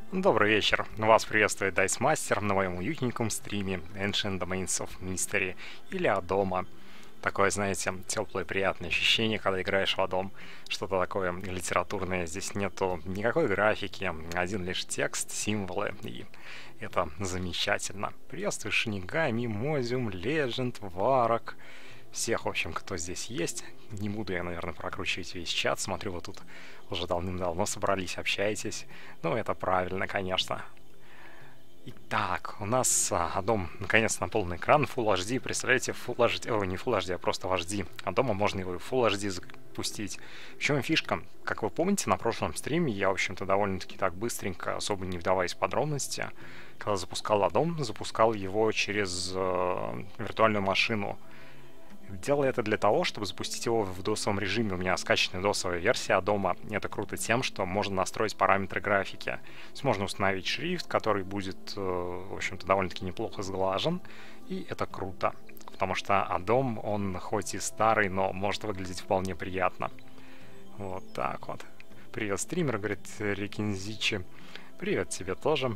Добрый вечер. Вас приветствует Dice Master на моем уютненьком стриме Ancient Domains of Mystery или Адома. Такое, знаете, теплое, приятное ощущение, когда играешь в Адом. Что-то такое литературное. Здесь нету никакой графики, один лишь текст, символы, и это замечательно. Приветствую Шинигами, Мозиум, Легенд, Варок. Всех, в общем, кто здесь есть. Не буду я, наверное, прокручивать весь чат. Смотрю, вы тут уже давным-давно собрались, общаетесь. Ну, это правильно, конечно. Итак, у нас Адом наконец на полный экран, Full HD, представляете, Full HD, не Full HD, а просто в HD. А дома можно его и Full HD запустить. В чем фишка? Как вы помните, на прошлом стриме я, в общем-то, довольно-таки так быстренько, особо не вдаваясь в подробности, когда запускал Адом, запускал его через виртуальную машину. Делал это для того, чтобы запустить его в досовом режиме. У меня скачанная досовая версия Адома. Это круто тем, что можно настроить параметры графики. То есть можно установить шрифт, который будет, в общем-то, довольно-таки неплохо сглажен. И это круто. Потому что Адом, он хоть и старый, но может выглядеть вполне приятно. Вот так вот. Привет, стример, говорит Рикинзичи. Привет тебе тоже.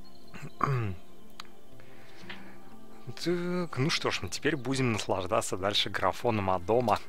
Так, ну что ж, мы теперь будем наслаждаться дальше графоном Адома.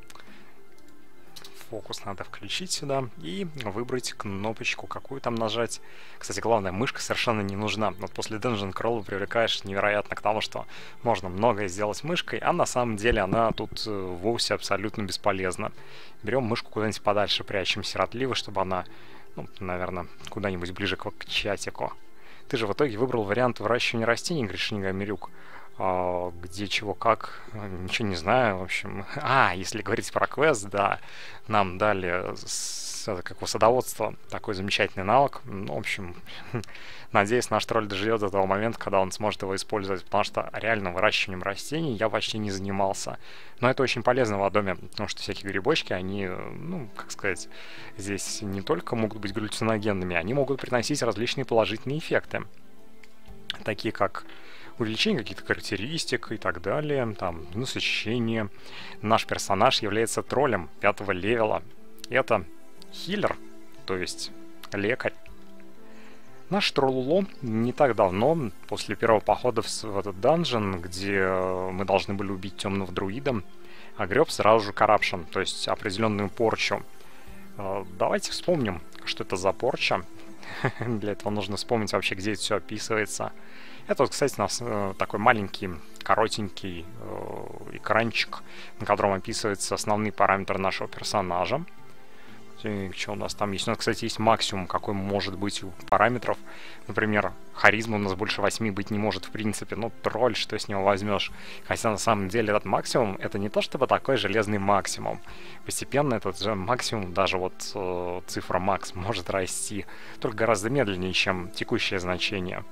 Фокус надо включить сюда и выбрать кнопочку, какую там нажать. Кстати, главное, мышка совершенно не нужна. Вот после Dungeon Crawl привлекаешь невероятно к тому, что можно многое сделать мышкой, а на самом деле она тут вовсе абсолютно бесполезна. Берем мышку куда-нибудь подальше, прячем сиротливо, чтобы она, ну, наверное, куда-нибудь ближе к чатику. Ты же в итоге выбрал вариант выращивания растений, говорит Шинигамирюк. Где, чего, как, ничего не знаю, в общем. Если говорить про квест, да, нам дали как у садоводства такой замечательный навык. Ну, в общем, надеюсь, наш тролль доживет до того момента, когда он сможет его использовать, потому что реально выращиванием растений я почти не занимался. Но это очень полезно в Адоме, потому что всякие грибочки, они, ну, как сказать, здесь не только могут быть галлюциногенными, они могут приносить различные положительные эффекты, такие как увеличение каких-то характеристик и так далее, там, насыщение. Наш персонаж является троллем 5-го левела. Это хиллер, то есть лекарь. Наш троллуло не так давно, после первого похода в этот данжен, где мы должны были убить темного друида, огреб сразу же коррупшн, то есть определенную порчу. Давайте вспомним, что это за порча. Для этого нужно вспомнить вообще, где это все описывается. Это вот, кстати, у нас такой маленький, коротенький экранчик, на котором описываются основные параметры нашего персонажа. И что у нас там есть? У нас, кстати, есть максимум, какой может быть у параметров. Например, харизма у нас больше 8 быть не может в принципе. Ну, тролль, что с него возьмешь? Хотя на самом деле этот максимум, это не то чтобы такой железный максимум. Постепенно этот же максимум, даже вот цифра макс, может расти. Только гораздо медленнее, чем текущее значение.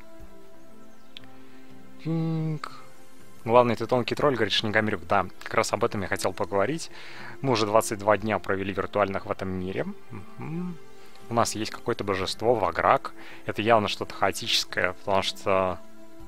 Главный ты тонкий тролль, говорит Шинигамирюк. Да, как раз об этом я хотел поговорить. Мы уже 22 дня провели виртуальных в этом мире. У нас есть какое-то божество, Ваграк. Это явно что-то хаотическое, потому что...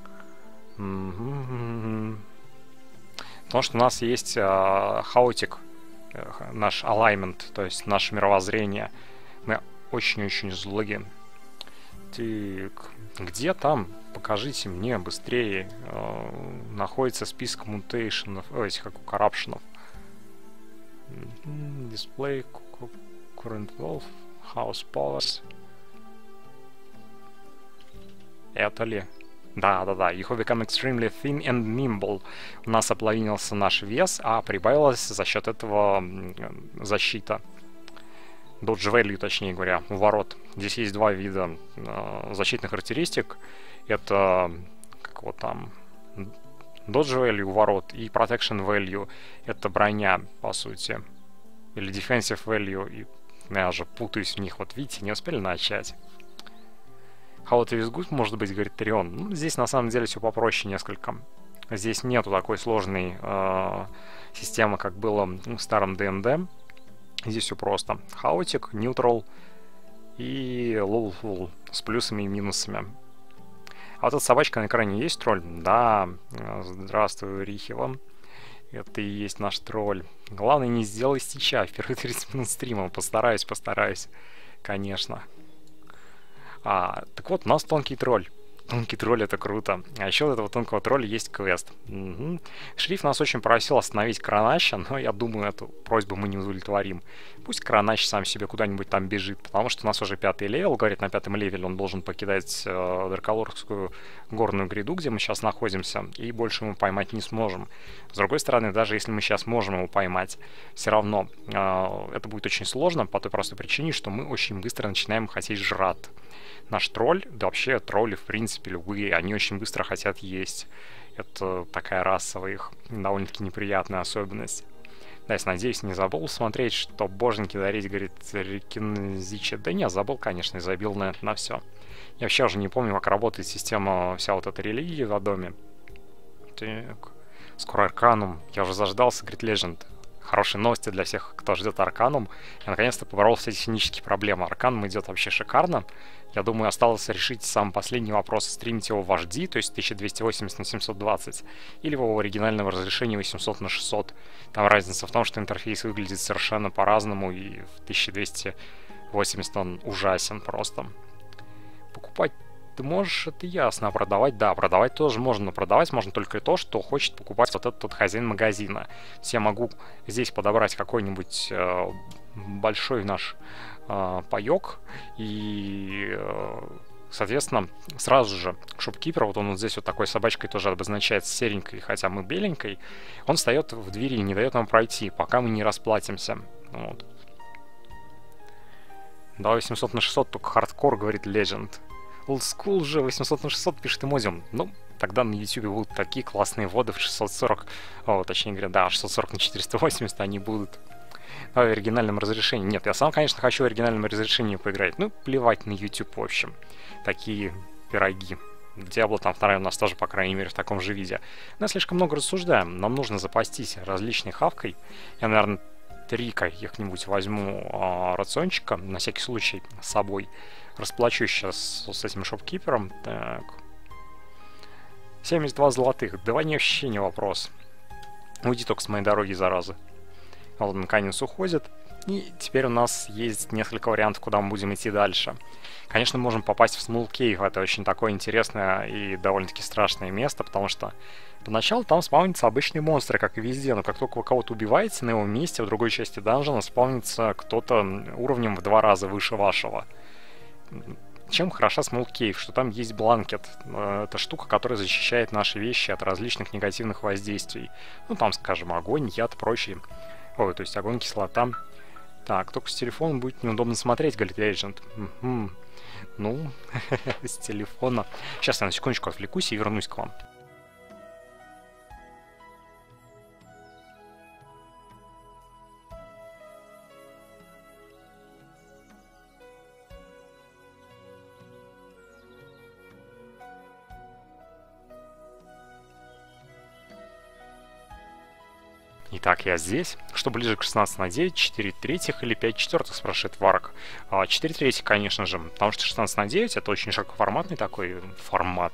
Потому что у нас есть хаотик, наш alignment, то есть наше мировоззрение. Мы очень-очень злые. Так, где там? Покажите мне быстрее. Находится список мутейшенов, этих как у коррупшенов. Display current wolf, house powers. Это ли? Да. You have become extremely thin and nimble. У нас ополовинился наш вес, а прибавилась за счет этого защита. Dodge value, точнее говоря, ворот. Здесь есть два вида защитных характеристик. Это, как вот там, Dodge value, ворот, и Protection value. Это броня, по сути. Или Defensive value. И я же путаюсь в них. Вот видите, не успели начать. How it is good, может быть, говорит Трион. Ну, здесь на самом деле все попроще несколько. Здесь нету такой сложной системы, как было в старом D&D. Здесь все просто. Хаотик, неутрал и lawful с плюсами и минусами. А вот эта собачка на экране есть тролль? Да. Здравствуй, Рихева. Это и есть наш тролль. Главное, не сделай стича в первые 30 минут стрима. Постараюсь. Конечно. Так вот, у нас тонкий тролль. Тонкий тролль — это круто. А еще у этого тонкого тролля есть квест. Мгм. Шериф нас очень просил остановить Кранаща, но я думаю, эту просьбу мы не удовлетворим. Пусть Кранащ сам себе куда-нибудь там бежит, потому что у нас уже 5-й левел. Говорит, на 5-м левеле он должен покидать Драколорскую горную гряду, где мы сейчас находимся, и больше мы поймать не сможем. С другой стороны, даже если мы сейчас можем его поймать, все равно это будет очень сложно по той простой причине, что мы очень быстро начинаем хотеть жрать. Наш тролль, да вообще тролли, в принципе, любые, они очень быстро хотят есть. Это такая расовая их довольно-таки неприятная особенность. Да, я надеюсь, не забыл смотреть, что боженьки дарить, говорит, Рикинзичи. Да не, забыл, конечно, и забил на это на все. Я вообще уже не помню, как работает система вся вот эта религия в Адоме. Так, скоро Арканум. Я уже заждался, говорит, Legend. Хорошие новости для всех, кто ждет Арканум. Я наконец-то поборол все технические проблемы. Арканум идет вообще шикарно. Я думаю, осталось решить самый последний вопрос. Стримить его в HD, то есть 1280 на 720, или в оригинальном разрешении 800 на 600. Там разница в том, что интерфейс выглядит совершенно по-разному, и в 1280 он ужасен просто. Покупать ты можешь, это ясно, а продавать, да, продавать тоже можно, но продавать можно только то, что хочет покупать вот этот вот хозяин магазина. То есть я могу здесь подобрать какой-нибудь большой наш паёк и соответственно, сразу же шопкипер, вот он вот здесь вот такой собачкой тоже обозначается серенькой, хотя мы беленькой, он встает в двери и не дает нам пройти, пока мы не расплатимся. Вот. Да, 800 на 600, только хардкор, говорит Legend. Old School же 800 на 600 пишет Эмодиум. Ну, тогда на YouTube будут такие классные вводы в 640, точнее говоря, да, 640 на 480 они будут. В оригинальном разрешении. Нет, я сам, конечно, хочу в оригинальном разрешении поиграть. Ну, плевать на YouTube, в общем. Такие пироги. Diablo там 2 у нас тоже, по крайней мере, в таком же виде. Но я слишком много рассуждаем. Нам нужно запастись различной хавкой. Я, наверное, 3 каких-нибудь возьму рациончика, на всякий случай, с собой. Расплачусь сейчас с этим шопкипером. Так. 72 золотых. Давай не вообще не вопрос. Уйди только с моей дороги, зараза. Вот он наконец уходит. И теперь у нас есть несколько вариантов, куда мы будем идти дальше. Конечно, мы можем попасть в Small Cave. Это очень такое интересное и довольно-таки страшное место, потому что поначалу там спаунятся обычные монстры, как и везде. Но как только вы кого-то убиваете, на его месте в другой части данжена спаунится кто-то уровнем в 2 раза выше вашего. Чем хороша Small Cave? Что там есть бланкет. Это штука, которая защищает наши вещи от различных негативных воздействий. Ну, там, скажем, огонь, яд, прочие. Ой, то есть огонь, кислота. Так, только с телефона будет неудобно смотреть, говорит Legend. Угу. Ну, с телефона. Сейчас я на секундочку отвлекусь и вернусь к вам. Итак, я здесь. Что ближе к 16 на 9, 4 третьих или 5 четвертых, спрашивает Варк. 4 третьих, конечно же, потому что 16 на 9 это очень широкоформатный такой формат.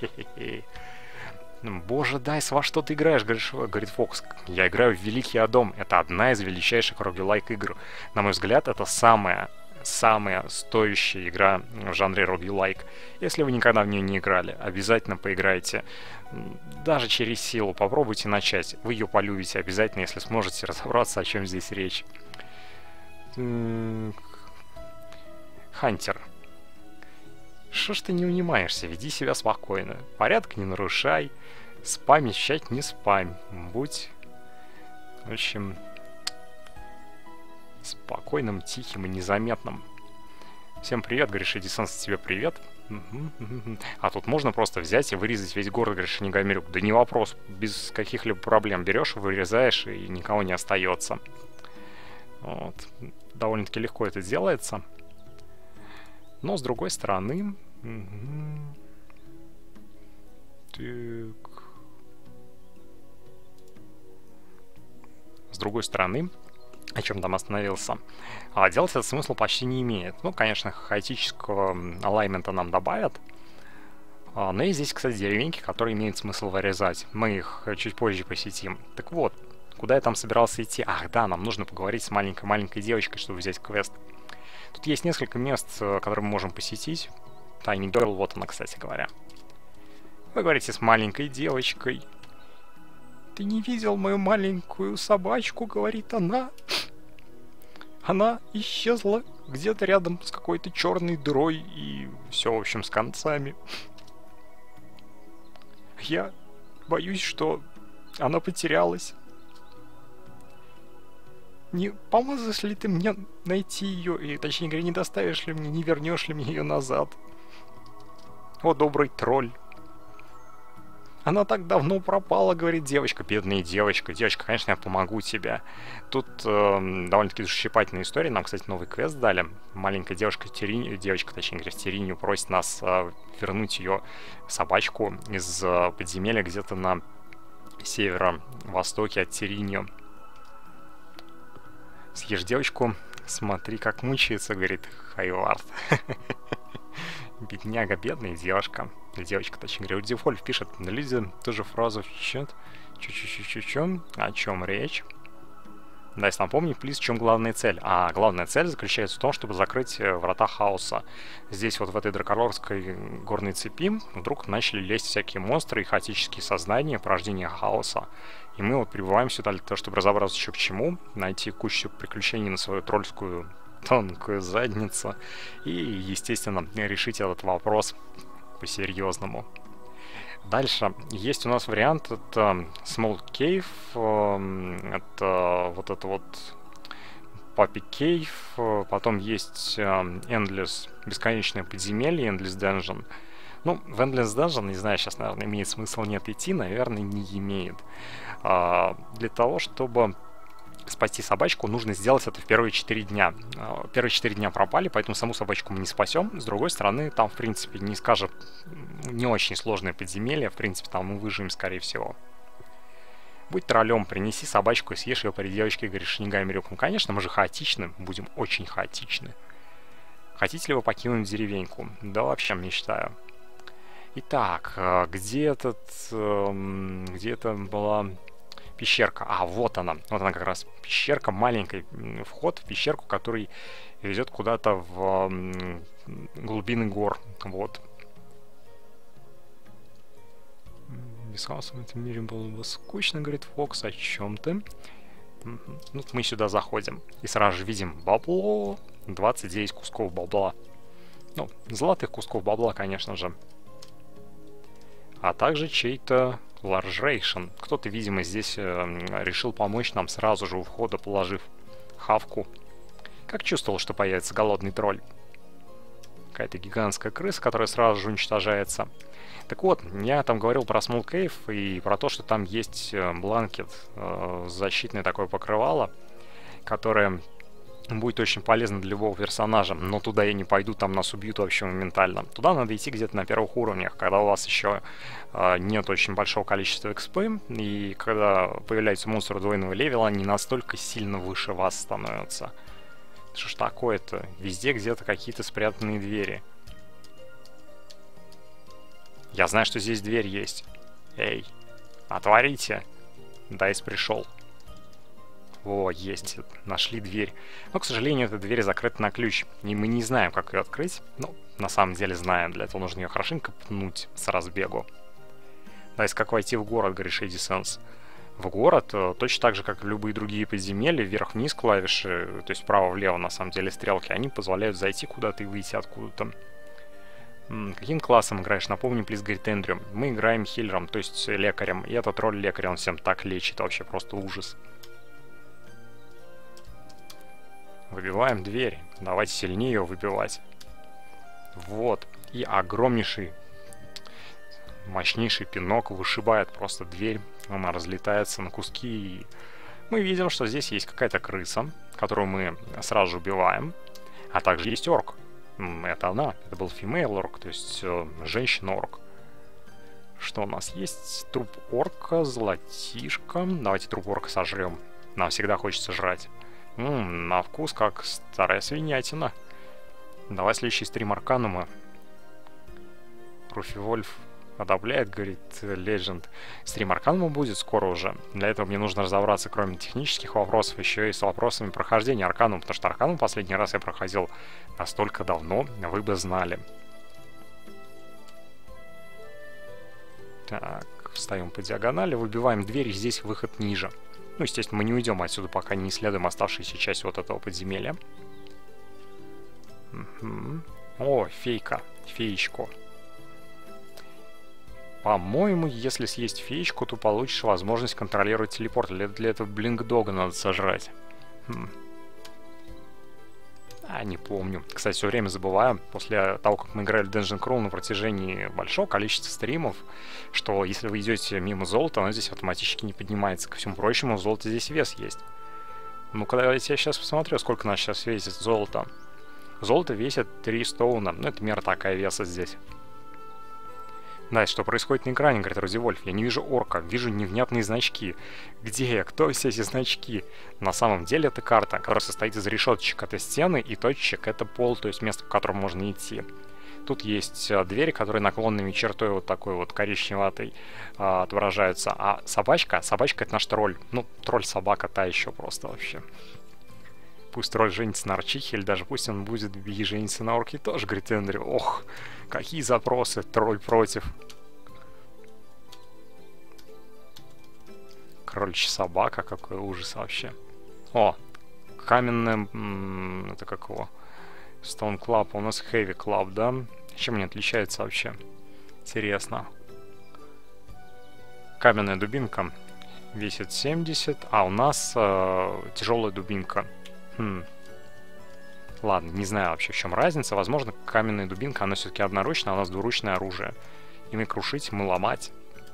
Боже, Дайс, во что ты играешь, говорит Фокс. Я играю в Великий Адом. Это одна из величайших роглайк игр. На мой взгляд, это самая стоящая игра в жанре роглайк. Если вы никогда в нее не играли, обязательно поиграйте. Даже через силу попробуйте начать. Вы ее полюбите обязательно, если сможете разобраться, о чем здесь речь. Хантер. Что ж ты не унимаешься? Веди себя спокойно. Порядок не нарушай. Спамить не спамь. Будь, в общем, спокойным, тихим и незаметным. Всем привет, говоришь, Эдисон, тебе привет. А тут можно просто взять и вырезать весь город, говоришь, Нигамирюк. Да не вопрос, без каких-либо проблем. Берешь, вырезаешь, и никого не остается. Вот. Довольно-таки легко это делается. Но с другой стороны... Так. С другой стороны, о чем там остановился, делать этот смысл почти не имеет. Ну, конечно, хаотического алайнмента нам добавят. Но есть здесь, кстати, деревеньки, которые имеют смысл вырезать. Мы их чуть позже посетим. Так вот, куда я там собирался идти? Ах, да, нам нужно поговорить с маленькой девочкой, чтобы взять квест. Тут есть несколько мест, которые мы можем посетить. Тайни Дойл, вот она, кстати говоря. Вы говорите с маленькой девочкой. «Ты не видел мою маленькую собачку?» — говорит она. Она исчезла где-то рядом с какой-то черной дырой и все, в общем, с концами. Я боюсь, что она потерялась. Не поможешь ли ты мне найти ее, или, точнее говоря, не доставишь ли мне, не вернешь ли мне ее назад? О, добрый тролль. Она так давно пропала, говорит девочка. Бедная девочка. Девочка, конечно, я помогу тебе. Тут довольно-таки душещипательная история. Нам, кстати, новый квест дали. Маленькая девушка Теринью, девочка, точнее говоря, Теринью просит нас вернуть ее собачку из подземелья где-то на северо-востоке от Теринью. Съешь девочку, смотри, как мучается, говорит Хайвард. Бедняга, бедная девушка. Девочка, точнее говоря, Дефольф пишет на люди ту же фразу в чат. О чем речь? Да, если напомнить, плиз, в чем главная цель. А главная цель заключается в том, чтобы закрыть врата хаоса. Здесь вот в этой драколорской горной цепи вдруг начали лезть всякие монстры и хаотические создания, порождения хаоса. И мы вот прибываем сюда для того, чтобы разобраться еще к чему, найти кучу приключений на свою тролльскую тонкую задницу и, естественно, решить этот вопрос по-серьезному. Дальше есть у нас вариант, это Small Cave, это вот Puppy Cave, потом есть Endless, бесконечное подземелье, Endless Dungeon. Ну, в Endless Dungeon, не знаю, сейчас, наверное, имеет смысл нет идти, наверное, не имеет. Для того, чтобы спасти собачку, нужно сделать это в первые 4 дня. Первые 4 дня пропали, поэтому саму собачку мы не спасем. С другой стороны, там, в принципе, не скажем, не очень сложное подземелье. В принципе, там мы выживем, скорее всего. Будь троллем, принеси собачку и съешь ее при девочке, говоришь, Шинигами Рёкун. Конечно, мы же хаотичны, будем очень хаотичны. Хотите ли вы покинуть деревеньку? Да, вообще, мечтаю. Итак, где это была пещерка? А, вот она как раз пещерка, маленький вход в пещерку, который ведет куда-то в глубины гор. Вот. Без хаоса в этом мире было бы скучно, говорит Фокс, о чем ты? Ну, мы сюда заходим и сразу же видим бабло, 29 кусков бабла. Ну, золотых кусков бабла, конечно же. А также чей-то large ration. Кто-то, видимо, здесь решил помочь нам сразу же у входа, положив хавку. Как чувствовал, что появится голодный тролль? Какая-то гигантская крыса, которая сразу же уничтожается. Так вот, я там говорил про Small Cave и про то, что там есть бланкет, защитное такое покрывало, которое будет очень полезно для любого персонажа, но туда я не пойду, там нас убьют вообще моментально. Туда надо идти где-то на первых уровнях, когда у вас еще нет очень большого количества экспы, и когда появляются монстры двойного левела, они настолько сильно выше вас становятся. Что ж такое-то? Везде где-то какие-то спрятанные двери. Я знаю, что здесь дверь есть. Эй, отворите. Дайс пришел. О, есть, нашли дверь. Но, к сожалению, эта дверь закрыта на ключ. И мы не знаем, как ее открыть. Ну, на самом деле знаем. Для этого нужно ее хорошенько пнуть с разбегу. Дайс, как войти в город, говорит Шейди Сенс. В город, точно так же, как и любые другие подземелья, вверх-вниз клавиши, то есть вправо-влево, на самом деле, стрелки, они позволяют зайти куда-то и выйти откуда-то. Каким классом играешь? Напомню, плиз, говорит Эндрю. Мы играем хиллером, то есть лекарем. И этот роль лекаря, он всем так лечит, вообще просто ужас. Выбиваем дверь. Давайте сильнее ее выбивать. Вот. И огромнейший, мощнейший пинок вышибает просто дверь. Она разлетается на куски. И мы видим, что здесь есть какая-то крыса, которую мы сразу же убиваем. А также есть орк. Это она. Это был female орк, то есть женщина-орк. Что у нас есть? Труп орка, золотишко. Давайте труп орка сожрем. Нам всегда хочется жрать. На вкус как старая свинятина. Давай следующий стрим Арканума. Руфи Вольф. одобряет, говорит Legend. Стрим Арканума будет скоро уже. Для этого мне нужно разобраться, кроме технических вопросов, еще и с вопросами прохождения Арканума, потому что Арканум последний раз я проходил настолько давно, вы бы знали. Так, встаем по диагонали, выбиваем дверь, и здесь выход ниже. Ну, естественно, мы не уйдем отсюда, пока не исследуем оставшуюся часть вот этого подземелья. Угу. О, фейка, феечку. По-моему, если съесть феечку, то получишь возможность контролировать телепорт. Для этого Блинк-Дога надо сожрать. Не помню. Кстати, все время забываю, после того, как мы играли в Dungeon Crawl на протяжении большого количества стримов, что если вы идете мимо золота, оно здесь автоматически не поднимается. Ко всему прочему, у золота здесь вес есть. Ну, когда я сейчас посмотрю, сколько у нас сейчас весит золото. Золото весит 3 стоуна. Ну, это мера такая веса здесь. Да, что происходит на экране, говорит Розивольф. Я не вижу орка, вижу невнятные значки. Где я? Кто все эти значки? На самом деле это карта, которая состоит из решеточек, это стены, и точек это пол, то есть место, в котором можно идти. Тут есть двери, которые наклонными чертой вот такой вот коричневатой отображаются. А собачка это наш тролль. Ну, тролль-собака та еще просто вообще. Пусть тролль женится на арчихе, или даже пусть он будет жениться на орке тоже, говорит Эндрю. Ох, какие запросы, тролль против. Кроличья собака, какой ужас вообще. О, каменная, это как его? Stone Club, у нас Heavy Club, да? Чем они отличаются вообще? Интересно. Каменная дубинка весит 70, а у нас тяжелая дубинка. Ладно, не знаю вообще, в чем разница. Возможно, каменная дубинка, она все-таки одноручная, а у нас двуручное оружие. И мы крушить, мы ломать.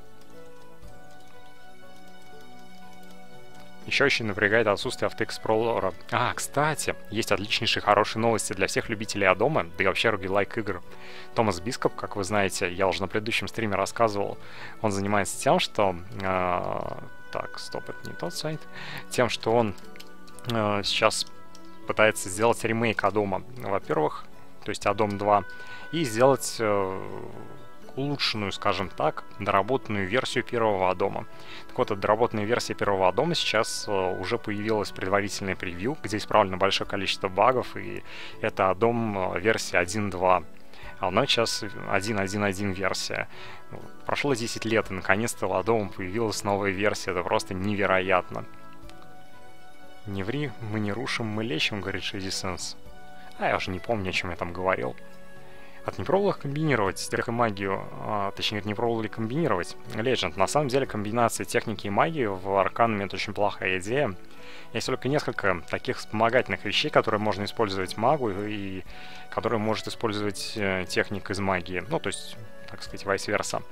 Еще очень напрягает отсутствие автоэксплорера. Кстати, есть отличнейшие хорошие новости для всех любителей Адома, да и вообще рогалайк игр. Томас Бископ, как вы знаете, я уже на предыдущем стриме рассказывал, он занимается тем, что... Так, стоп, это не тот сайт. Тем, что он сейчас пытается сделать ремейк Адома, во-первых, то есть Адом 2, и сделать улучшенную, скажем так, доработанную версию первого Адома. Так вот, эта доработанная версия первого Адома сейчас уже появилась предварительное превью, где исправлено большое количество багов, и это Адом версия 1.2. А у нас сейчас 1.1.1 версия. Прошло 10 лет, и наконец-то у Адома появилась новая версия, это просто невероятно. Не ври, мы не рушим, мы лечим, говорит Шэдди Сенс. Я уже не помню, о чем я там говорил. Не пробовал их комбинировать, тех и магию, точнее, не пробовал ли комбинировать Legend. На самом деле, комбинация техники и магии в Аркануме — это очень плохая идея. Есть только несколько таких вспомогательных вещей, которые можно использовать магу и которые может использовать техник из магии. Ну, то есть, так сказать, vice-versa.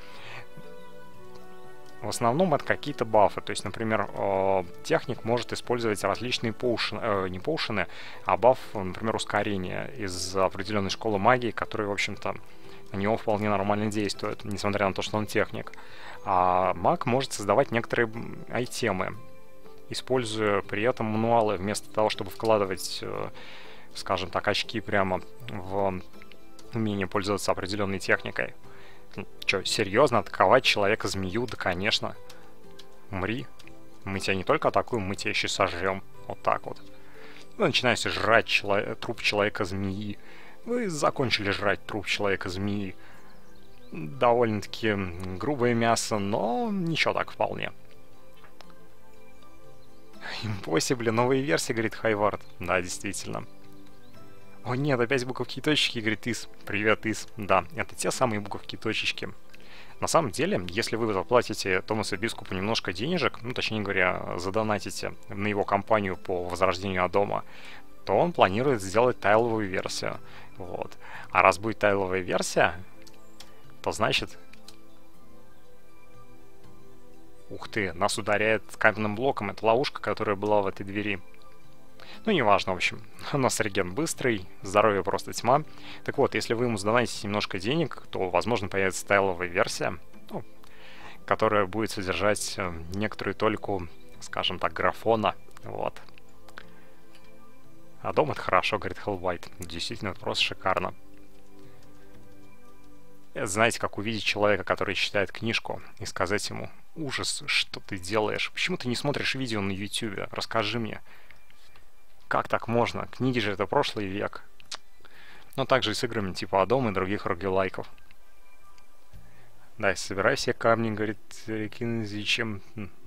В основном это какие-то бафы. То есть, например, техник может использовать различные не поушены, а баф, например, ускорение из определенной школы магии, которые, в общем-то, на него вполне нормально действуют, несмотря на то, что он техник. А маг может создавать некоторые айтемы, используя при этом мануалы, вместо того, чтобы вкладывать, скажем так, очки прямо в умение пользоваться определенной техникой. Че, серьезно атаковать человека-змею? Да, конечно. Умри. Мы тебя не только атакуем, мы тебя еще сожрем. Вот так вот. Вы начинаете жрать труп человека-змеи. Вы закончили жрать труп человека-змеи. Довольно-таки грубое мясо, но ничего так вполне. Impossible, новая версия, говорит Хайвард. Да, действительно. О нет, опять буковки и точечки, говорит Ис. Привет, Ис. Да, это те самые буковки и точечки. На самом деле, если вы заплатите Томасу Бископу немножко денежек, ну, точнее говоря, задонатите на его кампанию по возрождению Адома, то он планирует сделать тайловую версию. Вот. А раз будет тайловая версия, то значит... Ух ты, нас ударяет каменным блоком. Это ловушка, которая была в этой двери. Ну, неважно, в общем. У нас реген быстрый, здоровье просто тьма. Так вот, если вы ему задонатите немножко денег, то, возможно, появится тайловая версия, ну, которая будет содержать некоторую толику, скажем так, графона. Вот. А дом — это хорошо, говорит Hellwhite. Действительно, это просто шикарно. знаете, как увидеть человека, который читает книжку, и сказать ему: ужас, что ты делаешь? Почему ты не смотришь видео на YouTube? Расскажи мне. Как так можно? Книги же это прошлый век. Но также и с играми типа Адом и других роглайков. Да, собирай все камни, говорит Рекин, зачем?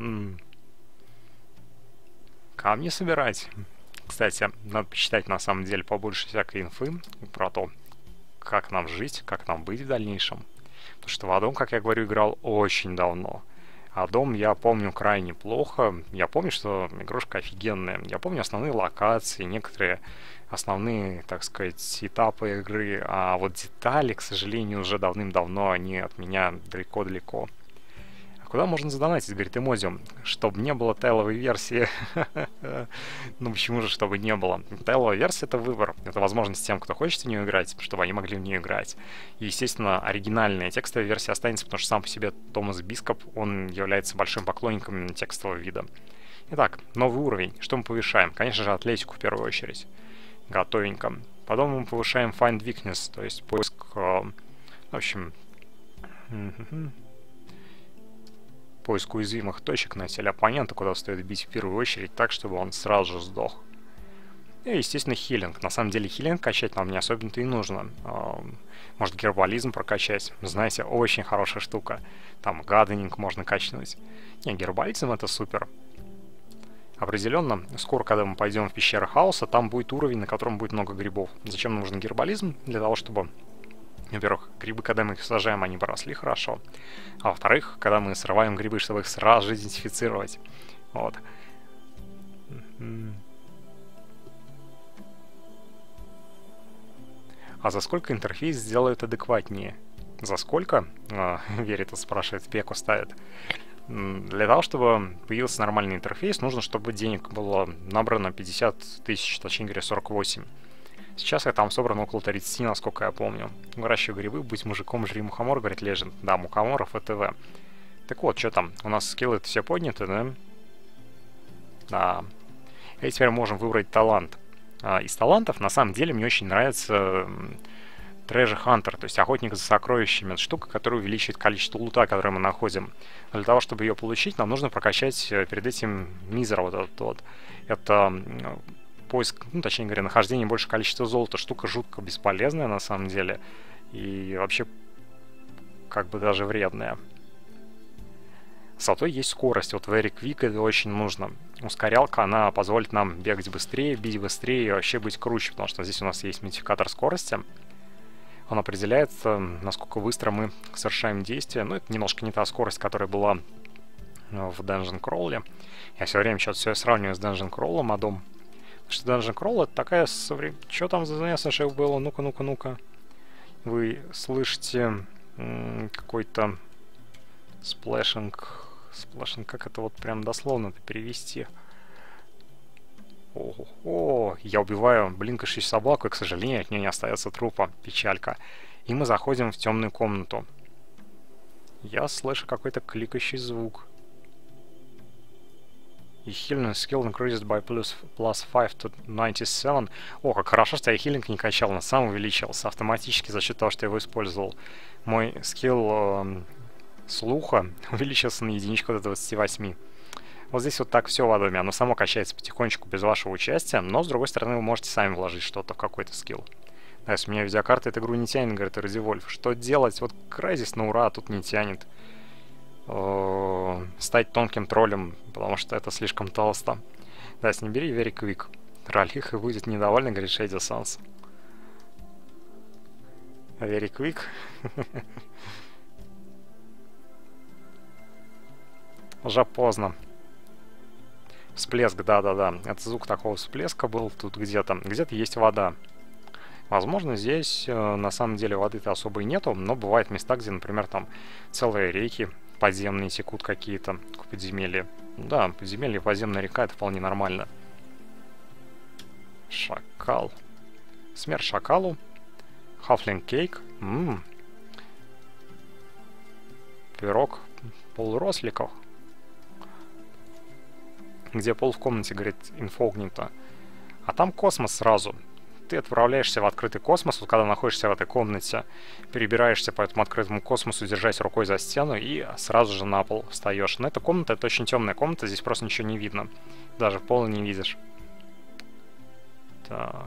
Камни собирать. Кстати, надо почитать на самом деле побольше всякой инфы про то, как нам жить, как нам быть в дальнейшем. Потому что в Адом, как я говорю, играл очень давно. А Дом я помню крайне плохо. Я помню, что игрушка офигенная. Я помню основные локации, некоторые основные, так сказать, этапы игры. А вот детали, к сожалению, уже давным-давно они от меня далеко-далеко. А куда можно задонатить, говорит Эмодиум? Чтобы не было тейловой версии. Ну почему же, чтобы не было? Тейловая версия — это выбор. Это возможность тем, кто хочет в нее играть, чтобы они могли в нее играть. И, естественно, оригинальная текстовая версия останется, потому что сам по себе Томас Бископ, он является большим поклонником именно текстового вида. Итак, новый уровень. Что мы повышаем? Конечно же, атлетику в первую очередь. Готовенько. Потом мы повышаем Find Weakness, то есть поиск... в общем... поиск уязвимых точек на теле оппонента, куда стоит бить в первую очередь так, чтобы он сразу же сдох. И, естественно, хилинг. На самом деле хилинг качать нам не особенно-то и нужно. Может, гербализм прокачать. Знаете, очень хорошая штука. Там гаденинг можно качнуть. Не, гербализм — это супер. Определенно, скоро, когда мы пойдем в пещеры хаоса, там будет уровень, на котором будет много грибов. Зачем нужен гербализм? Для того, чтобы... Во-первых, грибы, когда мы их сажаем, они поросли хорошо. А во-вторых, когда мы срываем грибы, чтобы их сразу же идентифицировать. Вот. А за сколько интерфейс сделают адекватнее? За сколько? Верит, спрашивает, пеку ставит. Для того, чтобы появился нормальный интерфейс, нужно, чтобы денег было набрано 50 тысяч, точнее говоря, 48. Сейчас я там собрано около 30, насколько я помню. Выращиваю грибы, быть мужиком, жри мухомор, говорит Legend. Да, мухоморов — ТВ. Так вот, что там? У нас скиллы-то все подняты, да? Да. И теперь можем выбрать талант. Из талантов, на самом деле, мне очень нравится Treasure Hunter, то есть охотник за сокровищами. Это штука, которая увеличивает количество лута, которое мы находим. Но для того, чтобы ее получить, нам нужно прокачать перед этим мизер вот этот вот. Это... поиск, ну, точнее говоря, нахождение большего количества золота. Штука жутко бесполезная на самом деле. И вообще как бы даже вредная. Зато есть скорость. Вот Very Quick это очень нужно. Ускорялка, она позволит нам бегать быстрее, бить быстрее и вообще быть круче. Потому что здесь у нас есть модификатор скорости. Он определяет, насколько быстро мы совершаем действия. Ну, это немножко не та скорость, которая была в Dungeon Crawl. Я все время сейчас все сравниваю с Dungeon Crawl, Адом. Что Dungeon Crawl — это такая... Что там за занятие было? Ну-ка. Вы слышите какой-то сплэшинг... Как это вот прям дословно-то перевести? О, я убиваю блинкающую собаку, и, к сожалению, от нее не остается трупа. Печалька. И мы заходим в темную комнату. Я слышу какой-то кликающий звук. И healing skill increased by plus 5 to 97. О, как хорошо, что я хилинг не качал, он сам увеличился автоматически за счет того, что я его использовал. Мой скилл слуха увеличился на единичку до 28. Вот здесь вот так все в Адоме. Оно само качается потихонечку без вашего участия, но с другой стороны вы можете сами вложить что-то в какой-то скилл. Да, если у меня видеокарта эту игру не тянет, говорит Радивольф. Что делать? Вот Crysis на ура, а тут не тянет. Стать тонким троллем, потому что это слишком толсто. Да, не бери Very Quick. Ралиха будет недовольна, говорит Shady Sans. Very Quick. Уже поздно. Всплеск, да-да-да. Это звук такого всплеска был тут где-то. Где-то есть вода. Возможно, здесь на самом деле воды-то особо и нету, но бывают места, где, например, там целые реки подземные текут какие-то к подземелье. Да, подземелье, подземная река — это вполне нормально. Шакал. Смерть шакалу. Хафлинг кейк. Пирог полуросликов. Где пол в комнате, говорит, инфогнито. А там космос сразу. ты отправляешься в открытый космос, вот когда находишься в этой комнате, перебираешься по этому открытому космосу, держась рукой за стену, и сразу же на пол встаешь. Но эта комната, это очень темная комната, здесь просто ничего не видно. Даже в пола не видишь. Так.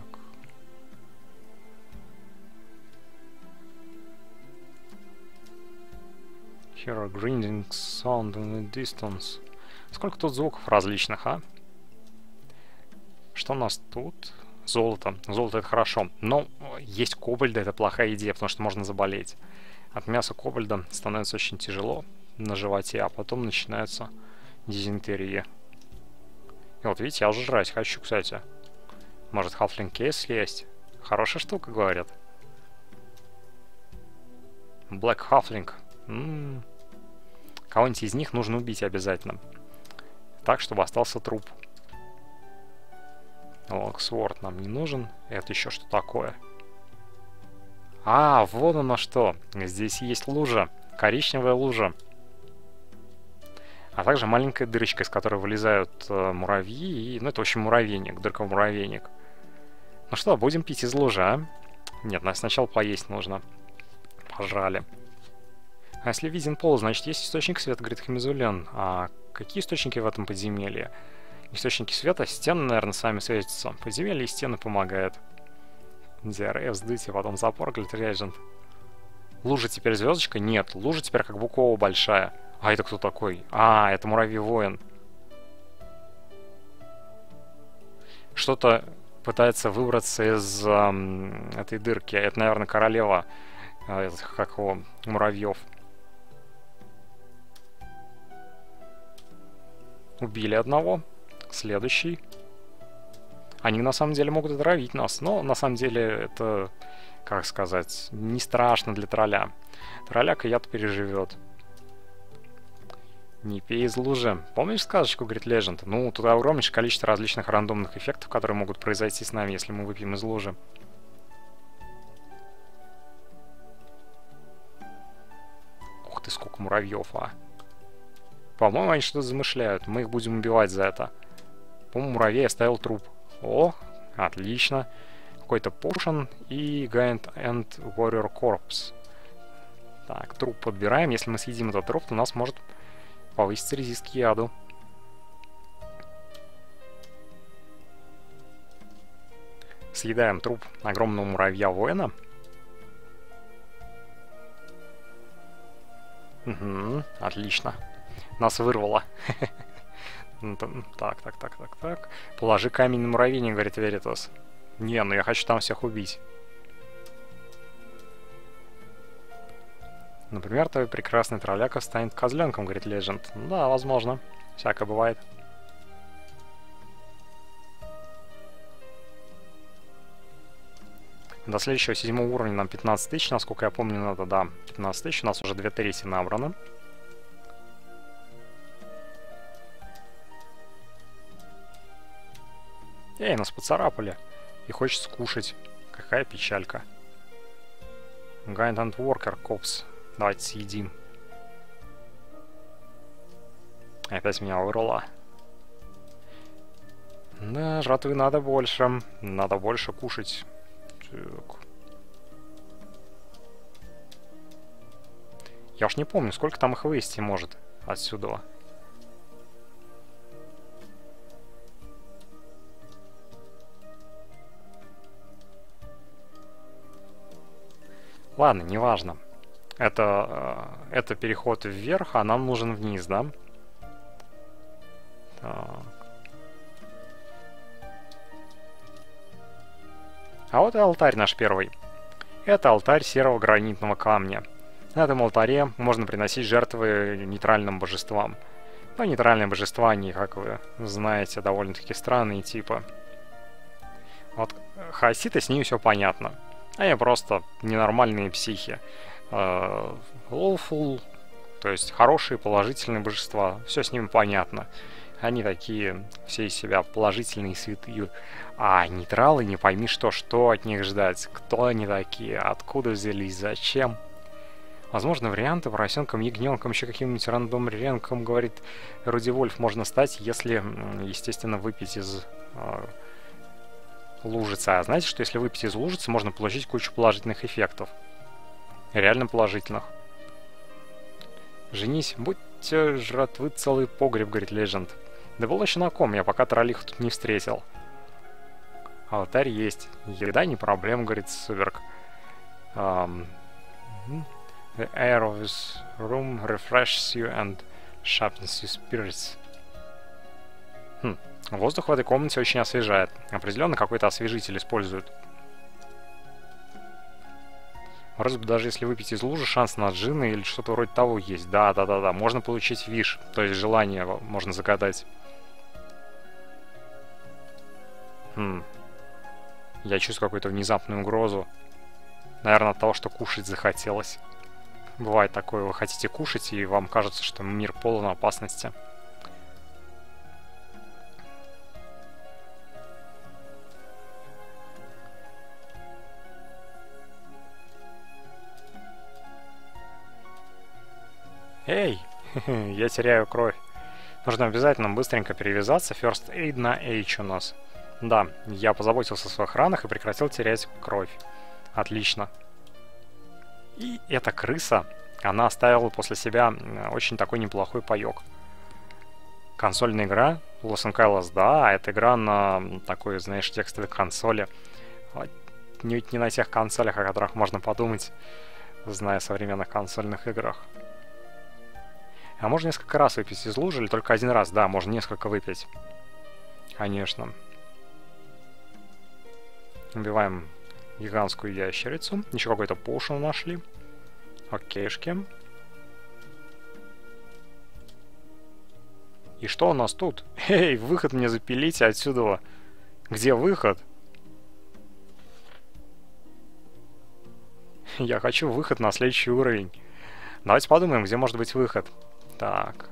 Here are grinding sound in the distance. Сколько тут звуков различных, а? Что у нас тут? Золото. Золото — это хорошо. Но есть кобальды — это плохая идея, потому что можно заболеть. От мяса кобальда становится очень тяжело на животе, а потом начинается дизентерия. И вот видите, я уже жрать хочу, кстати. Может, хафлинг кейс съесть? Хорошая штука, говорят. Black Halfling. Кого-нибудь из них нужно убить обязательно. Так, чтобы остался труп. Локсворд нам не нужен. Это еще что такое? А, вот оно что. Здесь есть лужа. Коричневая лужа. А также маленькая дырочка, из которой вылезают муравьи. И, ну, это, в общем, муравейник. Дырка-муравейник. Ну что, будем пить из лужи, а? Нет, нас сначала поесть нужно. Пожрали. А если виден пол, значит, есть источник света, говорит Хемизулен. А какие источники в этом подземелье? Источники света, стены, наверное, сами светятся. Подземелье и стены помогают. DRF сдуть, и потом запор, говорит Legend. Лужа теперь звездочка? Нет, лужа теперь как букова большая. А это кто такой? А, это муравей-воин. Что-то пытается выбраться из этой дырки. Это, наверное, королева как его, муравьев. Убили одного. Следующий. Они на самом деле могут отравить нас, но на самом деле это, как сказать, не страшно для тролля. Тролляка яд переживет. Не пей из лужи. Помнишь сказочку, говорит Legend? Ну, тут огромнейшее количество различных рандомных эффектов, которые могут произойти с нами, если мы выпьем из лужи. Ух ты, сколько муравьев, а. По-моему, они что-то замышляют. Мы их будем убивать за это. По-моему, муравей оставил труп. О, отлично. Какой-то potion и Giant and Warrior Corpse. Так, труп подбираем. Если мы съедим этот труп, то у нас может повыситься резист к яду. Съедаем труп огромного муравья-воина. Угу, отлично. Нас вырвало. Так. Положи камень на муравейник, говорит Веритас. Не, ну я хочу там всех убить. Например, твой прекрасный тролляка станет козленком, говорит Legend. Да, возможно. Всякое бывает. До следующего 7-го уровня нам 15 тысяч, насколько я помню, надо, да, 15 тысяч. У нас уже 2 трети набрано. Эй, нас поцарапали. И хочется кушать. Какая печалька. Giant and Worker Cops. Давайте съедим. Опять меня вырвало. Да, жратвы надо больше. Надо больше кушать. Так. Я уж не помню, сколько там их вывести может отсюда. Ладно, неважно. Это переход вверх, а нам нужен вниз, да? Так. А вот и алтарь наш первый. Это алтарь серого гранитного камня. На этом алтаре можно приносить жертвы нейтральным божествам. Но нейтральные божества, они, как вы знаете, довольно-таки странные типы. Вот хаоситы, с ними все понятно. Они просто ненормальные психи. Lawful, то есть хорошие, положительные божества. Все с ними понятно. Они такие, все из себя положительные, святые. А нейтралы, не пойми что от них ждать. Кто они такие, откуда взялись, зачем. Возможно, варианты поросенком, ягненком, еще каким-нибудь рандом-ренком, говорит Руди Вольф, можно стать, если, естественно, выпить из лужица. А знаете, что если выпить из лужицы, можно получить кучу положительных эффектов. Реально положительных. Женись, будьте жратвы целый погреб, говорит Legend. Да был еще на ком, я пока троллиху тут не встретил. Алтарь есть. Еда не проблема, говорит Суберг. The air of this room refreshes you and sharpens your spirits. Воздух в этой комнате очень освежает. Определенно какой-то освежитель используют. Вроде бы даже если выпить из лужи, шанс на джинны или что-то вроде того есть. Да. Можно получить виш, то есть желание можно загадать. Я чувствую какую-то внезапную угрозу. Наверное, от того, что кушать захотелось. Бывает такое, вы хотите кушать, и вам кажется, что мир полон опасности. Эй, я теряю кровь. Нужно обязательно быстренько перевязаться. First Aid на H у нас. Да, я позаботился о своих ранах и прекратил терять кровь. Отлично. И эта крыса, она оставила после себя очень такой неплохой паёк. Консольная игра, Lost Kylos, да, а это игра на такой, знаешь, текстовой консоли. Не на тех консолях, о которых можно подумать, зная о современных консольных играх. А можно несколько раз выпить из лужи или только один раз? Да, можно несколько выпить. Конечно. Убиваем гигантскую ящерицу. Еще какой-то поушен нашли. Окейшки. И что у нас тут? Эй, выход мне запилите отсюда. Где выход? Я хочу выход на следующий уровень. Давайте подумаем, где может быть выход. Так.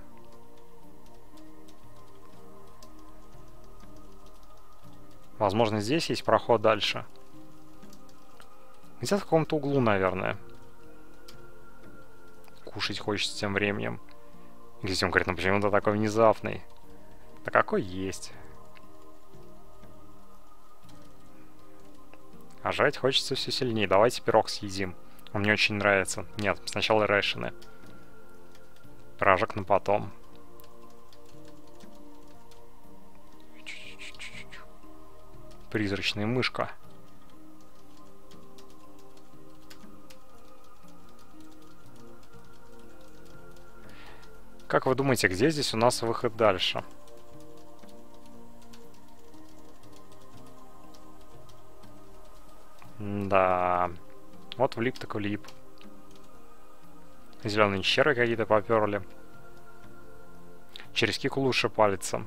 Возможно, здесь есть проход дальше. Где-то в каком-то углу, наверное. Кушать хочется тем временем. Здесь он говорит, ну почему-то такой внезапный. Да какой есть. А жрать хочется все сильнее. Давайте пирог съедим. Он мне очень нравится. Нет, сначала рэшены. Пирожок на потом. Призрачная мышка. Как вы думаете, где здесь у нас выход дальше? Да. Вот влип так влип. Зеленые черви какие-то поперли. Через кику лучше палиться.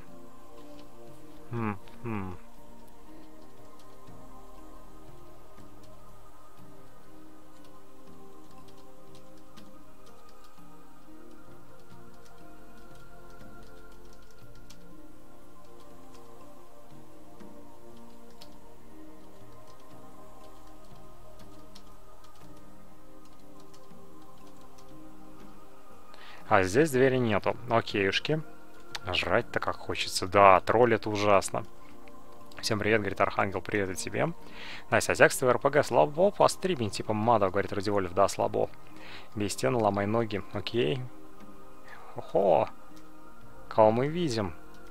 А здесь двери нету. Окейушки. Жрать-то как хочется. Да, тролль это ужасно. Всем привет, говорит Архангел, привет и тебе. Настя, текстовый РПГ слабо по стриминг типа мада, говорит Радиволев, да, слабо. Бей стену, ломай ноги. Окей. Охо. Кого мы видим?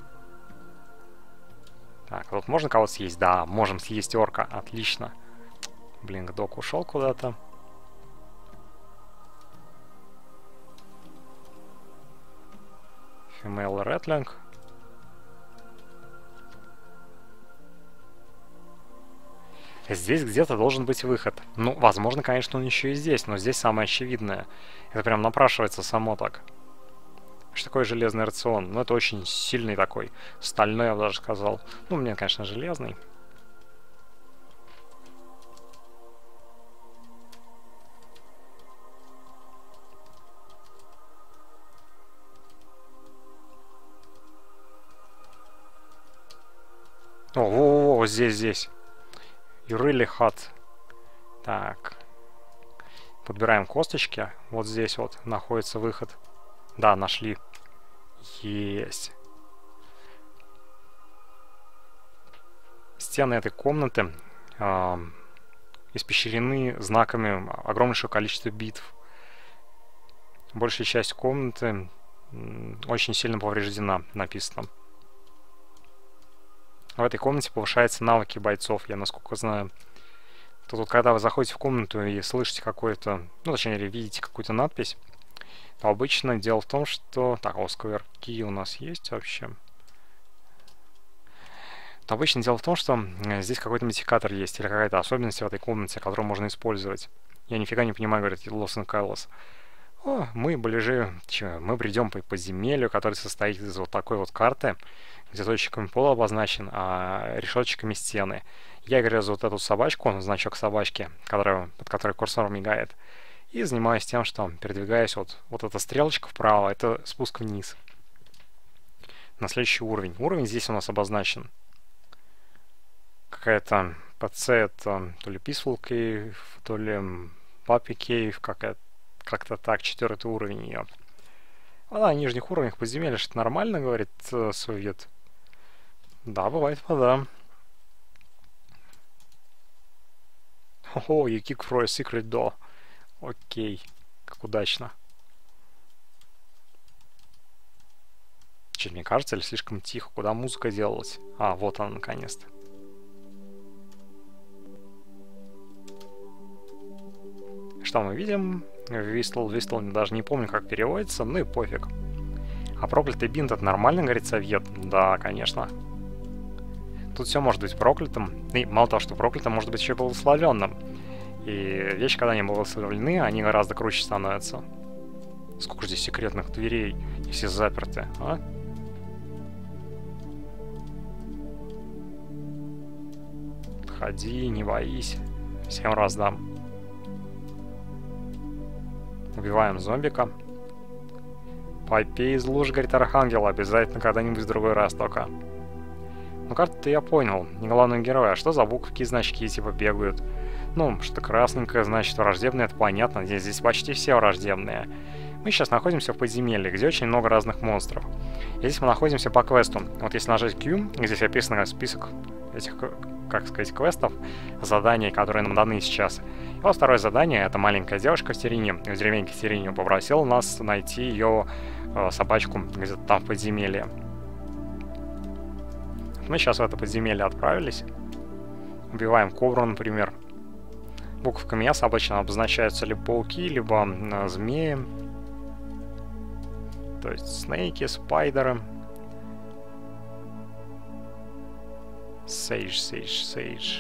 Так, вот можно кого-то съесть? Да, можем съесть орка. Отлично. Блин, док ушел куда-то. Female Rattling. Здесь где-то должен быть выход. Ну, возможно, конечно, он еще и здесь, но здесь самое очевидное. Это прям напрашивается само так. Что такое железный рацион? Ну, это очень сильный такой. Стальной, я бы даже сказал. Ну, мне, конечно, железный. О, здесь. You really hot. Так. Подбираем косточки. Вот здесь вот находится выход. Да, нашли. Есть. стены этой комнаты испещрены знаками огромнейшего количества битв. Большая часть комнаты очень сильно повреждена, написано. В этой комнате повышаются навыки бойцов, я насколько знаю. То тут, когда вы заходите в комнату и слышите какую-то, ну, точнее, видите какую-то надпись, то обычно дело в том, что... Так, скверки у нас есть вообще? То обычно дело в том, что здесь какой-то модификатор есть, или какая-то особенность в этой комнате, которую можно использовать. Я нифига не понимаю, говорит Лос Кайлос. Мы мы придем по подземелью, который состоит из вот такой вот карты, где точками пола обозначен, а решетчиками стены. Я грязу вот эту собачку, значок собачки, под которой курсор мигает, и занимаюсь тем, что передвигаюсь вот эта стрелочка вправо, это спуск вниз. На следующий уровень. Уровень здесь у нас обозначен. Какая-то PC, это то ли Peaceful Cave, то ли Puppy Cave, как-то так, 4-й уровень ее. На нижних уровнях подземелья, что нормально, говорит Совет. Да, бывает вода. О, you kick for a secret door. Окей, как удачно. Что, мне кажется, или слишком тихо? Куда музыка делалась? Вот она, наконец-то. Что мы видим? Вистл, даже не помню, как переводится, ну и пофиг. А проклятый бинт — это нормально, говорит Совет? Да, конечно. Тут все может быть проклятым. И мало того, что проклятым, может быть еще и благословенным. И вещи, когда они благословлены, они гораздо круче становятся. Сколько здесь секретных дверей, и все заперты, а? Ходи, не боись. Всем раздам. Убиваем зомбика. Попей из луж, говорит Архангел, обязательно когда-нибудь в другой раз только. Ну, как-то я понял, не главного героя, а что за буквы, значки типа бегают? Ну, что красненькое, значит, враждебное, это понятно, здесь почти все враждебные. Мы сейчас находимся в подземелье, где очень много разных монстров. И здесь мы находимся по квесту. Вот если нажать Q, здесь описан список этих, как сказать, квестов, заданий, которые нам даны сейчас. И вот второе задание, это маленькая девушка в Терине, в деревеньке Терине, попросила нас найти ее собачку где-то там в подземелье. Мы сейчас в это подземелье отправились. Убиваем кобру, например. Буковками S обычно обозначаются либо пауки, либо змеи. То есть снейки, спайдеры. Сейдж.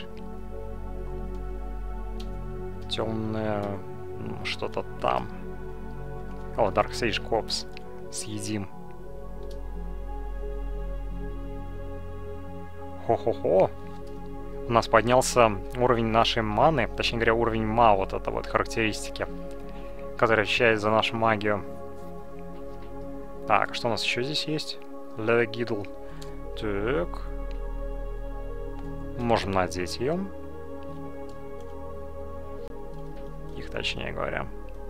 Темное что-то там. Dark Sage Corps. Съедим. Хо-хо-хо. У нас поднялся уровень нашей маны, точнее говоря, уровень ма, вот это вот характеристики, который отвечает за нашу магию. Так, что у нас еще здесь есть? Легидл. Так. Можем надеть ее. Их, точнее говоря.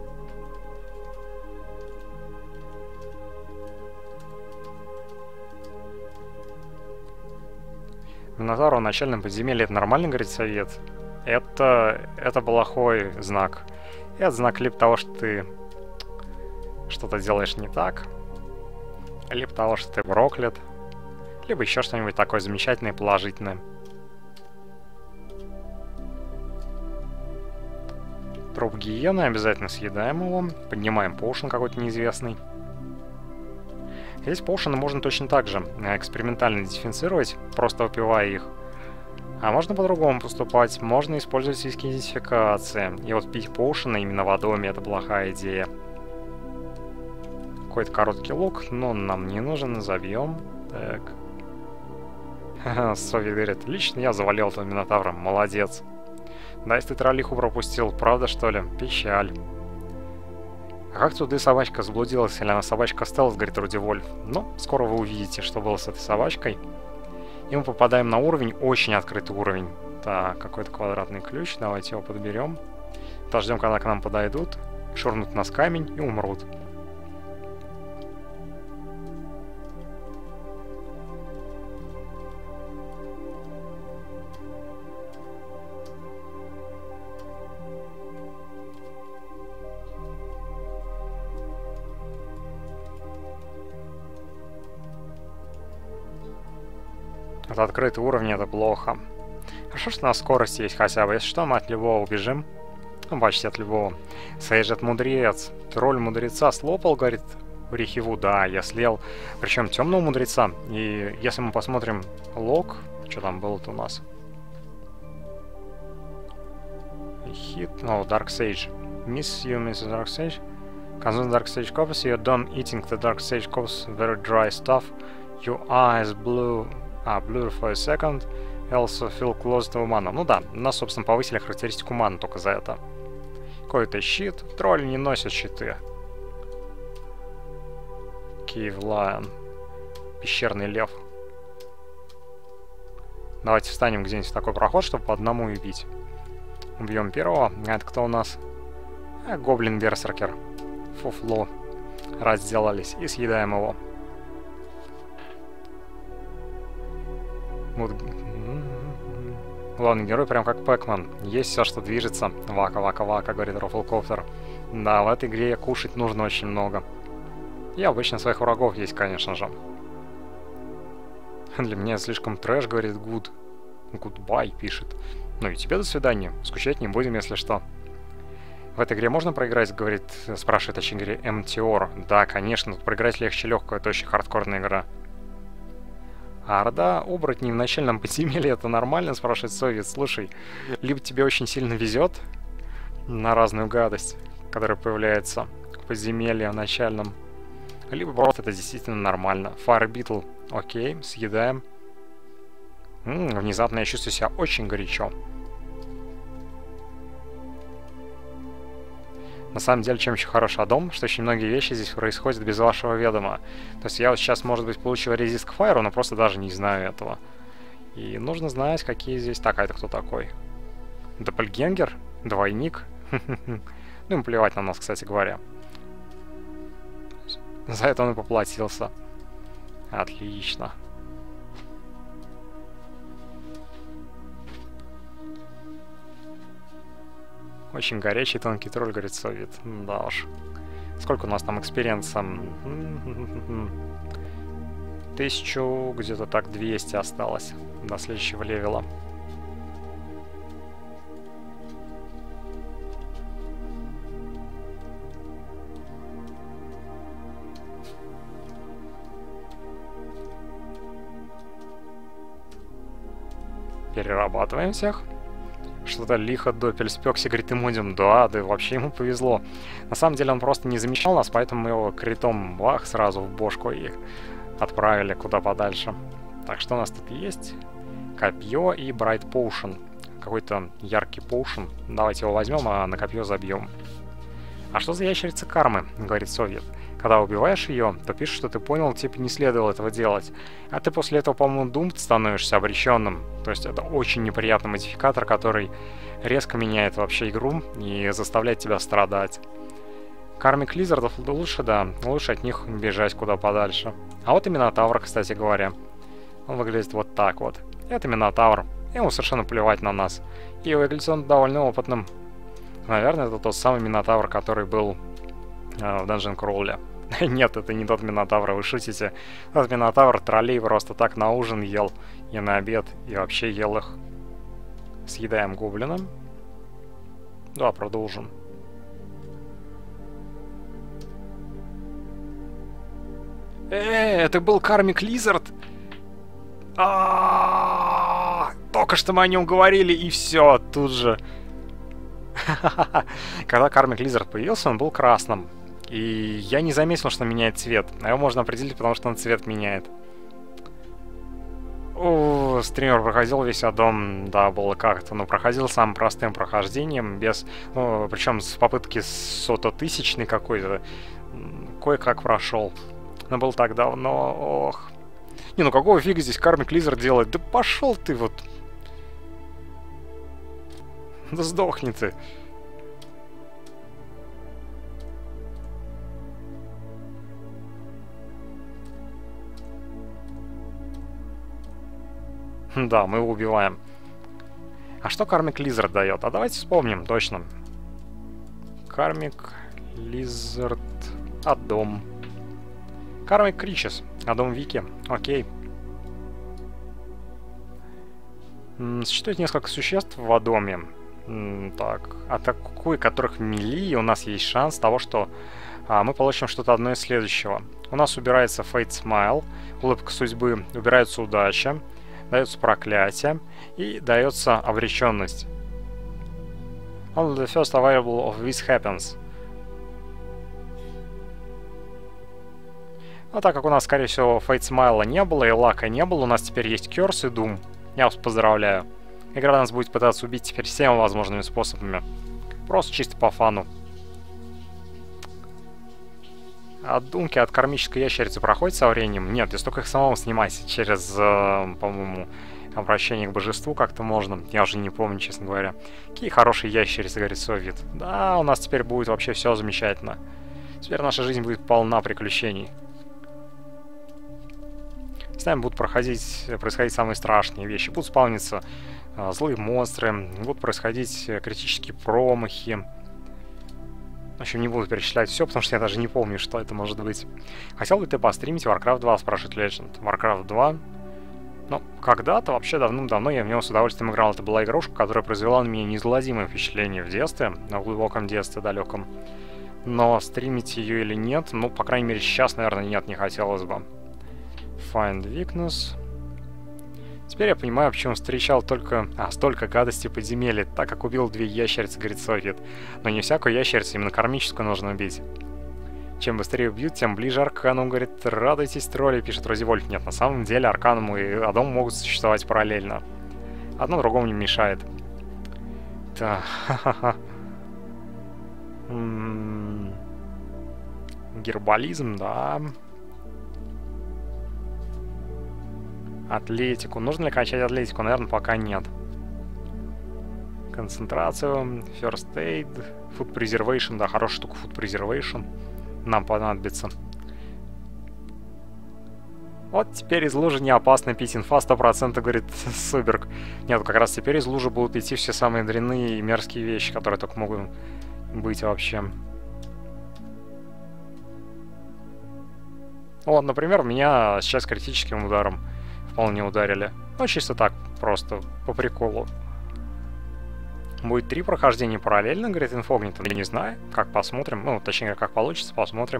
Минотавр в начальном подземелье — это нормально, говорит Совет? Это плохой знак. Это знак либо того, что ты что-то делаешь не так, либо того, что ты проклят, либо еще что-нибудь такое замечательное и положительное. Труп гиены, обязательно съедаем его, поднимаем поушен какой-то неизвестный. Здесь поушены можно точно так же экспериментально дифференцировать, просто выпивая их. А можно по-другому поступать, можно использовать сиськи идентификации. И вот пить поушены именно водоме — это плохая идея. Какой-то короткий лук, но он нам не нужен, забьем. Так. Софи говорит, лично я завалил этого Минотавра, молодец. Да, если ты троллиху пропустил, правда что ли? Печаль. А как тут и собачка заблудилась, или она собачка осталась, говорит Руди Вольф. Ну, скоро вы увидите, что было с этой собачкой. И мы попадаем на уровень, очень открытый уровень. Так, какой-то квадратный ключ, давайте его подберем. Подождем, когда к нам подойдут, шурнут нас камень и умрут. Это открытый уровень, это плохо. Хорошо, что у нас скорость есть хотя бы. Если что, мы от любого убежим. Ну, почти от любого. Сейджет мудрец. Тролль мудреца слопал, говорит, Рихиву. Да, я слел. Причем темного мудреца. И если мы посмотрим лог, что там было-то у нас? Hit, no, Dark Sage. Miss you, Miss Dark Sage. Consume Dark Sage copies. You're done eating the Dark Sage copies. Very dry stuff. Your eyes blue for a second. Also feel close to mana. Ну да, у нас, собственно, повысили характеристику маны только за это. Какой-то щит. Тролли не носят щиты. Cave Lion. Пещерный лев. Давайте встанем где-нибудь в такой проход, чтобы по одному убить. Убьем первого. А это кто у нас? Гоблин Берсеркер. Фуфло. Разделались. И съедаем его. Вот. Главный герой прям как Пэкман. Есть все, что движется. Вака-вака-вака, говорит Рофлкоптер. Да, в этой игре кушать нужно очень много. И обычно своих врагов есть, конечно же. Для меня слишком трэш, говорит Good. Goodbye пишет. Ну и тебе до свидания. Скучать не будем, если что. В этой игре можно проиграть, говорит, спрашивает о игре МТОР. Да, конечно, тут проиграть легче легкого, это очень хардкорная игра. А орда оборотней в начальном подземелье это нормально, спрашивает Совет. Слушай, либо тебе очень сильно везет на разную гадость, которая появляется в подземелье начальном, либо просто это действительно нормально. Fire Beetle, окей, съедаем. Внезапно я чувствую себя очень горячо. На самом деле, чем еще хорош Адом, что очень многие вещи здесь происходят без вашего ведома. То есть я вот сейчас, может быть, получил резист к файру, но просто даже не знаю этого. И нужно знать, какие здесь... Так, а это кто такой? Доппельгенгер? Двойник? Ну, ему плевать на нас, кстати говоря. За это он и поплатился. Отлично. Очень горячий, тонкий тролль, говорит Совет. Да уж. Сколько у нас там экспириенса? 1000, где-то так 200 осталось до следующего левела. Перерабатываем всех. Что-то лихо Доппель спекся, говорит, Имодиум. Да, вообще ему повезло. На самом деле он просто не замечал нас, поэтому мы его критом бах сразу в бошку и отправили куда подальше. Так, что у нас тут есть? Копье и Bright Potion. Какой-то яркий поушен. Давайте его возьмем, а на копье забьем. А что за ящерица кармы, говорит Совет. Когда убиваешь ее, то пишешь, что ты понял, типа не следовало этого делать. А ты после этого, по-моему, Думт становишься обреченным. То есть это очень неприятный модификатор, который резко меняет вообще игру и заставляет тебя страдать. Кармик Лизардов лучше, да, лучше от них бежать куда подальше. А вот и Минотавр, кстати говоря. Он выглядит вот так вот. Это Минотавр. Ему совершенно плевать на нас. И выглядит он довольно опытным. Наверное, это тот самый Минотавр, который был в Dungeon Crawl. Нет, это не тот Минотавр, вы шутите. Тот Минотавр троллей просто так на ужин ел, и на обед, и вообще ел их. Съедаем гоблина. Да, продолжим. Это был Кармик Лизард? Только что мы о нем говорили, и все, тут же. Когда Кармик Лизард появился, он был красным. И я не заметил, что меняет цвет. А его можно определить, потому что он цвет меняет. О, стример проходил весь Адом, да, было как-то, но проходил самым простым прохождением, без, ну, причем с попытки сототысячной какой-то, кое-как прошел. Но был так давно, ох. Не, ну какого фига здесь Кармик Лизард делает? Да пошел ты вот. Да сдохни ты. Да, мы его убиваем. А что Кармик Лизард дает? А давайте вспомним точно. Кармик Лизард Адом. Кармик Кричес. Адом Вики. Окей. Существует несколько существ в Адоме. Так, атакуй которых мили, у нас есть шанс того, что мы получим что-то одно из следующего. У нас убирается Fate Smile, улыбка судьбы, убирается удача, дается проклятие и дается обреченность. Only the first available of this happens. Но так как у нас, скорее всего, Fate Smile не было и лака не было, у нас теперь есть Curse и Doom. Я вас поздравляю. Игра нас будет пытаться убить теперь всеми возможными способами. Просто чисто по фану. От думки от кармической ящерицы проходит со временем? Нет, здесь только их самому снимать через, по-моему, обращение к божеству как-то можно. Я уже не помню, честно говоря. Какие хорошие ящерицы, говорит Совет. Да, у нас теперь будет вообще все замечательно. Теперь наша жизнь будет полна приключений. С нами будут происходить самые страшные вещи. Будут спавниться злые монстры, будут происходить критические промахи. В общем, не буду перечислять все, потому что я даже не помню, что это может быть. Хотел бы ты постримить Warcraft 2, спрашивает Legend. Warcraft 2? Ну, когда-то, вообще давным-давно я в него с удовольствием играл. Это была игрушка, которая произвела на меня неизгладимое впечатление в детстве, в глубоком детстве далеком. Но стримить ее или нет, ну, по крайней мере, сейчас, наверное, нет, не хотелось бы. Find Weakness. Теперь я понимаю, почему встречал только столько гадостей подземелья, так как убил 2 ящерицы, говорит Софит. Но не всякую ящерицу, именно кармическую нужно убить. Чем быстрее убьют, тем ближе Аркану, говорит, радуйтесь, тролли, пишет Розивольф. Нет, на самом деле Арканум и Адом могут существовать параллельно. Одно другому не мешает. Так, ха-ха-ха. Гербализм, да. Атлетику. Нужно ли качать атлетику? Наверное, пока нет. Концентрацию, First Aid, Food Preservation. Да, хорошая штука Food Preservation. Нам понадобится. Вот теперь из лужи не опасно пить инфа 100%, говорит Суберг. Нет, как раз теперь из лужи будут идти все самые дрянные и мерзкие вещи, которые только могут быть вообще. Вот, например, меня сейчас критическим ударом вполне ударили. Ну, чисто так, просто по приколу. Будет 3 прохождения параллельно, говорит Инфогнито. Я не знаю, как посмотрим. Ну, точнее, как получится, посмотрим.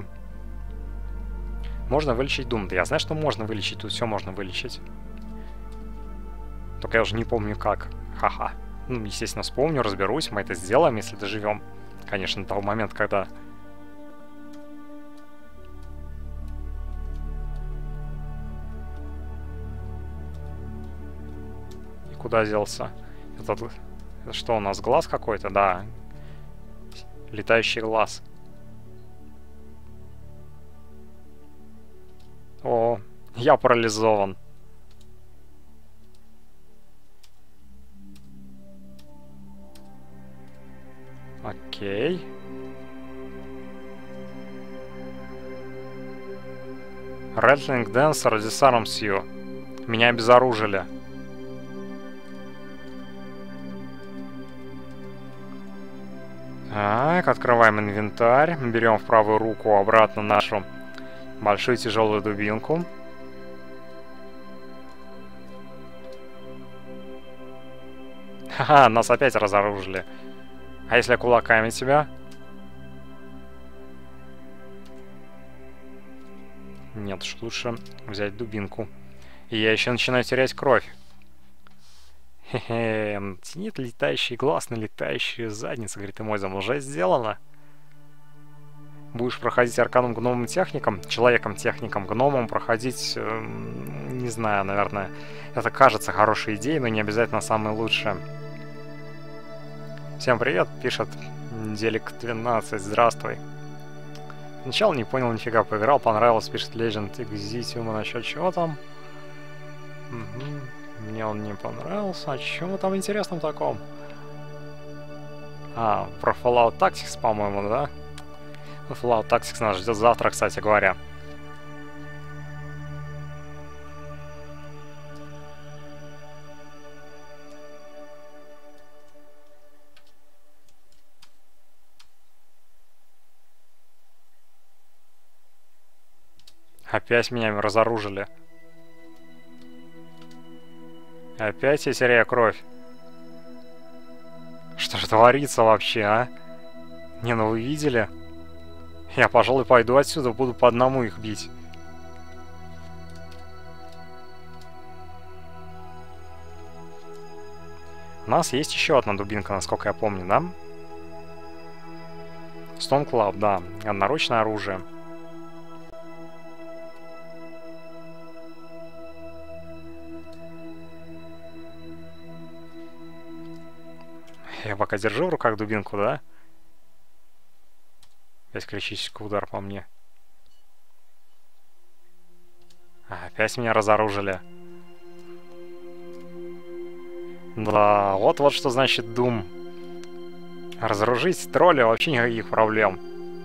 Можно вылечить Doom. Да я знаю, что можно вылечить, тут все можно вылечить. Только я уже не помню как. Ха-ха. Ну, естественно, вспомню, разберусь, мы это сделаем, если доживем. Конечно, до того момента, когда... Куда делся? Это что у нас, глаз какой-то? Да. Летающий глаз. О, я парализован. Окей. Rattling Dancer, Disarms you. Меня обезоружили. Так, открываем инвентарь, берем в правую руку обратно нашу большую тяжелую дубинку. Ха-ха, нас опять разоружили. А если кулаками тебя? Нет уж, лучше взять дубинку. И я еще начинаю терять кровь. Хе-хе, тянет летающий глаз на летающую задницу, говорит Эмойзом, уже сделано. Будешь проходить арканом гномом техником, человеком-техником, гномом проходить, не знаю, наверное, это кажется хорошей идеей, но не обязательно самое лучшее. Всем привет, пишет Делик 12, здравствуй. Сначала не понял нифига, поиграл, понравилось, пишет Legend Exitium, насчет чего там? Угу. Мне он не понравился. А чему там интересном таком? А, про Fallout Tactics, по-моему, да? Fallout Tactics нас ждет завтра, кстати говоря. Опять меня разоружили. Опять я теряю кровь. Что же творится вообще, а? Не, ну вы видели? Я, пожалуй, пойду отсюда, буду по одному их бить. У нас есть еще одна дубинка, насколько я помню, да? Stone Club, да. Одноручное оружие. Я пока держу в руках дубинку, да? Опять критический удар по мне. Опять меня разоружили. Да, вот что значит Doom. Разоружить тролля вообще никаких проблем.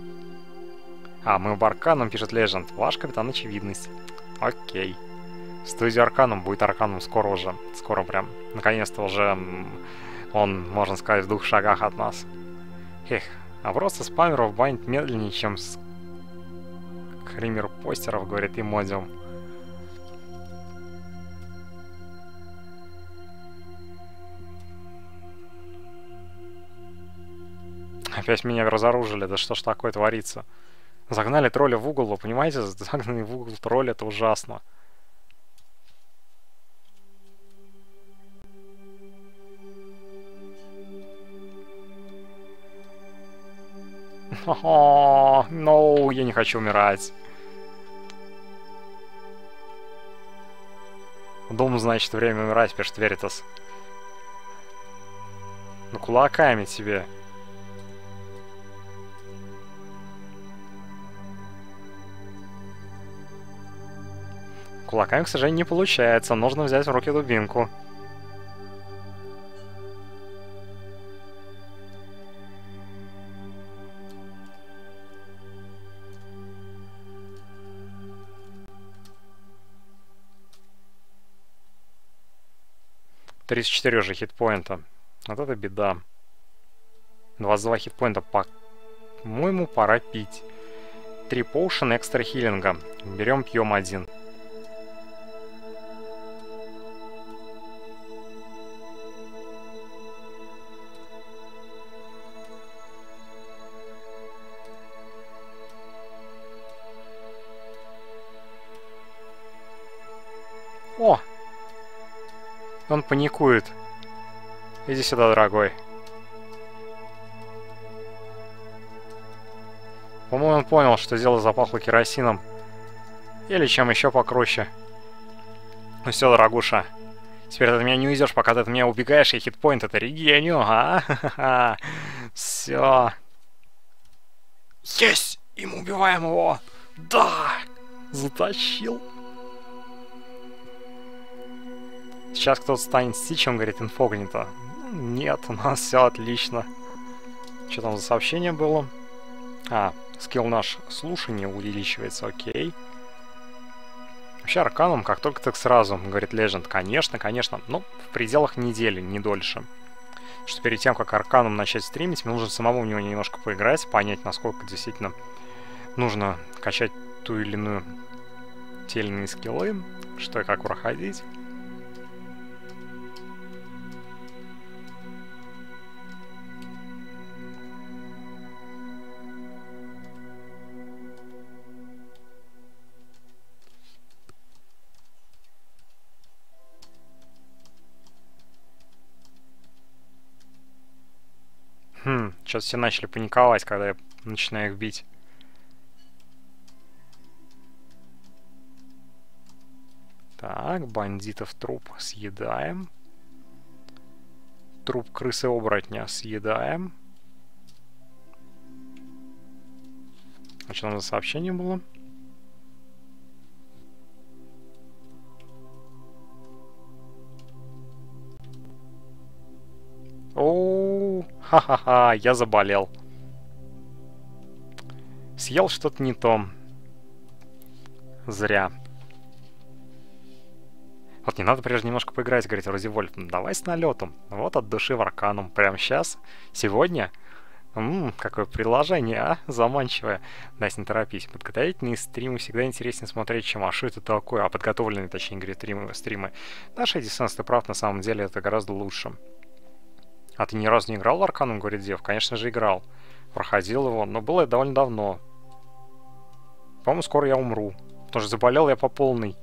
Мы в Арканом, пишет Legend. Ваш капитан очевидность. Окей. Студия Арканум будет Арканум скоро уже. Скоро прям. Наконец-то уже он, можно сказать, в 2 шагах от нас. Эх, а просто спамеров банит медленнее, чем скример постеров, говорит Имодиум. Опять меня разоружили, да что ж такое творится? Загнали тролля в угол, вы понимаете? Загнанный в угол тролль, это ужасно. О, no, я не хочу умирать. Дом, значит, время умирать, пишет Веритас. Ну, кулаками тебе. Кулаками, к сожалению, не получается. Нужно взять в руки дубинку. $34 уже хитпоинта. Вот это беда. 22 хитпоинта, по-моему, пора пить. 3 поушен экстра хилинга. Берем, пьем 1. О! Он паникует. Иди сюда, дорогой. По-моему, он понял, что дело запахло керосином. Или чем еще покруще. Ну все, дорогуша. Теперь ты от меня не уйдешь, пока ты от меня убегаешь, и хитпоинт это регеню, а? Все. Есть! И мы убиваем его! Да! Затащил. Сейчас кто-то станет Стичем, говорит инфогнито. Нет, у нас все отлично. Что там за сообщение было? Скилл наш слушание увеличивается, окей. Вообще Арканум как только так сразу, говорит Legend. Конечно, конечно, но в пределах недели, не дольше. Что перед тем, как Арканум начать стримить, мне нужно самому в него немножко поиграть, понять, насколько действительно нужно качать те или иные скиллы, что и как проходить. Сейчас все начали паниковать, когда я начинаю их бить. Так, бандитов труп съедаем. Труп крысы-оборотня съедаем. А что там за сообщение было? Оу, ха-ха-ха, я заболел. Съел что-то не то. Зря. Вот не надо прежде немножко поиграть, говорит Рози Вольф. Давай с налетом. Вот от души в Арканум. Прямо сейчас, сегодня, Какое предложение, а? Заманчивое. Настя, не торопись. Подготовительные стримы всегда интереснее смотреть, чем «а что это такое?» А подготовленные, точнее говоря, стримы. Наша Эдисенс, ты прав, на самом деле это гораздо лучше. А ты ни разу не играл в Арканум, говорит Дев? Конечно же играл. Проходил его, но было это довольно давно. По-моему, скоро я умру. Потому что заболел я по полной.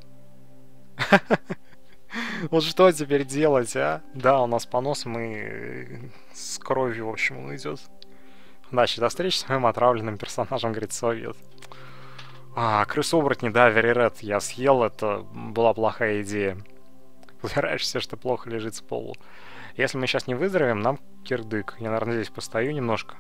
Вот что теперь делать, а? Да, у нас понос, мы с кровью, в общем, он идет. Дальше, до встречи с моим отравленным персонажем, говорит Совет. Крысу-оборотни, да, Вериред, я съел, это была плохая идея. Убираешься, что плохо лежит с полу. Если мы сейчас не выздоровеем, нам кирдык. Я, наверное, здесь постою немножко.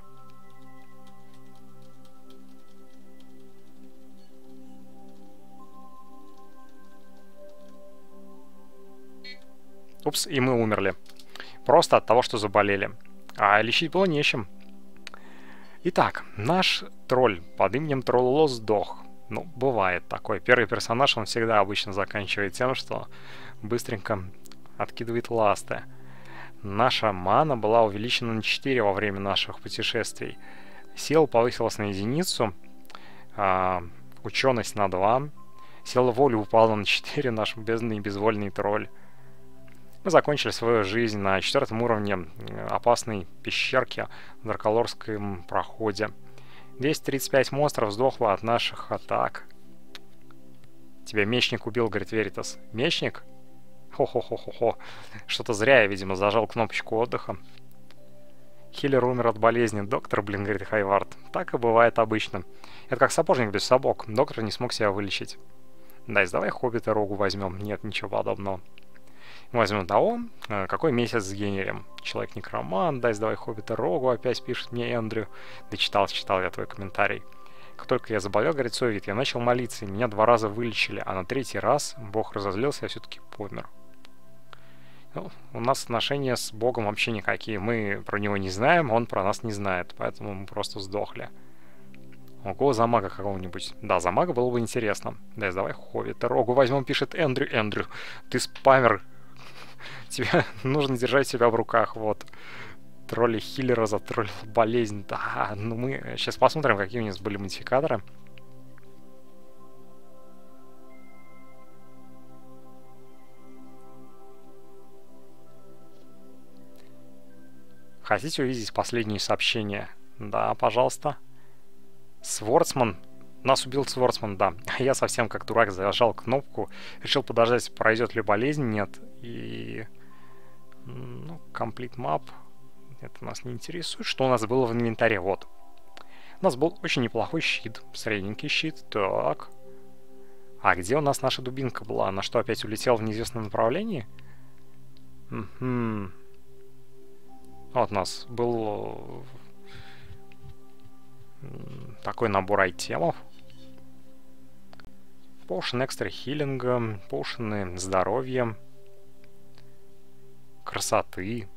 Упс, и мы умерли. Просто от того, что заболели. А лечить было нечем. Итак, наш тролль под именем Тролло сдох. Ну, бывает такое. Первый персонаж, он всегда обычно заканчивает тем, что быстренько откидывает ласты. Наша мана была увеличена на 4 во время наших путешествий. Сила повысилась на 1, ученость на 2, сила воли упала на 4, наш бедный безвольный тролль. Мы закончили свою жизнь на 4 уровне опасной пещерки в Драколорском проходе. 235 монстров сдохло от наших атак. Тебя мечник убил, говорит Веритас. Мечник? Хо-хо-хо-хо-хо. Что-то зря я, видимо, зажал кнопочку отдыха. Хиллер умер от болезни. Доктор, блин, говорит Хайвард. Так и бывает обычно. Это как сапожник без сапог. Доктор не смог себя вылечить. Да, давай Хоббита Рогу возьмем. Нет, ничего подобного. Возьмем того, какой месяц с генерем. Человек-некромант, дай сдавай Хоббита Рогу, опять пишет мне Эндрю. Да читал я твой комментарий. Как только я заболел, говорит Совет, я начал молиться, и меня 2 раза вылечили, а на 3-й раз Бог разозлился, я все-таки помер. Ну, у нас отношения с Богом вообще никакие. Мы про него не знаем, он про нас не знает, поэтому мы просто сдохли. Ого, за мага какого-нибудь. Да, за мага было бы интересно. Да, давай Хоббита Рогу возьмем, пишет Эндрю. Эндрю, ты спамер. Тебе нужно держать себя в руках, вот. Тролли хиллера затроллил болезнь. Да, ну мы сейчас посмотрим, какие у нас были модификаторы. Хотите увидеть последние сообщения? Да, пожалуйста. Свордсман. Нас убил Свордсман, да. Я совсем как дурак зажал кнопку. Решил подождать, пройдет ли болезнь. Нет. И... Ну, Complete Map. Это нас не интересует. Что у нас было в инвентаре? Вот. У нас был очень неплохой щит. Средненький щит. Так. А где у нас наша дубинка была? Она что, опять улетела в неизвестном направлении? Угу. Вот у нас был такой набор айтемов. Поушен экстра хилинга, поушены здоровья, красоты,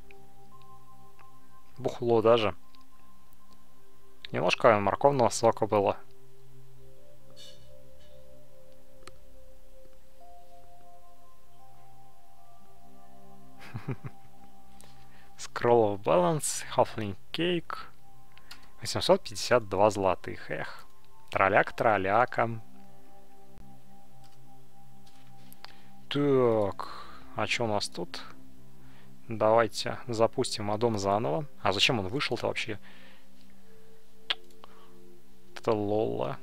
бухло даже. Немножко морковного сока было. Scroll of Balance, Halfling Cake, 852 золотых, эх. Тролляк-тролляка. Так, а что у нас тут? Давайте запустим аддон заново. А зачем он вышел-то вообще? Это лолла.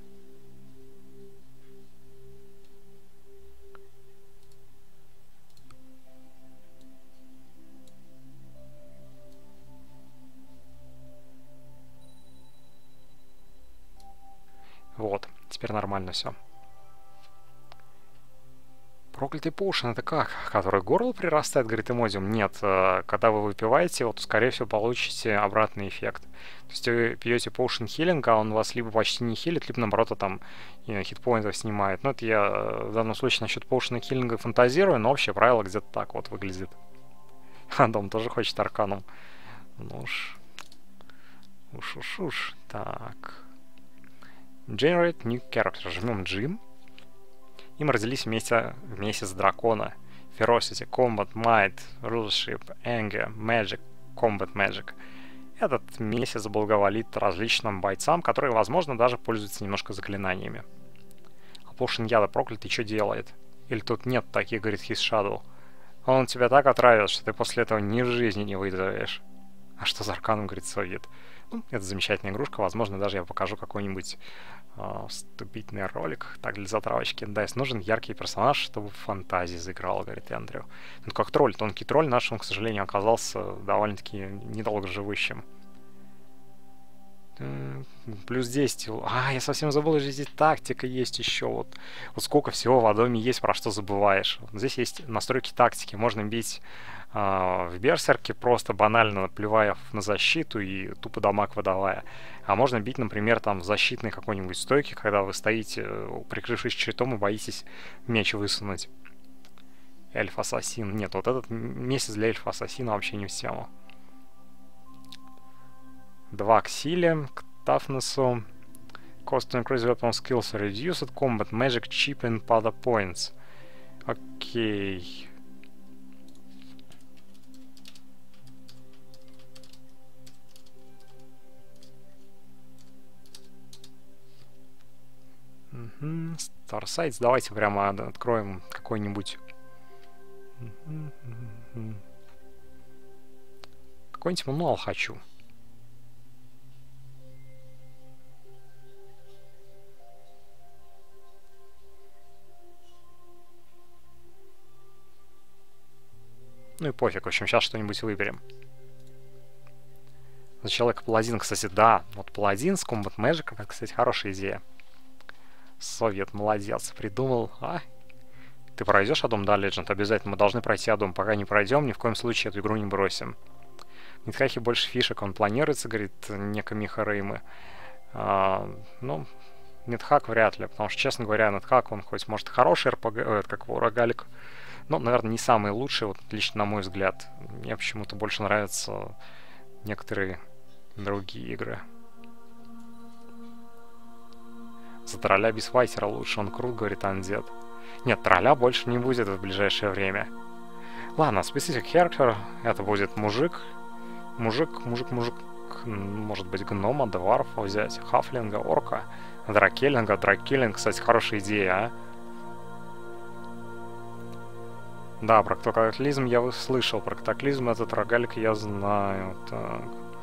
Вот, теперь нормально все. Проклятый поушен это как? Который горло прирастает, говорит Эмодиум? Нет, когда вы выпиваете, вот, скорее всего, получите обратный эффект. То есть вы пьете поушен хилинга, а он вас либо почти не хилит, либо наоборот там хитпоинтов снимает. Ну, это я в данном случае насчет поушена хилинга фантазирую, но общее правило где-то так вот выглядит. А Дом тоже хочет арканом. Ну уж. Уж. Так. Generate new character. Жмем G. И мы родились вместе в месяц дракона. Ferocity, Combat, Might, Rulership, Anger, Magic, Combat Magic. Этот месяц благоволит различным бойцам, которые, возможно, даже пользуются немножко заклинаниями. А Potion яда проклятый что делает? Или тут нет таких, говорит, His Shadow? Он тебя так отравит, что ты после этого ни в жизни не выздоровеешь. А что за арканом, говорит, Совет? Ну, это замечательная игрушка, возможно, даже я покажу какой-нибудь вступительный ролик. Так, для затравочки. Да, если нужен яркий персонаж, чтобы в фантазии заиграл, говорит Эндрю. Ну, как тролль, тонкий тролль наш, он, к сожалению, оказался довольно-таки недолго живущим. Плюс 10. Я совсем забыл, что здесь тактика есть еще. Вот сколько всего в Адоме есть, про что забываешь. Вот здесь есть настройки тактики. Можно бить в берсерке, просто банально наплевая на защиту и тупо дамаг выдавая. А можно бить, например, там в защитной какой-нибудь стойке, когда вы стоите, прикрывшись щитом, и боитесь меч высунуть. Эльф-ассасин. Нет, вот этот месяц для эльфа-ассасина вообще не в тему. 2 к силе, к тафнесу. Cost to increase weapon skills reduced. Combat magic cheapen pada points. Окей. Starsites. Давайте прямо откроем какой-нибудь... Какой-нибудь мануал хочу. Ну и пофиг, в общем, сейчас что-нибудь выберем. За человека-паладин, кстати, да. Вот паладин с Combat Magic, это, кстати, хорошая идея. Совет, молодец, придумал. Ты пройдешь Адом? Да, Legend, обязательно. Мы должны пройти Адом. Пока не пройдем, ни в коем случае эту игру не бросим. В Нитхаке больше фишек, он планируется, говорит Нека Миха Реймы. Ну, Нитхак вряд ли, потому что, честно говоря, Нитхак, он хоть может хороший РПГ, как его рогалик, но, наверное, не самый лучший, вот лично на мой взгляд. Мне почему-то больше нравятся некоторые другие игры. За тролля без файтера лучше, он крут, говорит Андет. Нет, тролля больше не будет в ближайшее время. Ладно, specific character, это будет мужик. Мужик, может быть, гнома, дварфа взять, хафлинга, орка, дракеллинга. Дракеллинг, кстати, хорошая идея, а? Да, про катаклизм я слышал. Про катаклизм этот рогалик я знаю. Так.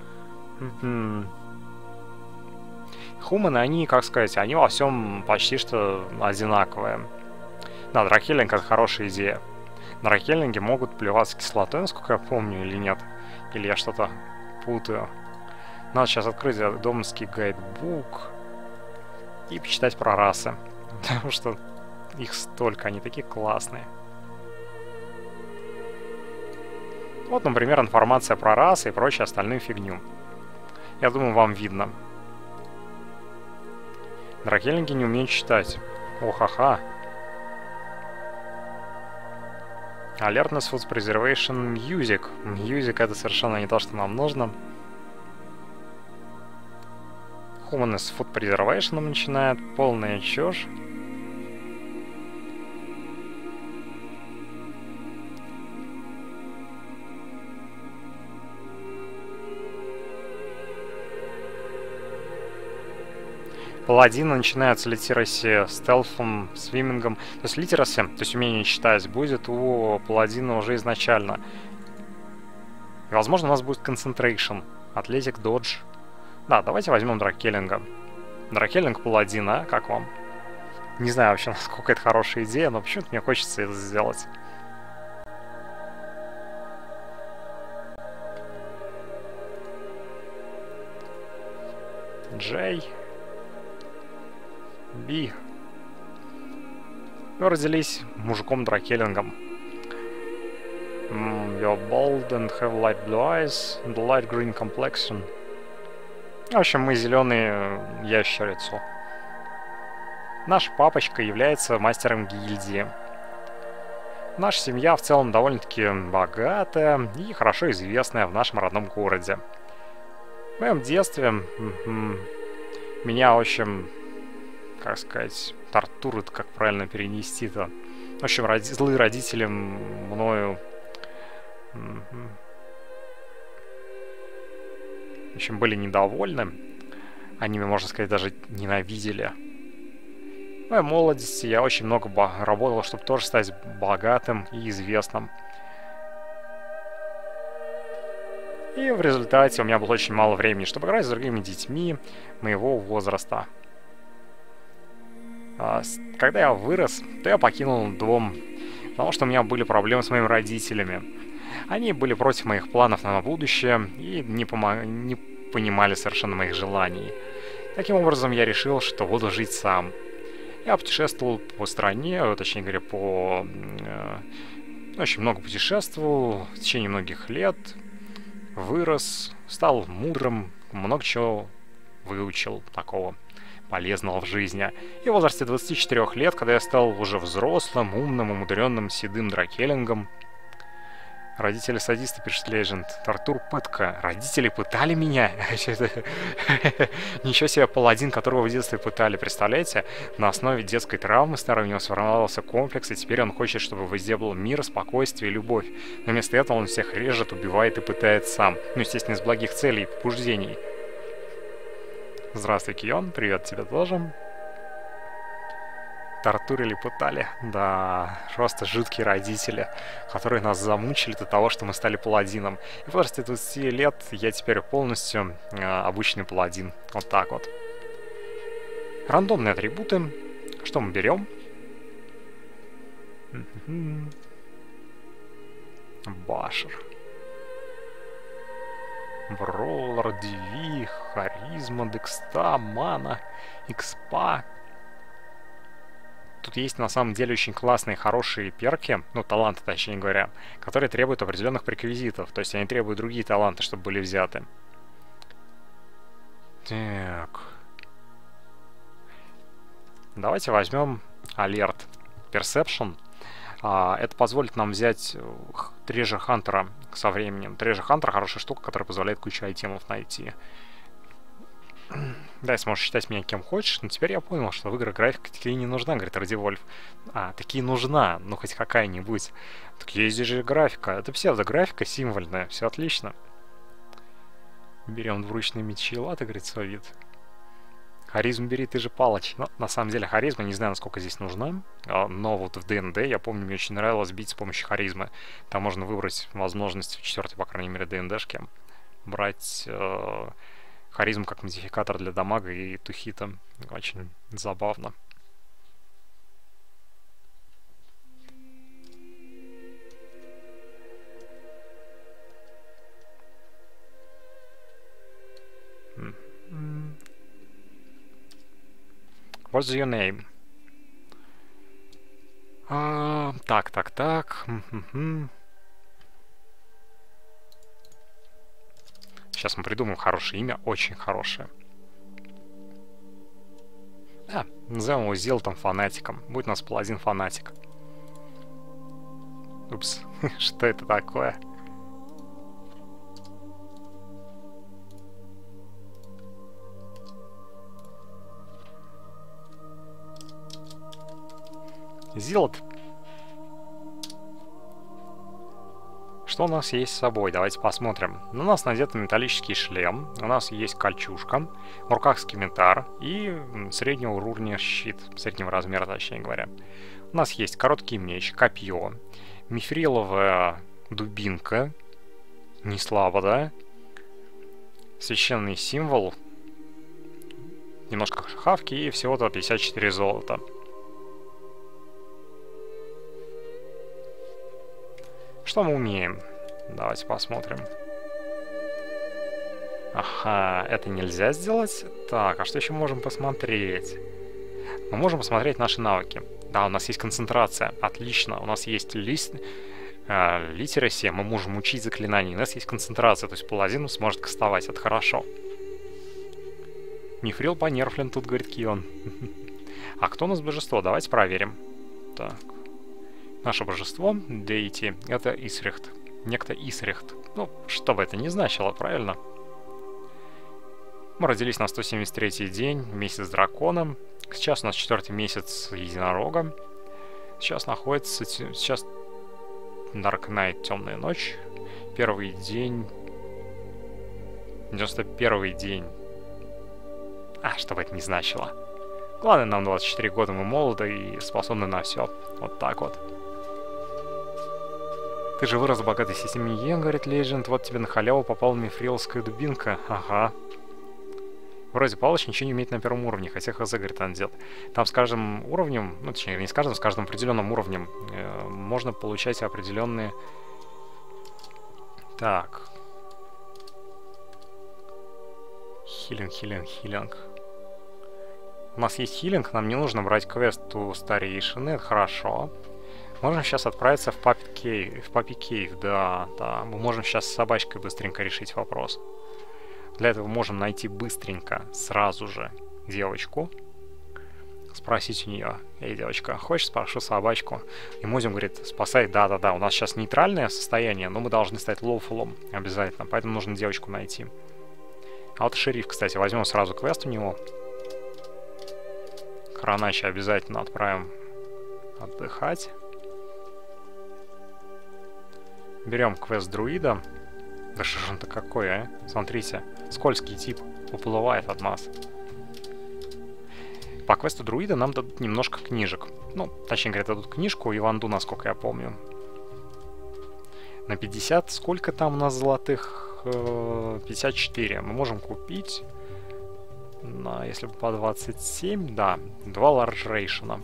Хуманы, они, как сказать, они во всем почти что одинаковые. Да, дракеллинг это хорошая идея. Дракеллинги могут плеваться кислотой, насколько я помню, или нет. Или я что-то путаю. Надо сейчас открыть домский гайдбук и почитать про расы. Потому что их столько, они такие классные. Вот, например, информация про расы и прочую остальную фигню. Я думаю, вам видно. Дракеллинги не умеют читать. Ха-ха. Alertness Food Preservation Music. Music это совершенно не то, что нам нужно. Humanist Food Preservation начинает. Полная чушь. Паладин начинает с литераси, стелфом, свиммингом. То есть литераси, то есть умение читать, будет у паладина уже изначально. И, возможно, у нас будет concentration, атлетик, додж. Да, давайте возьмем дракеллинга. Дракеллинг паладина, как вам? Не знаю вообще, насколько это хорошая идея, но почему-то мне хочется это сделать. Джей. Би. Вы родились мужиком-дракеллингом. You're bold and have light blue eyes and light green complexion. В общем, мы зеленые ящерицу. Наш папочка является мастером гильдии. Наша семья в целом довольно-таки богатая и хорошо известная в нашем родном городе. В моем детстве меня, в общем, как сказать, тортуруют, как правильно перенести-то. В общем, злые родители мною В общем, были недовольны. Они меня, можно сказать, даже ненавидели. В моей молодости я очень много работал, чтобы тоже стать богатым и известным. И в результате у меня было очень мало времени, чтобы играть с другими детьми моего возраста. Когда я вырос, то я покинул дом, потому что у меня были проблемы с моими родителями. Они были против моих планов на будущее и не понимали совершенно моих желаний. Таким образом, я решил, что буду жить сам. Я путешествовал по стране, точнее говоря, очень много путешествовал в течение многих лет. Вырос, стал мудрым, много чего выучил такого полезного в жизни. И в возрасте 24 лет, когда я стал уже взрослым, умным, умудренным, седым дракелингом, родители садисты, пишет Legend. Тортур пытка. Родители пытали меня. Ничего себе, паладин, которого в детстве пытали, представляете? На основе детской травмы старой у него сформировался комплекс, и теперь он хочет, чтобы везде был мир, спокойствие и любовь. Но вместо этого он всех режет, убивает и пытает сам. Ну, естественно, из благих целей и побуждений. Здравствуй, Кион. Привет тебе тоже. Тортурили, пытали. Да, просто жуткие родители, которые нас замучили до того, что мы стали паладином. И в возрасте 20 лет я теперь полностью обычный паладин. Вот так вот. Рандомные атрибуты. Что мы берем? Башер. Броулер, Диви, Харизма, Декста, Мана, Экспа. Тут есть на самом деле очень классные, хорошие перки, ну, таланты, точнее говоря, которые требуют определенных преквизитов. То есть они требуют другие таланты, чтобы были взяты. Так. Давайте возьмем Alert Perception. Это позволит нам взять Treasure Hunter со временем. Treasure Hunter — хорошая штука, которая позволяет кучу айтемов найти. Да, сможешь считать меня кем хочешь, но теперь я понял, что в играх графика такие не нужна, говорит Радивольф. Такие нужна, ну хоть какая-нибудь. Так есть здесь же графика. Это псевдографика символьная, все отлично. Берем двуручные мечи, латы, говорит Совит. Харизму бери, ты же палач. Но на самом деле харизма, не знаю, насколько здесь нужна. Но вот в ДНД, я помню, мне очень нравилось бить с помощью харизмы. Там можно выбрать возможность в 4-й, по крайней мере, ДНДшке брать харизму как модификатор для дамага и тухита. Очень забавно. What's your name? Так. Сейчас мы придумаем хорошее имя, очень хорошее. Назовем его Зелтом Фанатиком. Будет у нас паладин фанатик. Упс, что это такое? Зилот. Что у нас есть с собой? Давайте посмотрим. У нас надет металлический шлем, у нас есть кольчужка, в руках скимитар и среднего уровня щит, среднего размера, точнее говоря. У нас есть короткий меч, копье, мифриловая дубинка, не слабо, да? Священный символ, немножко хавки и всего-то 54 золота. Что мы умеем? Давайте посмотрим. Ага, это нельзя сделать. Так, а что еще можем посмотреть? Мы можем посмотреть наши навыки. Да, у нас есть концентрация. Отлично. У нас есть литераси. Мы можем учить заклинания. У нас есть концентрация. То есть паладин сможет кастовать. Это хорошо. Мифрил понерфлен, тут говорит Кион. А кто у нас божество? Давайте проверим. Так. Наше божество, Deity, это Исрихт. Некто Исрихт. Ну, что бы это ни значило, правильно? Мы родились на 173-й день, месяц дракона. Сейчас у нас 4-й месяц единорога. Сейчас находится... Сейчас Dark Night, темная ночь. Первый день... 91-й день. А, что бы это ни значило. Главное, нам 24 года, мы молоды и способны на все. Вот так вот. Ты же вырос в богатой семье, говорит Легенд. Вот тебе на халяву попала мифриловская дубинка. Ага. Вроде Павлович ничего не умеет на первом уровне, хотя хз, говорит Андет. Там с каждым уровнем, ну точнее не с каждым, с каждым определенным уровнем можно получать определенные... Так. Хилинг. У нас есть хилинг, нам не нужно брать квест у старейшины, это хорошо. Можем сейчас отправиться в Папи Кейв, да. Мы можем сейчас с собачкой быстренько решить вопрос. Для этого можем найти быстренько, сразу же, девочку. Спросить у нее: эй, девочка, хочешь, спрошу собачку? И Музим говорит: спасай, да, у нас сейчас нейтральное состояние, но мы должны стать лоуфулом обязательно, поэтому нужно девочку найти. А вот шериф, кстати, возьмем сразу квест у него. Кранача обязательно отправим отдыхать. Берем квест друида. Да что же он-то какой, а? Смотрите, скользкий тип уплывает от нас. По квесту друида нам дадут немножко книжек. Ну, точнее говоря, дадут книжку Иванду, насколько я помню. На 50, сколько там у нас золотых? 54. Мы можем купить, если бы по 27, да, 2 ларджрейшена.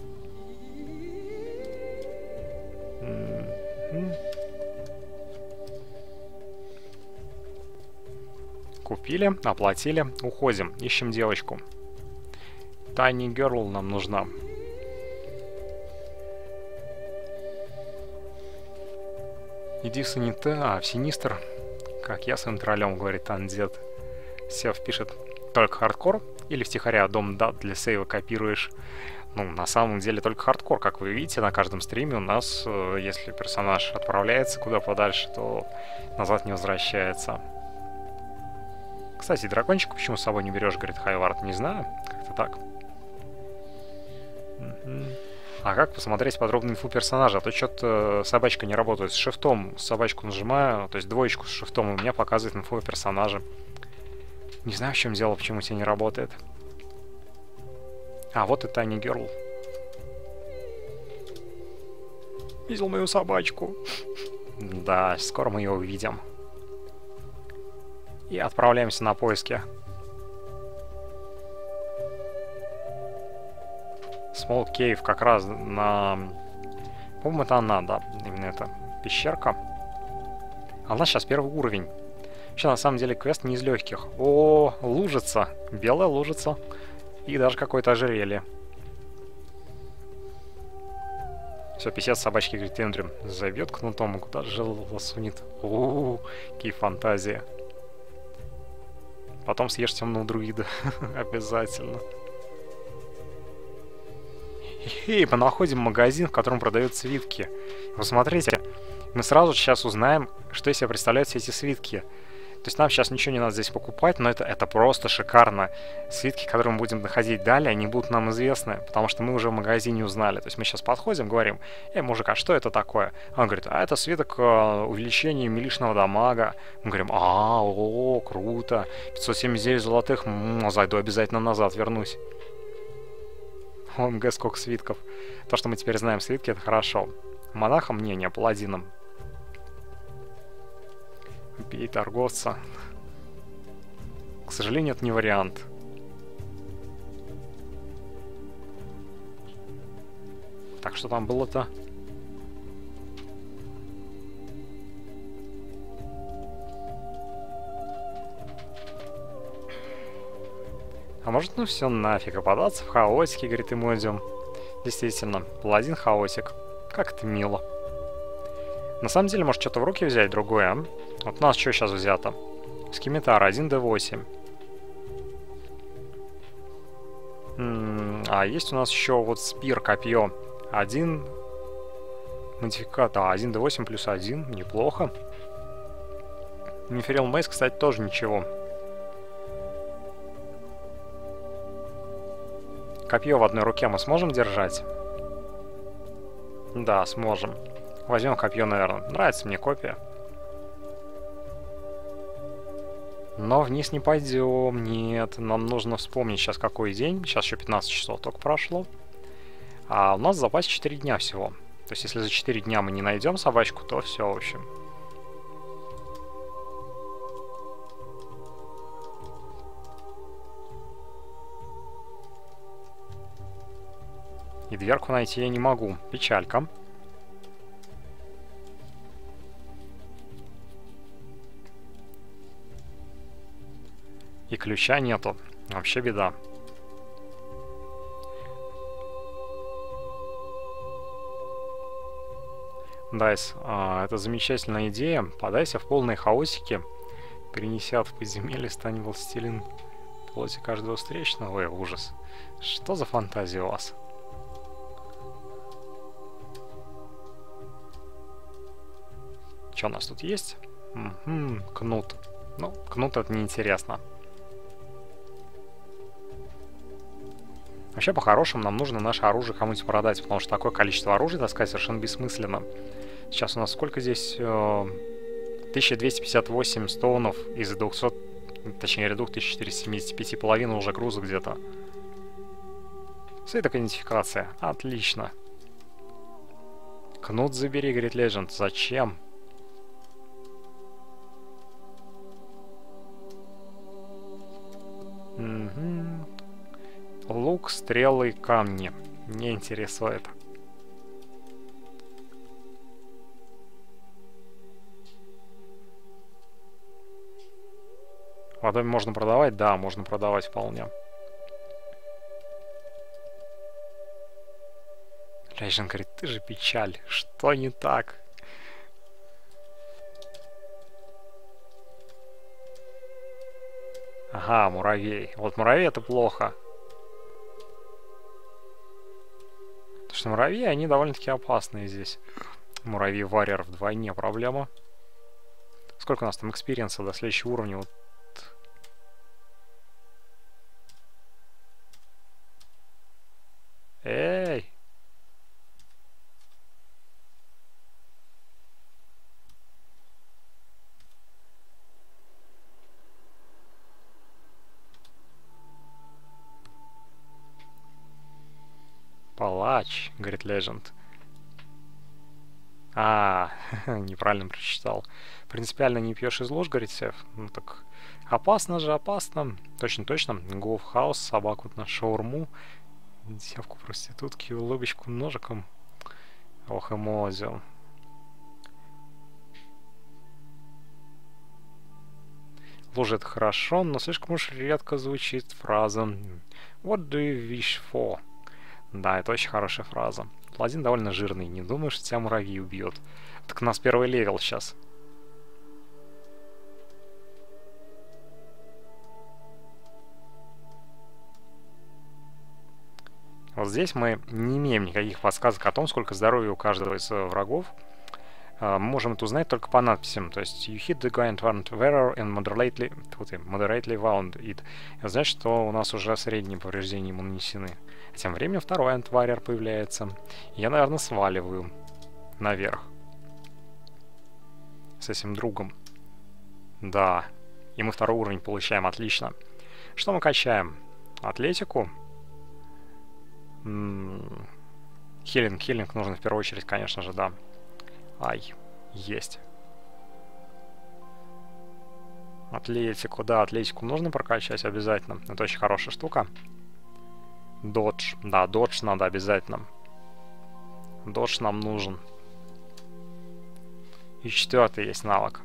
Купили, оплатили, уходим, ищем девочку. Tiny Girl нам нужна. Иди в санитар, в Синистер. Как я своим троллем, говорит Андет. Сев пишет: только хардкор или втихаря дом дат для сейва копируешь? Ну, на самом деле только хардкор. Как вы видите, на каждом стриме у нас, если персонаж отправляется куда подальше, то назад не возвращается. Кстати, дракончика почему с собой не берешь, говорит Хайвард, не знаю. Как-то так. А как посмотреть подробную инфу персонажа? А то что-то собачка не работает. С шифтом собачку нажимаю, то есть двоечку с шифтом, и у меня показывает инфу персонажа. Не знаю, в чем дело, почему у тебя не работает. А, вот и Tiny Girl. Видел мою собачку? Да, скоро мы ее увидим. И отправляемся на поиски. Small Cave как раз на... По-моему, это она, да. Именно эта пещерка. Она сейчас первый уровень. Вообще, на самом деле, квест не из легких. О, лужица. Белая лужица. И даже какое-то ожерелье. Все, писец собачки, говорит Эндрю. Забьет кнутом, куда жерло сунет. Какие фантазии. Потом съешь темного друида. Обязательно. Эй, мы находим магазин, в котором продают свитки. Посмотрите, мы сразу сейчас узнаем, что из себя представляют все эти свитки. То есть нам сейчас ничего не надо здесь покупать, но это просто шикарно. Свитки, которые мы будем находить далее, они будут нам известны, потому что мы уже в магазине узнали. То есть мы сейчас подходим, говорим: эй, мужик, а что это такое? Он говорит: а это свиток увеличения милишного дамага. Мы говорим: круто, 579 золотых, зайду обязательно назад, вернусь. ОМГ, сколько свитков. То, что мы теперь знаем свитки, это хорошо. Монахом? Не паладином. Бей торговца. К сожалению, это не вариант. Так, что там было-то? А может, ну все нафиг, податься в хаотике, говорит Эмодиум. Действительно, паладин хаотик. Как это мило. На самом деле, может, что-то в руки взять другое, а? Вот у нас что сейчас взято? Скимитар 1d8. А есть у нас еще вот спир, копье. 1 модификат. 1d8 плюс 1. Неплохо. Мифрил Мейс, кстати, тоже ничего. Копье в одной руке мы сможем держать? Да, сможем. Возьмем копье, наверное. Нравится мне копия. Но вниз не пойдем, нет. Нам нужно вспомнить сейчас какой день. Сейчас еще 15 часов только прошло. А у нас в запасе 4 дня всего. То есть если за 4 дня мы не найдем собачку, то все, в общем. И дверку найти я не могу. Печалька. И ключа нету. Вообще беда. Дайс, это замечательная идея. Подайся в полной хаосике. Перенеся в подземелье, стань властелин плоти каждого встречного. Ой, ужас. Что за фантазия у вас? Что у нас тут есть? Кнут. Ну, кнут это неинтересно. Вообще, по-хорошему, нам нужно наше оружие кому-нибудь продать, потому что такое количество оружия таскать совершенно бессмысленно. Сейчас у нас сколько здесь? 1258 стоунов из 200, точнее 2475, половина уже груза где-то. Свиток идентификация. Отлично. Кнут забери, говорит Legend. Зачем? Лук, стрелы, камни. Не интересует. Водой можно продавать? Да, можно продавать вполне. Legend говорит, ты же печаль. Что не так? Ага, муравей. Вот муравей это плохо. Потому что муравьи, они довольно-таки опасные здесь. Муравей-варьер вдвойне проблема. Сколько у нас там экспириенса до следующего уровня? Вот. Эй! Палач, говорит Legend. Неправильно прочитал. Принципиально не пьешь из луж, говорит Сев. Ну так опасно же, опасно. Точно. Go в хаус, собаку на шаурму, девку проститутки, улыбочку ножиком. Ох, эмодзи. Лужа это хорошо, но слишком уж редко звучит фраза What do you wish for? Да, это очень хорошая фраза. Паладин довольно жирный, не думаешь, что тебя муравьи убьет. Так у нас первый левел сейчас. Вот здесь мы не имеем никаких подсказок о том, сколько здоровья у каждого из врагов. Мы можем это узнать только по надписям. То есть you hit the giant warrant wearer and moderately wound it. Это значит, что у нас уже средние повреждения ему нанесены. Тем временем второй антварьер появляется. Я, наверное, сваливаю наверх. С этим другом. Да. И мы второй уровень получаем. Отлично. Что мы качаем? Атлетику. Хилинг нужно в первую очередь, конечно же, да. Ай, есть. Атлетику, да, атлетику нужно прокачать обязательно. Это очень хорошая штука. Додж, да, додж надо обязательно. Додж нам нужен. И четвертый есть навык.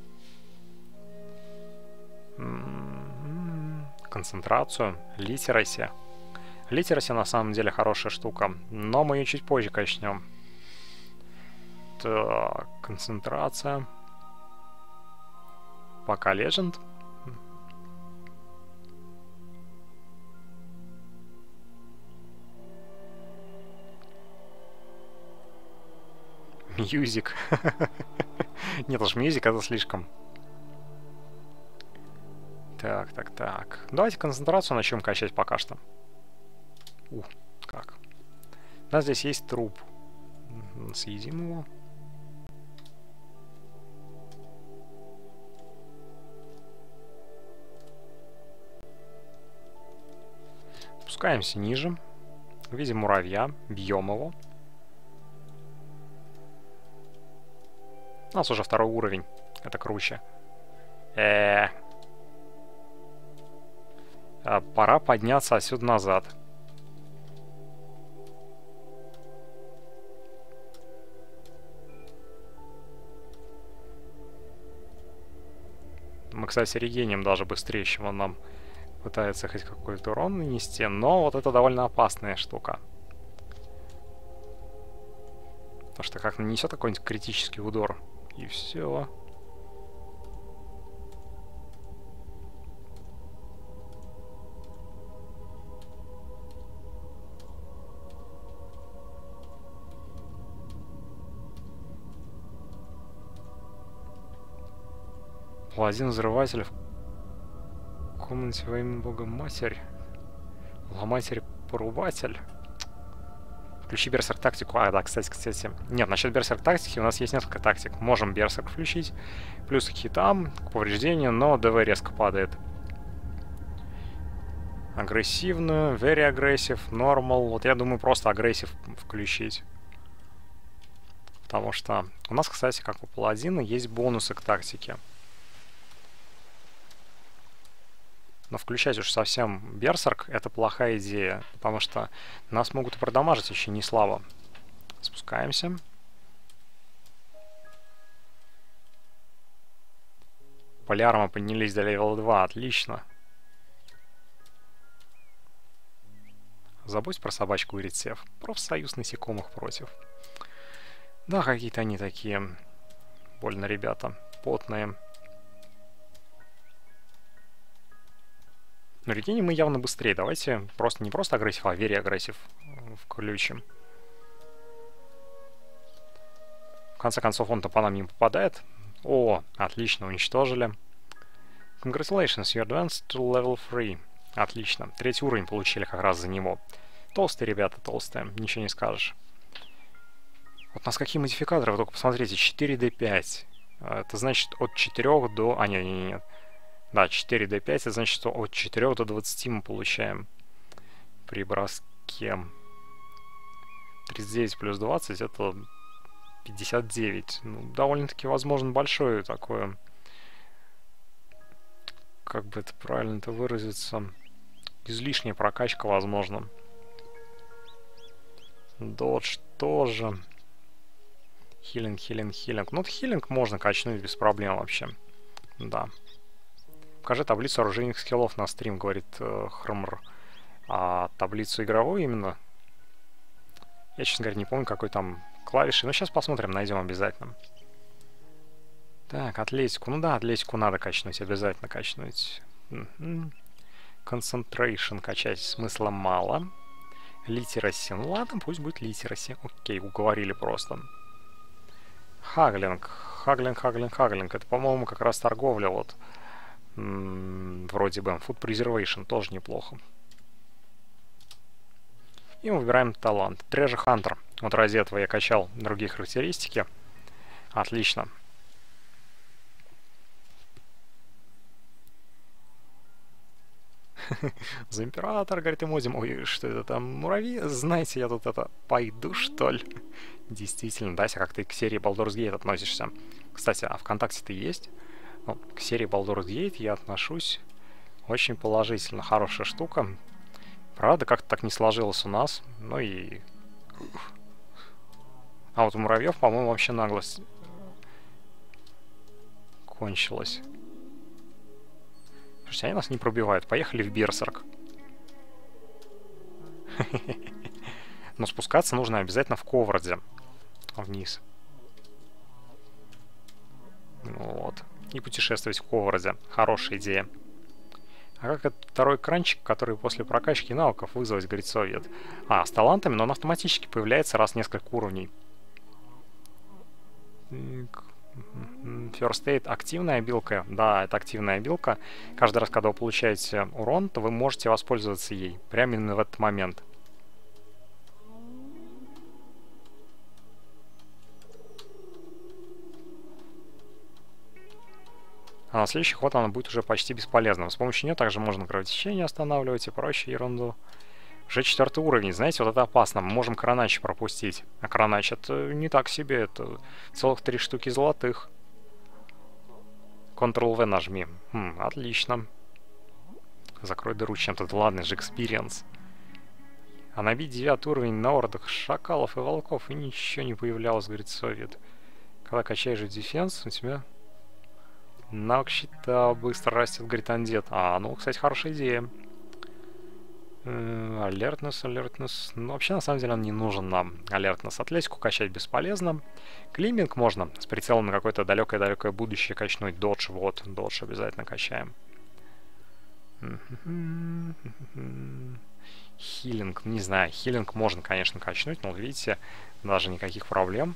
Концентрацию, литераси. Литераси на самом деле хорошая штука, но мы ее чуть позже качнем. Так, концентрация. Пока Legend. Мьюзик. Нет уж, мьюзик это слишком. Так. Давайте концентрацию начнем качать пока что. Как? У нас здесь есть труп. Съедим его. Спускаемся ниже. Видим муравья, бьем его. У нас уже второй уровень. Это круче. Пора подняться отсюда назад. Мы, кстати, регеним даже быстрее, чем он нам пытается хоть какой-то урон нанести. Но вот это довольно опасная штука. Потому что как нанесет какой-нибудь критический удар, и все. Паладин взрыватель в комнате во имя Бога Матерь. Ломатель порубатель. Включи берсерк тактику. А, да, кстати. Нет, насчет берсерк тактики у нас есть несколько тактик. Можем берсерк включить. Плюс к хитам, к повреждению, но ДВ резко падает. Агрессивную, very aggressive, normal. Вот я думаю, просто агрессив включить. Потому что у нас, кстати, как у паладина, есть бонусы к тактике. Но включать уж совсем берсерк — это плохая идея, потому что нас могут и продамажить еще не слабо. Спускаемся. Полярма поднялись до левела 2, отлично. Забудь про собачку и рецев. Профсоюз насекомых против. Да, какие-то они такие. Больно, ребята. Потные. Но регеним мы явно быстрее. Давайте просто не просто агрессив, а very агрессив включим. В конце концов, он-то по нам не попадает. О, отлично, уничтожили. Congratulations, you advanced to level 3. Отлично. 3-й уровень получили как раз за него. Толстые ребята, толстые. Ничего не скажешь. Вот у нас какие модификаторы, вы только посмотрите. 4D5. Это значит от 4 до... А, нет. Да, 4D5, это значит, что от 4 до 20 мы получаем при броске. 39 плюс 20 это 59. Ну, довольно-таки, возможно, большое такое... Как бы это правильно-то выразиться? Излишняя прокачка, возможно. Додж тоже. Хилинг. Ну, хилинг можно качнуть без проблем вообще. Да. Покажи таблицу оружейных скиллов на стрим, говорит Хрмр. А таблицу игровую именно? Я, честно говоря, не помню, какой там клавиши. Но сейчас посмотрим, найдем обязательно. Так, атлетику. Ну да, атлетику надо качнуть, обязательно качнуть. Concentration качать смысла мало. Литераси. Ну ладно, пусть будет литераси. Окей, уговорили просто. Хаглинг. Это, по-моему, как раз торговля вот. Вроде бы. Food Preservation тоже неплохо. И мы выбираем талант. Treasure Hunter. Вот ради этого я качал другие характеристики. Отлично. За император, говорит Эмодим. Ой, что это там, муравьи? Знаете, я тут это пойду, что ли? Действительно, Дася, как ты к серии Baldur's Gate относишься? Кстати, а ВКонтакте ты есть? Ну, к серии Baldur's Gate я отношусь очень положительно. Хорошая штука. Правда, как-то так не сложилось у нас. Ну и... А вот у муравьев, по-моему, вообще наглость кончилась. Слушайте, они нас не пробивают. Поехали в Берсерк. Но спускаться нужно обязательно в Коварде. Вниз. Вот. И путешествовать в Коварде. Хорошая идея. А как этот второй экранчик, который после прокачки навыков вызвать, говорит Совет? А, с талантами, но он автоматически появляется раз в несколько уровней. First Aid — активная обилка. Да, это активная обилка. Каждый раз, когда вы получаете урон, то вы можете воспользоваться ей. Прямо именно в этот момент. А на следующий ход она будет уже почти бесполезна. С помощью нее также можно кровотечение останавливать и прочую ерунду. Уже 4-й уровень, знаете, вот это опасно. Мы можем Кронач пропустить. А Кронач это не так себе, это целых 3 штуки золотых. Ctrl-V нажми. Отлично. Закрой дыру чем-то. Ладно же, экспириенс. А набить 9 уровень на ордах шакалов и волков, и ничего не появлялось, говорит Совет. Когда качаешь дефенс, у тебя навык щита быстро растет, говорит Андет. Ну, кстати, хорошая идея. Алертнес. Ну, вообще, на самом деле, он не нужен нам. Алертнес. Атлетику качать бесполезно. Климинг можно с прицелом на какое-то далекое-далекое будущее качнуть. Додж, вот. Додж обязательно качаем. Хилинг. Не знаю, хилинг можно, конечно, качнуть, но, видите, даже никаких проблем.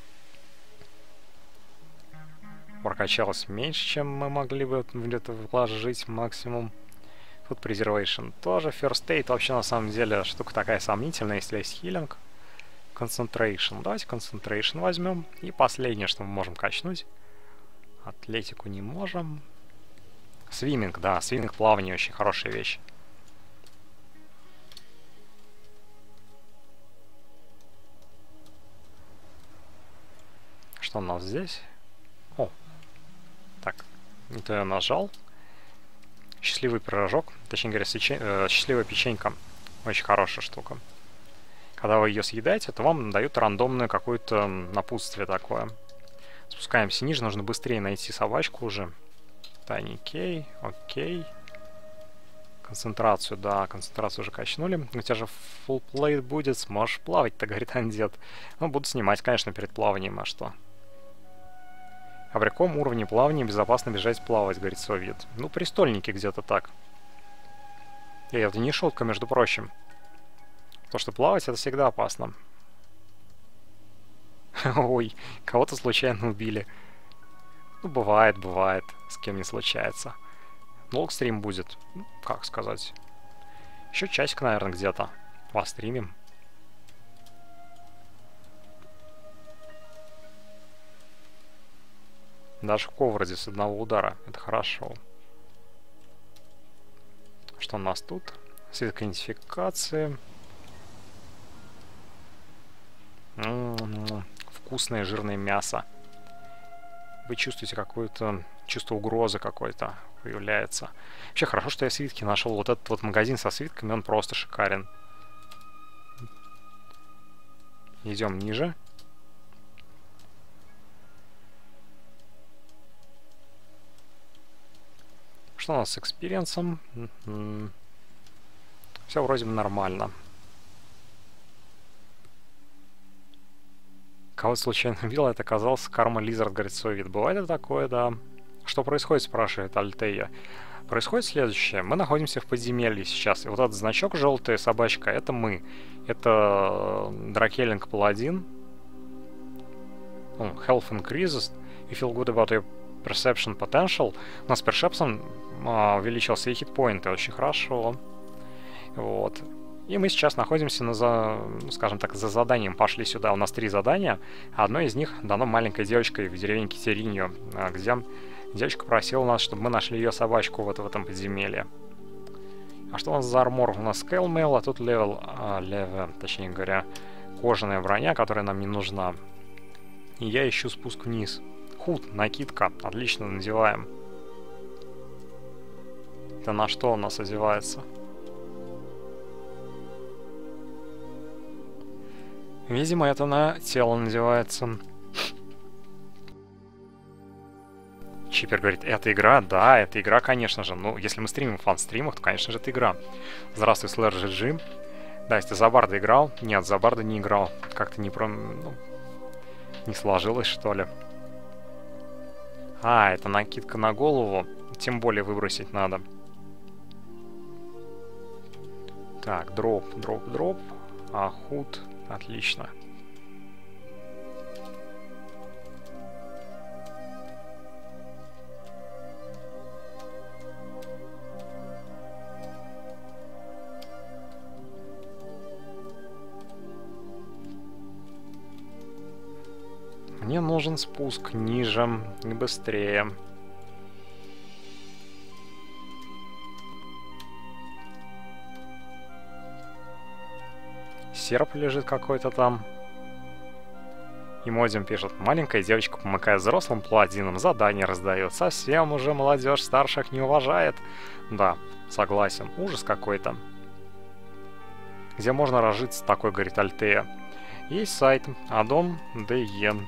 Прокачалось меньше, чем мы могли бы где-то вложить максимум. Тут Preservation тоже. First Aid вообще на самом деле штука такая сомнительная, если есть хилинг. Concentration. Давайте Concentration возьмем. И последнее, что мы можем качнуть. Атлетику не можем. Свиминг, да. Свиминг, плавание очень хорошая вещь. Что у нас здесь? О. Так. Не то я нажал. Счастливый пирожок, точнее говоря, счастливая печенька. Очень хорошая штука. Когда вы ее съедаете, то вам дают рандомное какое-то напутствие такое. Спускаемся ниже, нужно быстрее найти собачку уже. Tiny K, окей. Концентрацию, да, концентрацию уже качнули. У тебя же full plate будет, сможешь плавать-то, говорит Андет. Ну, буду снимать, конечно, перед плаванием, а что? А при каком уровне плавания безопасно бежать плавать, говорит Совет. Ну, престольники где-то так. И это не шутка, между прочим. То, что плавать, это всегда опасно. Ой, кого-то случайно убили. Ну, бывает, с кем не случается. Логстрим будет, как сказать. Еще часик, наверное, где-то постримим. Даже в ковроде с одного удара. Это хорошо. Что у нас тут? Свиток идентификации. Вкусное жирное мясо. Вы чувствуете какое-то чувство угрозы какой-то появляется. Вообще хорошо, что я свитки нашел. Вот этот вот магазин со свитками, он просто шикарен. Идем ниже. Что у нас с экспириенсом? Все вроде бы нормально. Кого случайно убил, это оказался Карма Лизард, говорит Совет. Бывает это такое, да. Что происходит, спрашивает Альтея. Происходит следующее. Мы находимся в подземелье сейчас. И вот этот значок, желтая собачка, это мы. Это Дракелинг Паладин. Health increases. You feel good about your perception potential. У нас першепсон увеличился и хитпоинты. Очень хорошо. Вот. И мы сейчас находимся скажем так, за заданием. Пошли сюда. У нас 3 задания. Одно из них дано маленькой девочкой в деревеньке Териньо, где девочка просила нас, чтобы мы нашли ее собачку вот в этом подземелье. А что у нас за армор? У нас scale mail, а тут левел, точнее говоря, кожаная броня, которая нам не нужна. И я ищу спуск вниз. Худ, накидка. Отлично, надеваем. Это на что у нас одевается? Видимо, это на тело надевается. Чипер говорит, это игра? Да, это игра, конечно же. Ну, если мы стримим в фан-стримах, то, конечно же, это игра. Здравствуй, Slayer GG. Да, если ты за Барда играл? Нет, за Барда не играл. Как-то не сложилось, что ли. Это накидка на голову. Тем более выбросить надо. Так, дроп. Худ. Отлично. Мне нужен спуск ниже и быстрее. Серп лежит какой-то там. И Модим пишет: маленькая девочка помыкает взрослым паладинам, задание раздает. Совсем уже молодежь старших не уважает. Да, согласен, ужас какой-то. Где можно разжиться такой, говорит Альтея. Есть сайт Адом.dn.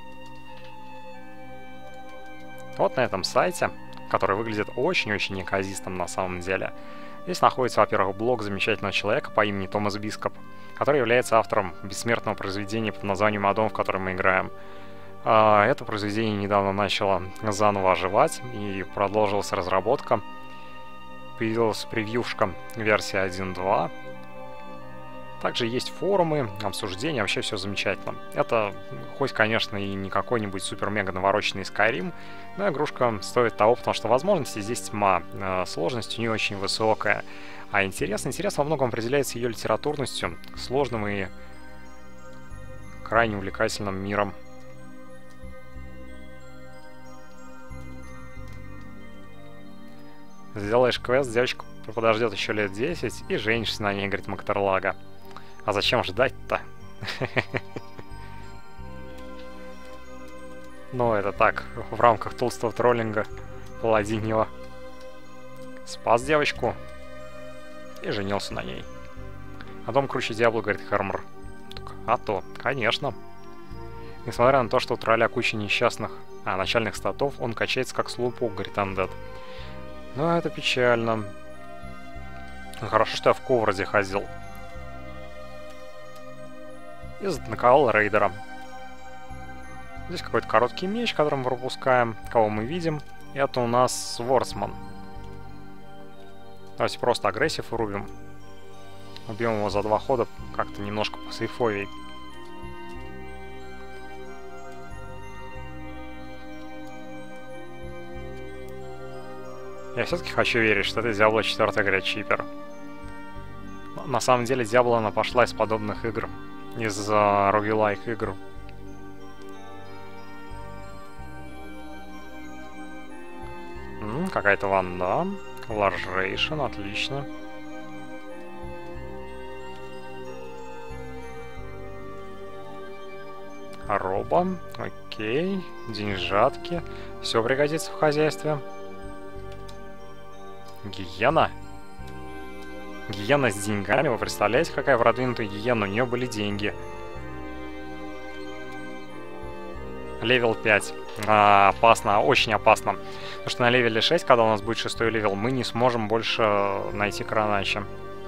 Вот на этом сайте, который выглядит очень-очень неказистым на самом деле, здесь находится, во-первых, блог замечательного человека по имени Томас Бископ, который является автором бессмертного произведения под названием «Аддон», в котором мы играем. Это произведение недавно начало заново оживать и продолжилась разработка. Появилась превьюшка версии 1.2. Также есть форумы, обсуждения, вообще все замечательно. Это хоть, конечно, и не какой-нибудь супер-мега навороченный Skyrim, но игрушка стоит того, потому что возможностей здесь тьма, сложность у нее очень высокая. А интерес во многом определяется ее литературностью, сложным и крайне увлекательным миром. Сделаешь квест, девочка подождет еще лет 10 и женишься на ней, говорит Мактарлага. А зачем ждать-то? Ну, это так, в рамках толстого троллинга паладиньего. Спас девочку и женился на ней. А дом круче Диабло, говорит Хермер. А то, конечно. Несмотря на то, что у тролля куча несчастных начальных статов, он качается как слупок, говорит Андед. Ну, это печально. Хорошо, что я в Ковроде ходил. И наковал рейдера. Здесь какой-то короткий меч, который мы пропускаем. Кого мы видим? Это у нас Сворсман. Давайте просто агрессив урубим. Убьем его за 2 хода, как-то немножко посейфовей. Я все-таки хочу верить, что это Diablo 4 игра чипер. На самом деле Diablo она пошла из подобных игр. Из roguelike игр. Какая-то ванда. Ларжрейшн, отлично. Роба, окей. Деньжатки. Все пригодится в хозяйстве. Гиена. Гиена с деньгами. Вы представляете, какая продвинутая гиена? У нее были деньги. Левел 5. Опасно, очень опасно. Потому что на левеле 6, когда у нас будет 6-й левел, мы не сможем больше найти Кронача.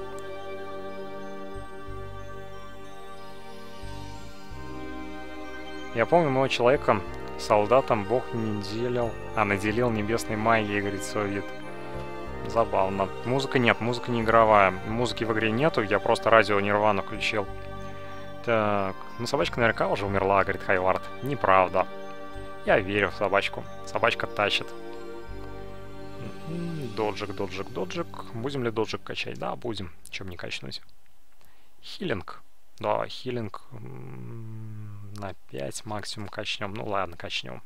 Я помню моего человека, солдатом бог не делил, наделил небесной магией, говорит Совет. Забавно. Музыка нет, музыка не игровая. Музыки в игре нету, я просто радио Нирвану включил. Так, ну собачка наверняка уже умерла, говорит Хайвард. Неправда. Я верю в собачку. Собачка тащит. Доджик, доджик, доджик. Будем ли доджик качать? Да, будем. Чем не качнуть. Хилинг. Да, хилинг на 5 максимум качнем. Ну ладно, качнем.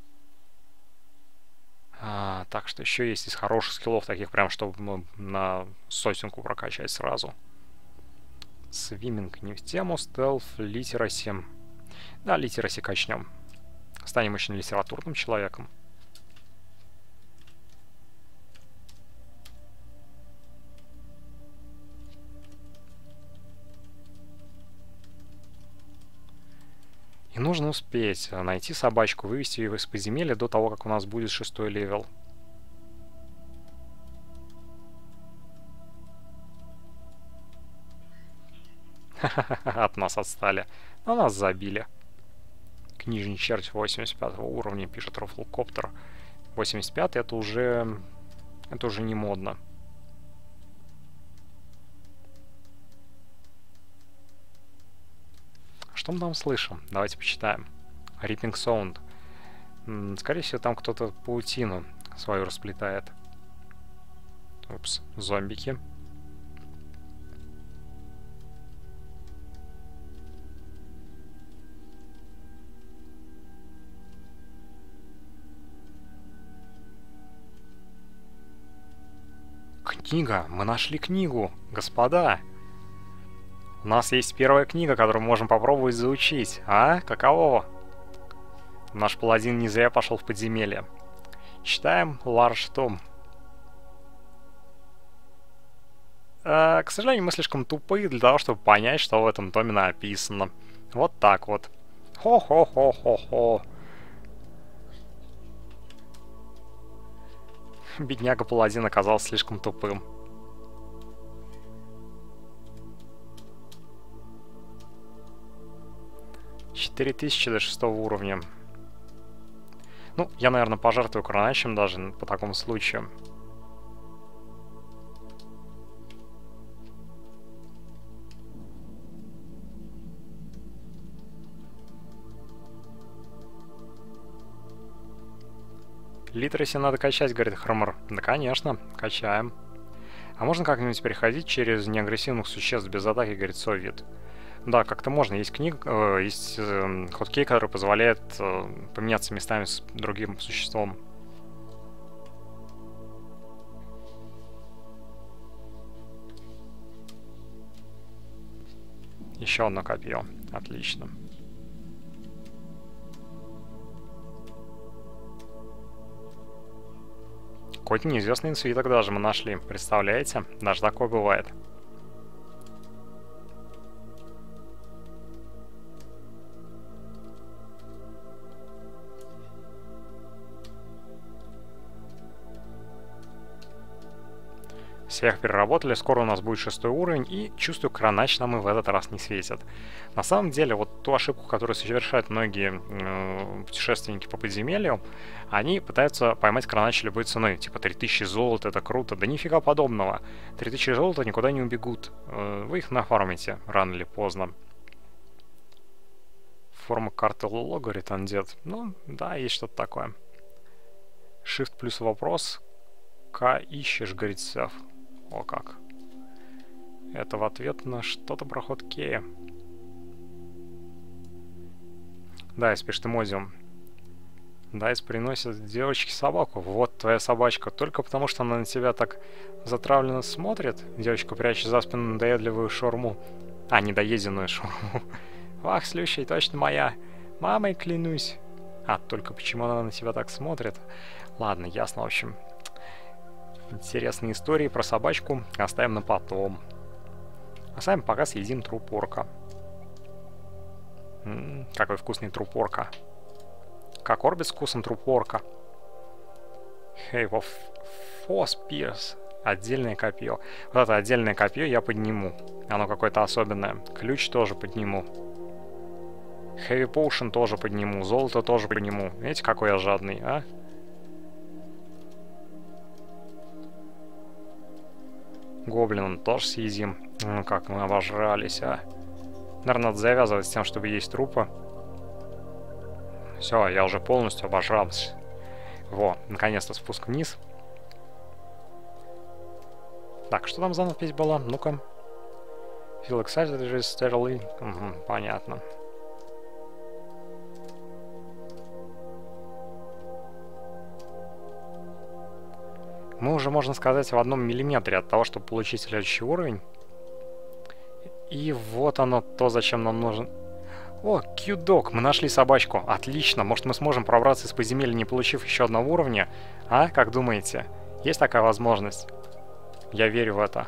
Так, что еще есть из хороших скиллов, таких прям, чтобы на сотенку прокачать сразу. Свиминг не в тему, стелф, литераси. Да, литераси качнем. Станем очень литературным человеком. И нужно успеть найти собачку, вывести ее из подземелья до того, как у нас будет 6-й левел. От нас отстали. Но нас забили. Книжный червь 85 уровня, пишет Рофлкоптер. 85 это уже не модно. Что мы там слышим? Давайте почитаем. Ripping Sound. Скорее всего, там кто-то паутину свою расплетает. Упс, зомбики. Книга! Мы нашли книгу! Господа! У нас есть первая книга, которую мы можем попробовать заучить. А? Каково? Наш паладин не зря пошел в подземелье. Читаем Large Tom. К сожалению, мы слишком тупые для того, чтобы понять, что в этом томе написано. Вот так вот. Хо-хо-хо-хо-хо. Бедняга паладин оказался слишком тупым. $4000 до 6 уровня. Ну, я, наверное, пожертвую Кроначем даже по такому случаю. Литраси надо качать, говорит Хромор. Да, конечно, качаем. А можно как-нибудь переходить через неагрессивных существ без атаки, говорит Совет. Да, как-то можно. Есть книга, есть хоткей, который позволяет поменяться местами с другим существом. Еще одно копье. Отлично. Какой-то неизвестный свиток даже мы нашли. Представляете? Даже такое бывает. Всех переработали, скоро у нас будет 6 уровень, и чувствую, Кронач нам и в этот раз не светит. На самом деле, вот ту ошибку, которую совершают многие путешественники по подземелью, они пытаются поймать Кронач любой ценой. Типа 3000 золота, это круто. Да нифига подобного. 3000 золота никуда не убегут. Вы их нафармите рано или поздно. Форма карты Лоло, говорит Андет. Ну, да, есть что-то такое. Shift плюс вопрос. К ищешь, говорит Сеф. О как. Это в ответ на что-то про ход Кея. Дайс пишет эмодиум. Дайс приносит девочке собаку. Вот твоя собачка. Только потому, что она на тебя так затравленно смотрит. Девочка прячет за спину надоедливую шаурму. А, недоеденную шаурму. Вах, слющий, точно моя. Мамой клянусь. А, только почему она на тебя так смотрит? Ладно, ясно, в общем. Интересные истории про собачку оставим на потом. А сами пока съедим труп орка. Какой вкусный труп орка. Как орбит с вкусом труп орка. Хейв Фоспирс. Отдельное копье. Вот это отдельное копье я подниму. Оно какое-то особенное. Ключ тоже подниму. Heavy Potion тоже подниму. Золото тоже подниму. Видите, какой я жадный, а? Гоблин тоже съедим. Ну как мы обожрались, а. Наверное, надо завязывать с тем, чтобы есть трупы. Все, я уже полностью обожрался. Во, наконец-то спуск вниз. Так, что там за надпись была? Ну-ка. Feel excited, steadily. Угу, понятно. Мы уже, можно сказать, в 1 миллиметре от того, чтобы получить следующий уровень. И вот оно, то, зачем нам нужен. О, Q-Dog, мы нашли собачку. Отлично, может мы сможем пробраться из подземелья, не получив еще 1 уровня? А, как думаете? Есть такая возможность? Я верю в это.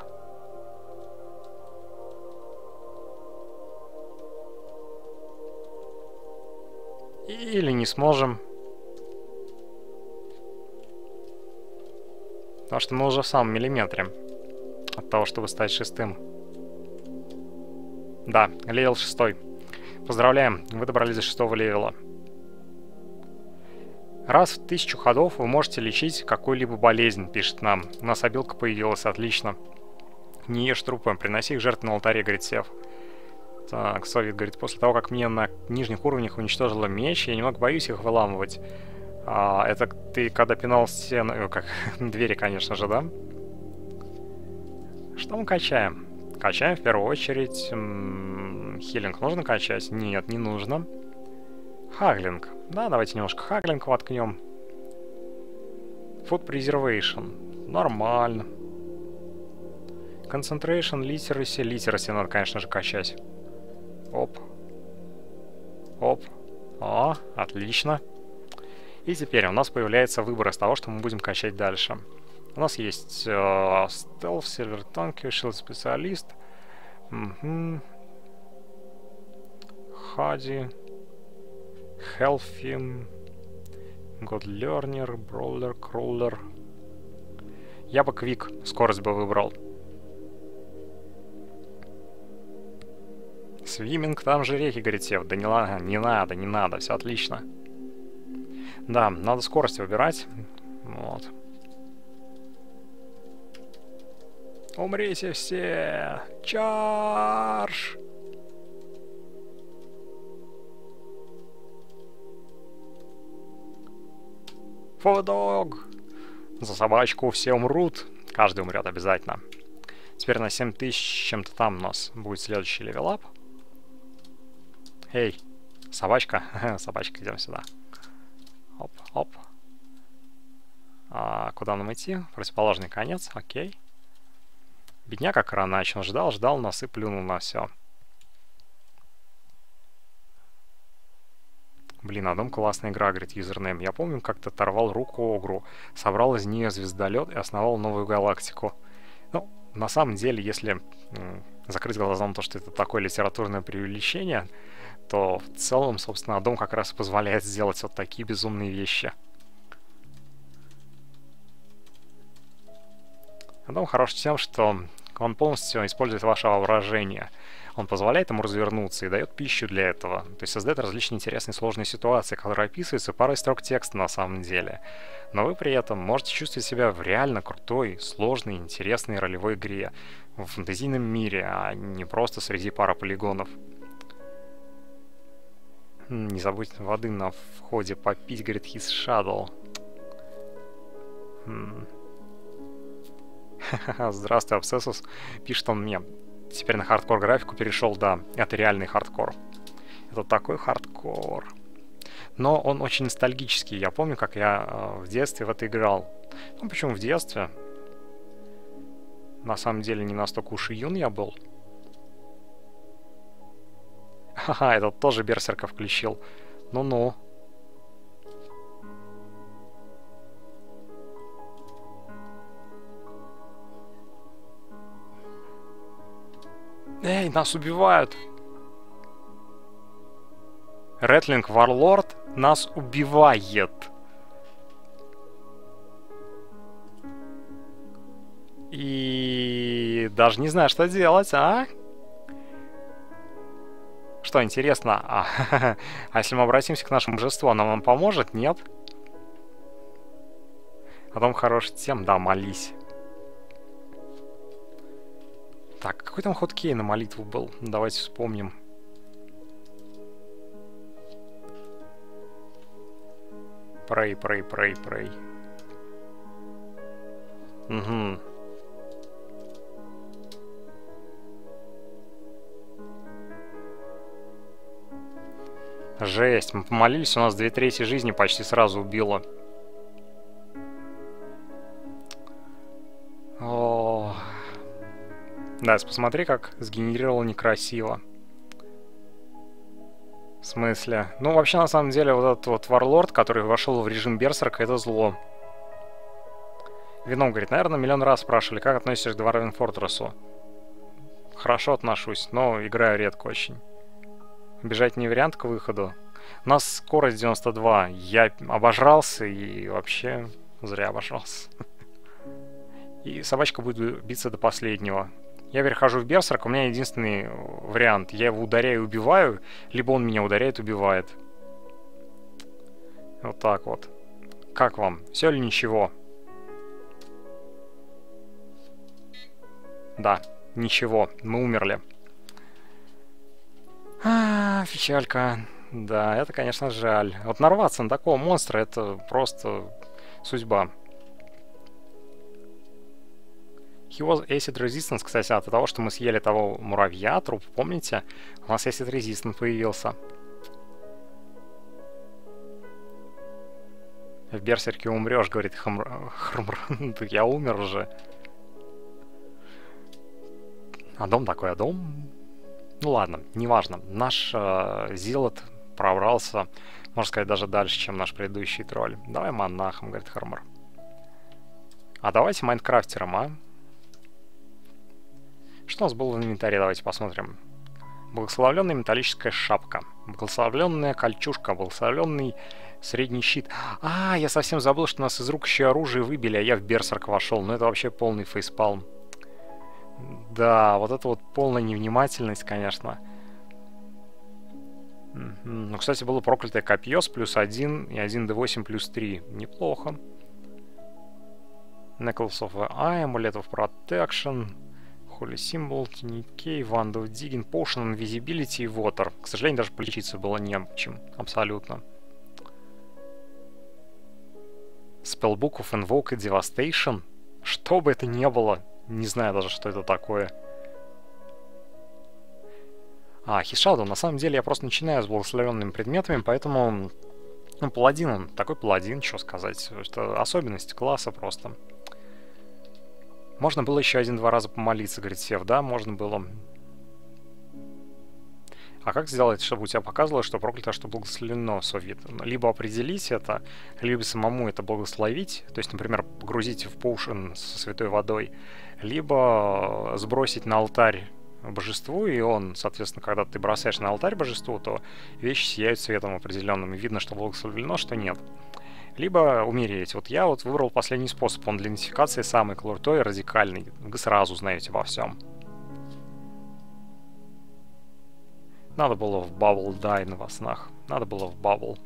Или не сможем. Потому что мы уже в самом миллиметре от того, чтобы стать 6-м. Да, левел 6. Поздравляем, вы добрались до 6-го левела. Раз в 1000 ходов вы можете лечить какую-либо болезнь, пишет нам. У нас обилка появилась, отлично. Не ешь трупы, приноси их жертвы на алтаре, говорит Сев. Так, Совет говорит, после того, как мне на нижних уровнях уничтожила меч, я немного боюсь их выламывать. Это ты когда пинал стены, как двери, конечно же, да? Что мы качаем? Качаем в первую очередь... Хилинг нужно качать? Нет, не нужно. Хаглинг. Да, давайте немножко хаглинг воткнем. Food Preservation. Нормально. Concentration, Literacy. Literacy надо, конечно же, качать. Оп. Оп. О, отлично. И теперь у нас появляется выбор из того, что мы будем качать дальше. У нас есть стелф, Silver Tongue, Shield специалист. Хади. Healthy. God Learner, Brawler, Crawler. Я бы Квик, скорость бы выбрал. Свиминг, там же реки, говорит Сев. Да не надо, все отлично. Да, надо скорость выбирать. Вот. Умрите все! Чарж! Фодог! За собачку все умрут. Каждый умрет обязательно. Теперь на 7000 чем-то там у нас будет следующий левелап. Эй, собачка. Собачка, идем сюда. Оп, оп. А куда нам идти? Противоположный конец, окей. Бедняга Коронач, он ждал нас и плюнул на все. Блин, а дом классная игра, говорит юзернейм. Я помню, как-то оторвал руку Огру, собрал из нее звездолет и основал новую галактику. Ну, на самом деле, если закрыть глаза на то, что это такое литературное преувеличение, то в целом, собственно, дом как раз позволяет сделать вот такие безумные вещи. Дом хорош тем, что он полностью использует ваше воображение. Он позволяет ему развернуться и дает пищу для этого. То есть создает различные интересные сложные ситуации, которые описываются парой строк текста на самом деле. Но вы при этом можете чувствовать себя в реально крутой, сложной, интересной ролевой игре. В фэнтезийном мире, а не просто среди пары полигонов. Не забудьте воды на входе попить, говорит His Shadow. Здравствуй, Обсессус. Пишет он мне. Теперь на хардкор графику перешел, да. Это реальный хардкор. Это такой хардкор. Но он очень ностальгический. Я помню, как я в детстве в это играл. Ну, почему в детстве? На самом деле не настолько уж и юн я был. Ха-ха, этот тоже берсерка включил. Ну-ну. Эй, нас убивают! Ретлинг Варлорд нас убивает. И даже не знаю, что делать, а? Что, интересно? А если мы обратимся к нашему божеству, оно нам поможет? Нет? О том хороший тем, да, молись. Так, какой там ход Кей на молитву был? Давайте вспомним. Прей. Угу. Жесть, мы помолились, у нас 2/3 жизни почти сразу убило. О. Да, посмотри, как сгенерировал некрасиво. В смысле? Ну, вообще, на самом деле, вот этот вот варлорд, который вошел в режим берсерка, это зло. Вином говорит, наверное, миллион раз спрашивали, как относишься к Dwarven Fortress? Хорошо отношусь, но играю редко очень. Бежать не вариант к выходу. У нас скорость 92. Я обожрался и вообще зря обожрался. И собачка будет биться до последнего. Я перехожу в берсерк, у меня единственный вариант. Я его ударяю и убиваю, либо он меня ударяет и убивает. Вот так вот. Как вам? Все или ничего? Да, ничего. Мы умерли. Печалька. Да, это, конечно, жаль. Вот нарваться на такого монстра, это просто судьба. He was acid resistance, кстати, от того, что мы съели того муравья, труп, помните? У нас acid resistance появился. В берсерке умрешь, говорит Хрмр. Я умер уже. А дом такой, а дом... Ну ладно, неважно. Наш Зилот пробрался, можно сказать, даже дальше, чем наш предыдущий тролль. Давай монахом, говорит Хармор. А давайте майнкрафтером, а? Что у нас было в инвентаре? Давайте посмотрим. Благословленная металлическая шапка. Благословленная кольчужка. Благословленный средний щит. А, я совсем забыл, что нас из рук еще оружие выбили, а я в берсерк вошел. Ну это вообще полный фейспалм. Да, вот это вот полная невнимательность, конечно. Ну, кстати, было проклятое копье с +1 и 1d8 +3. Неплохо. Necklace of the Eye, Amulet of Protection, Holy Symbol, Tunique, Wand of Digging, Potion, Invisibility и Water. К сожалению, даже полечиться было не чем. Абсолютно. Spellbook of Invoke Devastation. Что бы это ни было, не знаю даже, что это такое. Хишаду, на самом деле я просто начинаю с благословенными предметами, поэтому... Ну, паладин он, такой паладин, что сказать. Это особенность класса просто. Можно было еще 1-2 раза помолиться, говорит Сев, да, можно было. А как сделать, чтобы у тебя показывало, что проклято, что благословено, Совет? Либо определить это, либо самому это благословить, то есть, например, погрузить в поушен со святой водой, либо сбросить на алтарь божеству, и он, соответственно, когда ты бросаешь на алтарь божеству, то вещи сияют цветом определенным, и видно, что благословлено, что нет. Либо умереть. Вот я вот выбрал последний способ, он для идентификации самый крутой, радикальный. Вы сразу знаете обо всем. Надо было в Бабл Дайн во снах. Надо было в Бабл.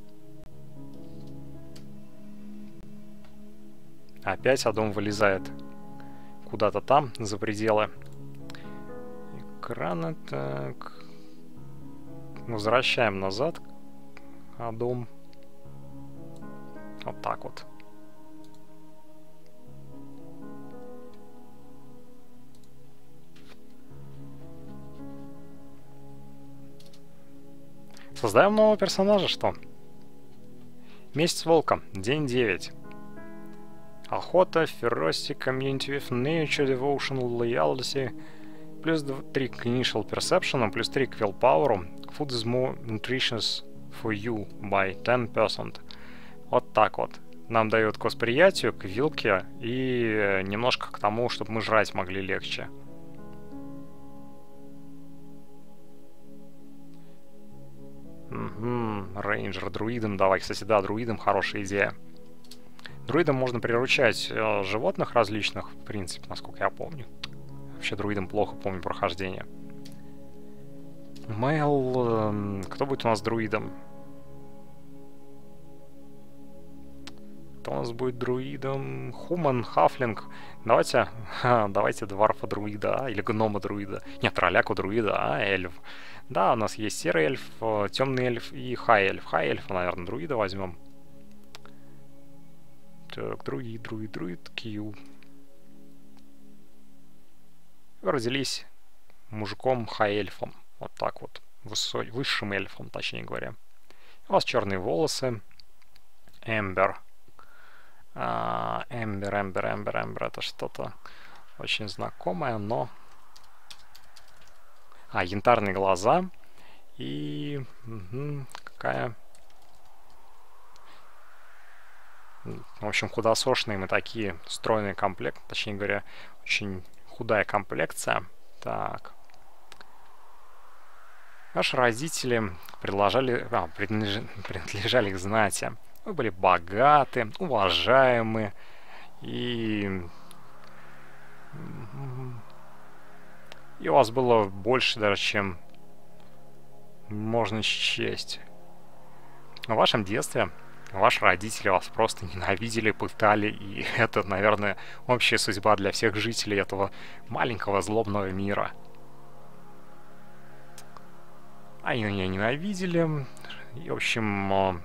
Опять Адом вылезает куда-то там, за пределы экрана. Так. Возвращаем назад. Адом. Вот так вот. Создаем нового персонажа, что? Месяц волка. День 9. Охота, ferocity, community with nature, devotion, loyalty. Плюс 3 к initial perception, плюс 3 к willpower. Food is more nutritious for you by 10%. Вот так вот. Нам дает к восприятию, к вилке и немножко к тому, чтобы мы жрать могли легче. Рейнджер, друидом давай. Кстати, да, друидом хорошая идея. Друидом можно приручать животных различных, в принципе, насколько я помню. Вообще друидом плохо помню прохождение. Мейл... Кто будет у нас друидом? Кто у нас будет друидом? Хуман, хафлинг. Давайте дварфа друида, или гнома друида. Нет, тролляку друида, эльф. Да, у нас есть серый эльф, темный эльф и хай эльф. Хай эльфа, наверное, друида возьмем. Так, друид, Кью. Родились мужиком хай-эльфом. Вот так вот. Высшим эльфом, точнее говоря. У вас черные волосы. Эмбер. Эмбер. Это что-то очень знакомое, но... янтарные глаза. И... какая... В общем, худосошные мы такие, стройный комплект, точнее говоря, очень худая комплекция. Так. Ваши родители принадлежали к знати. Вы были богаты, уважаемы и у вас было больше даже, чем можно счесть. В вашем детстве ваши родители вас просто ненавидели, пытали, и это, наверное, общая судьба для всех жителей этого маленького злобного мира. Они меня ненавидели, и, в общем...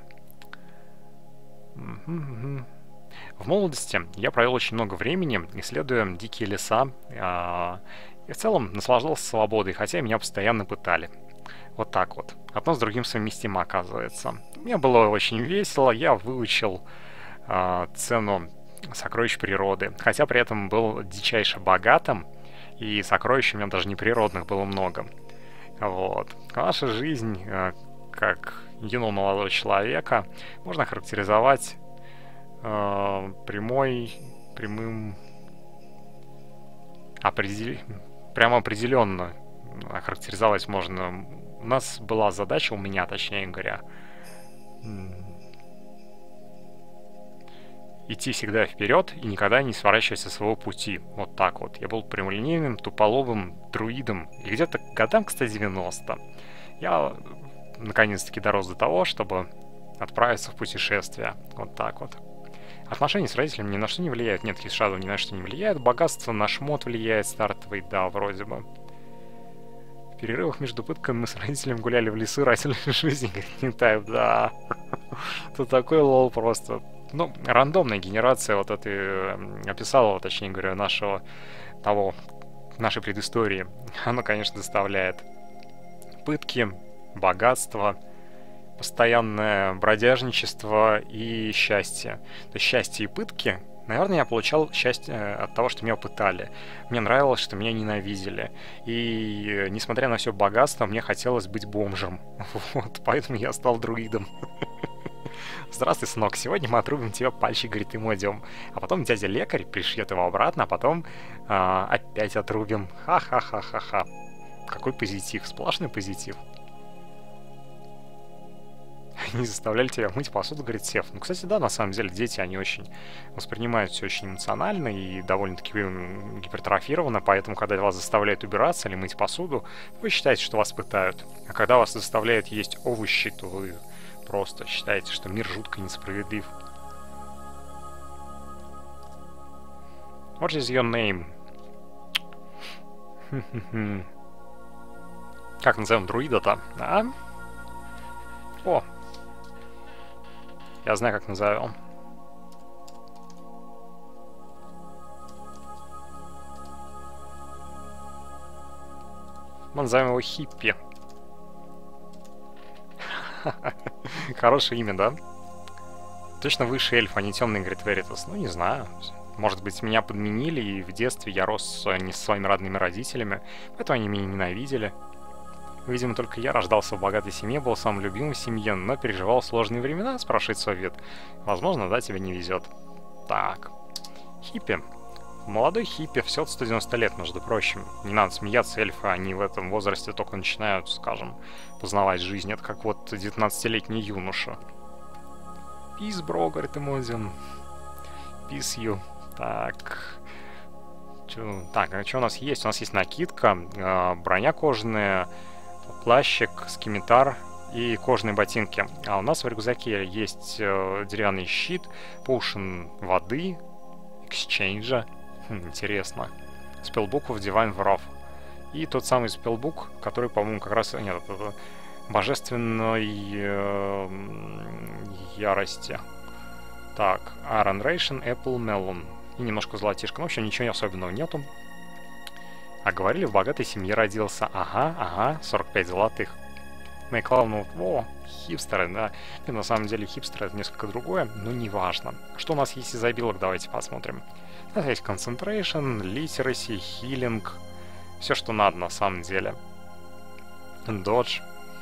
В молодости я провел очень много времени, исследуя дикие леса, и в целом наслаждался свободой, хотя меня постоянно пытали. Вот так вот. Одно с другим совместимо, оказывается. Мне было очень весело, я выучил цену сокровищ природы, хотя при этом был дичайше богатым, И сокровищ у меня даже неприродных было много. Вот. Ваша жизнь, как юного молодого человека, можно характеризовать прямым, прямо определенно охарактеризовать можно. У нас была задача, у меня, точнее говоря, идти всегда вперед и никогда не сворачивать со своего пути. Вот так вот. Я был прямолинейным, туполобым друидом. И где-то к годам, кстати, 90 я наконец-таки дорос до того, чтобы отправиться в путешествие. Вот так вот. Отношения с родителями ни на что не влияют. Нет, His Shadow ни на что не влияет. Богатство на шмот влияет стартовый, да, вроде бы. В перерывах между пытками мы с родителями гуляли в лесу ради жизни, говорит Нинтайп, да. Тут такой лол просто. Ну, рандомная генерация вот этой описала, точнее говоря, нашей предыстории. Оно, конечно, доставляет пытки, богатство, постоянное бродяжничество и счастье. То есть счастье и пытки, наверное, я получал счастье от того, что меня пытали. Мне нравилось, что меня ненавидели. И несмотря на все богатство, мне хотелось быть бомжем. Вот, поэтому я стал друидом. Здравствуй, сынок, сегодня мы отрубим тебе пальчик, говорит, и мы идем. А потом дядя-лекарь пришьет его обратно, а потом опять отрубим. Ха-ха-ха-ха-ха. Какой позитив, сплошной позитив. Они заставляли тебя мыть посуду, говорит Сев. Ну, кстати, да, на самом деле, дети, они очень воспринимают все очень эмоционально и довольно-таки гипертрофированно, поэтому, когда вас заставляют убираться или мыть посуду, вы считаете, что вас пытают. А когда вас заставляют есть овощи, то вы просто считаете, что мир жутко несправедлив. What is your name? Как назовем друида-то? А? О! Я знаю, как назовем. Мы назовем его Хиппи. Хорошее имя, да? Точно высший эльф, а не темный, говорит Веритас. Ну, не знаю. Может быть, меня подменили, и в детстве я рос не с своими родными родителями, поэтому они меня ненавидели. Видимо, только я рождался в богатой семье, был самым любимым в семье, но переживал сложные времена, спрашивает совет. Возможно, да, тебе не везет. Так. Хиппи. Молодой хиппи, всего 190 лет, между прочим. Не надо смеяться, эльфы, они в этом возрасте только начинают, скажем, познавать жизнь. Это как вот 19-летний юноша. Peace, бро, говорит Эмодин. Peace you. Так. Так, а что у нас есть? У нас есть накидка, броня кожаная, плащик, скимитар и кожаные ботинки. А у нас в рюкзаке есть деревянный щит, поушен воды, эксчейнджа. Интересно. Спелбук в Divine Wrath. И тот самый спелбук, который, по-моему, как раз... Нет, это божественной ярости. Так, Iron Ration, Apple, Melon. И немножко золотишко. Ну, в общем, ничего особенного нету. А говорили, в богатой семье родился. Ага, 45 золотых. Мэйклау, ну, о, хипстеры, да. И на самом деле хипстеры это несколько другое, но неважно. Что у нас есть из обилок, давайте посмотрим. У нас есть Concentration, Literacy, Healing. Все, что надо на самом деле. Dodge.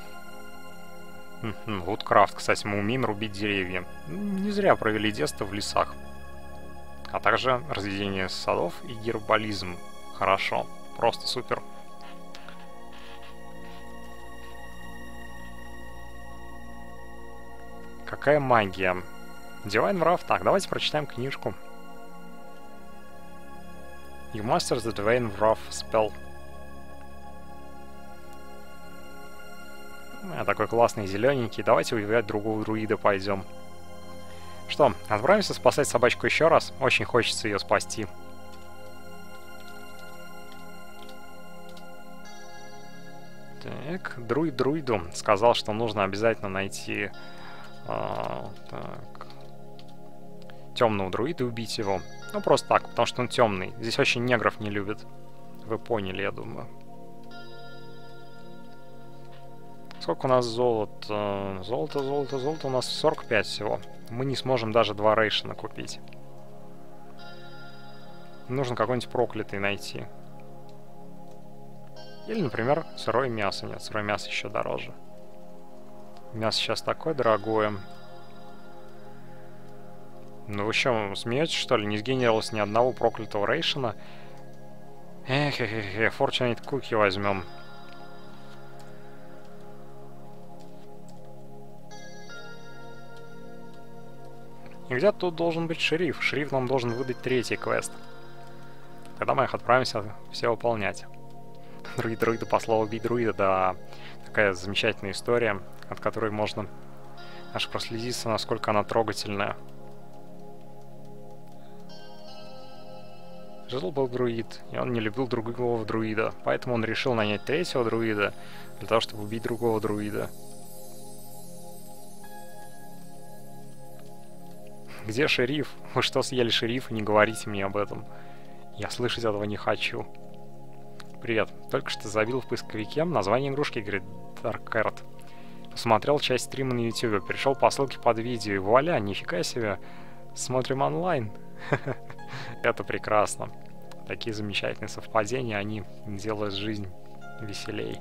Woodcraft, кстати, мы умеем рубить деревья. Не зря провели детство в лесах. А также разведение садов и гербализм. Хорошо, просто супер. Какая магия? Divine Wrath. Так, давайте прочитаем книжку. You master the Divine Wrath spell. Такой классный зелененький. Давайте убивать другого друида пойдем. Что, отправимся спасать собачку еще раз? Очень хочется ее спасти. Так, друид друиду сказал, что нужно обязательно найти темного друида и убить его. Ну, просто так, потому что он темный. Здесь очень негров не любят. Вы поняли, я думаю. Сколько у нас золота? Золото у нас 45 всего. Мы не сможем даже 2 рейшена купить. Нужно какой-нибудь проклятый найти. Или, например, сырое мясо. Нет, сырое мясо еще дороже. Мясо сейчас такое дорогое. Ну вы что, смеетесь, что ли? Не сгенерилось ни одного проклятого рейшена. Fortunate Cookie возьмем. И где-то тут должен быть шериф. Шериф нам должен выдать третий квест. Тогда мы их отправимся все выполнять. Друида послал убить друида, да. Такая замечательная история, от которой можно аж прослезиться, насколько она трогательная. Жил-был друид, и он не любил другого друида, поэтому он решил нанять третьего друида для того, чтобы убить другого друида. Где шериф? Вы что, съели шерифа? Не говорите мне об этом. Я слышать этого не хочу. Привет. Только что забил в поисковике название игрушки, говорит Dark Earth. Посмотрел часть стрима на YouTube, перешел по ссылке под видео, и вуаля, нифига себе. Смотрим онлайн. Это прекрасно. Такие замечательные совпадения, они делают жизнь веселей.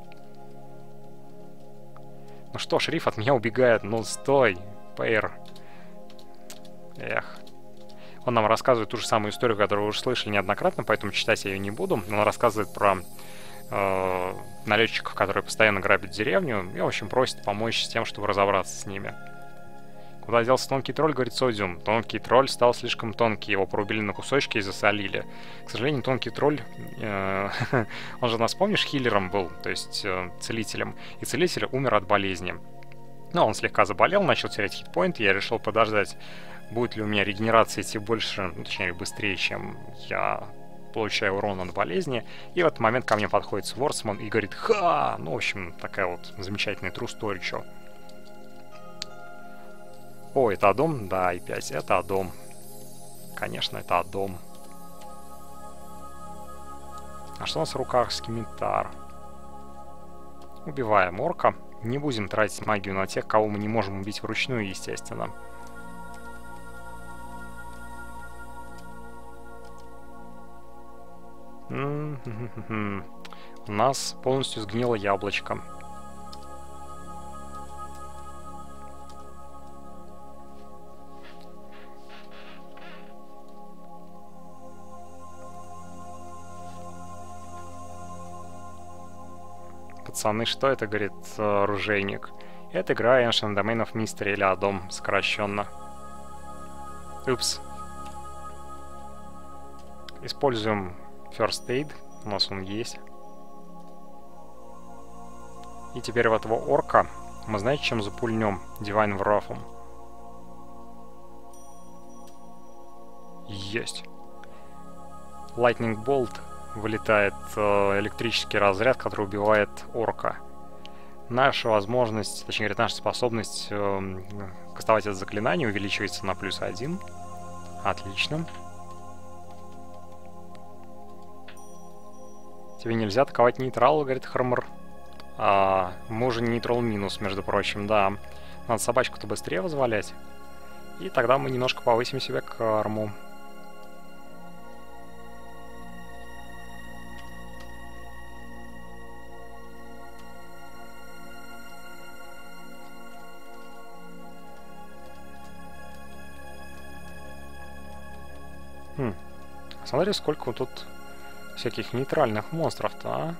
Ну что, шериф от меня убегает. Ну стой, Пейр. Эх. Он нам рассказывает ту же самую историю, которую вы уже слышали неоднократно, поэтому читать я ее не буду. Он рассказывает про налетчиков, которые постоянно грабят деревню, и, в общем, просит помочь с тем, чтобы разобраться с ними. Куда делся тонкий тролль, говорит Содиум. Тонкий тролль стал слишком тонкий, его порубили на кусочки и засолили. К сожалению, тонкий тролль, он же, нас помнишь, хиллером был, то есть целителем. И целитель умер от болезни. Но он слегка заболел, начал терять хитпоинт, и я решил подождать, будет ли у меня регенерация идти больше, ну, точнее, быстрее, чем я получаю урон от болезни. И в этот момент ко мне подходит Сворсман и говорит: «Ха!» Ну, в общем, такая вот замечательная true story, чё. О, это Адом? Да, И5, это Адом. Конечно, это Адом. А что у нас в руках? Скимитар. Убиваем орка. Не будем тратить магию на тех, кого мы не можем убить вручную, естественно. У нас полностью сгнило яблочко. Пацаны, что это, говорит оружейник? Это игра Ancient Domain of Mystery, или Адом сокращенно. Упс. Используем First Aid, у нас он есть. И теперь в этого орка мы, знаете, чем запульнем? Divine Wrath'ом. Есть. Lightning Bolt. Вылетает электрический разряд, который убивает орка. Наша возможность, точнее говоря, наша способность кастовать это заклинание увеличивается на +1. Отлично. Тебе нельзя атаковать нейтрал, говорит Хармор. Мы уже нейтрал минус, между прочим, да. Надо собачку-то быстрее вызволять. И тогда мы немножко повысим себе карму. Смотри, сколько тут всяких нейтральных монстров-то, а?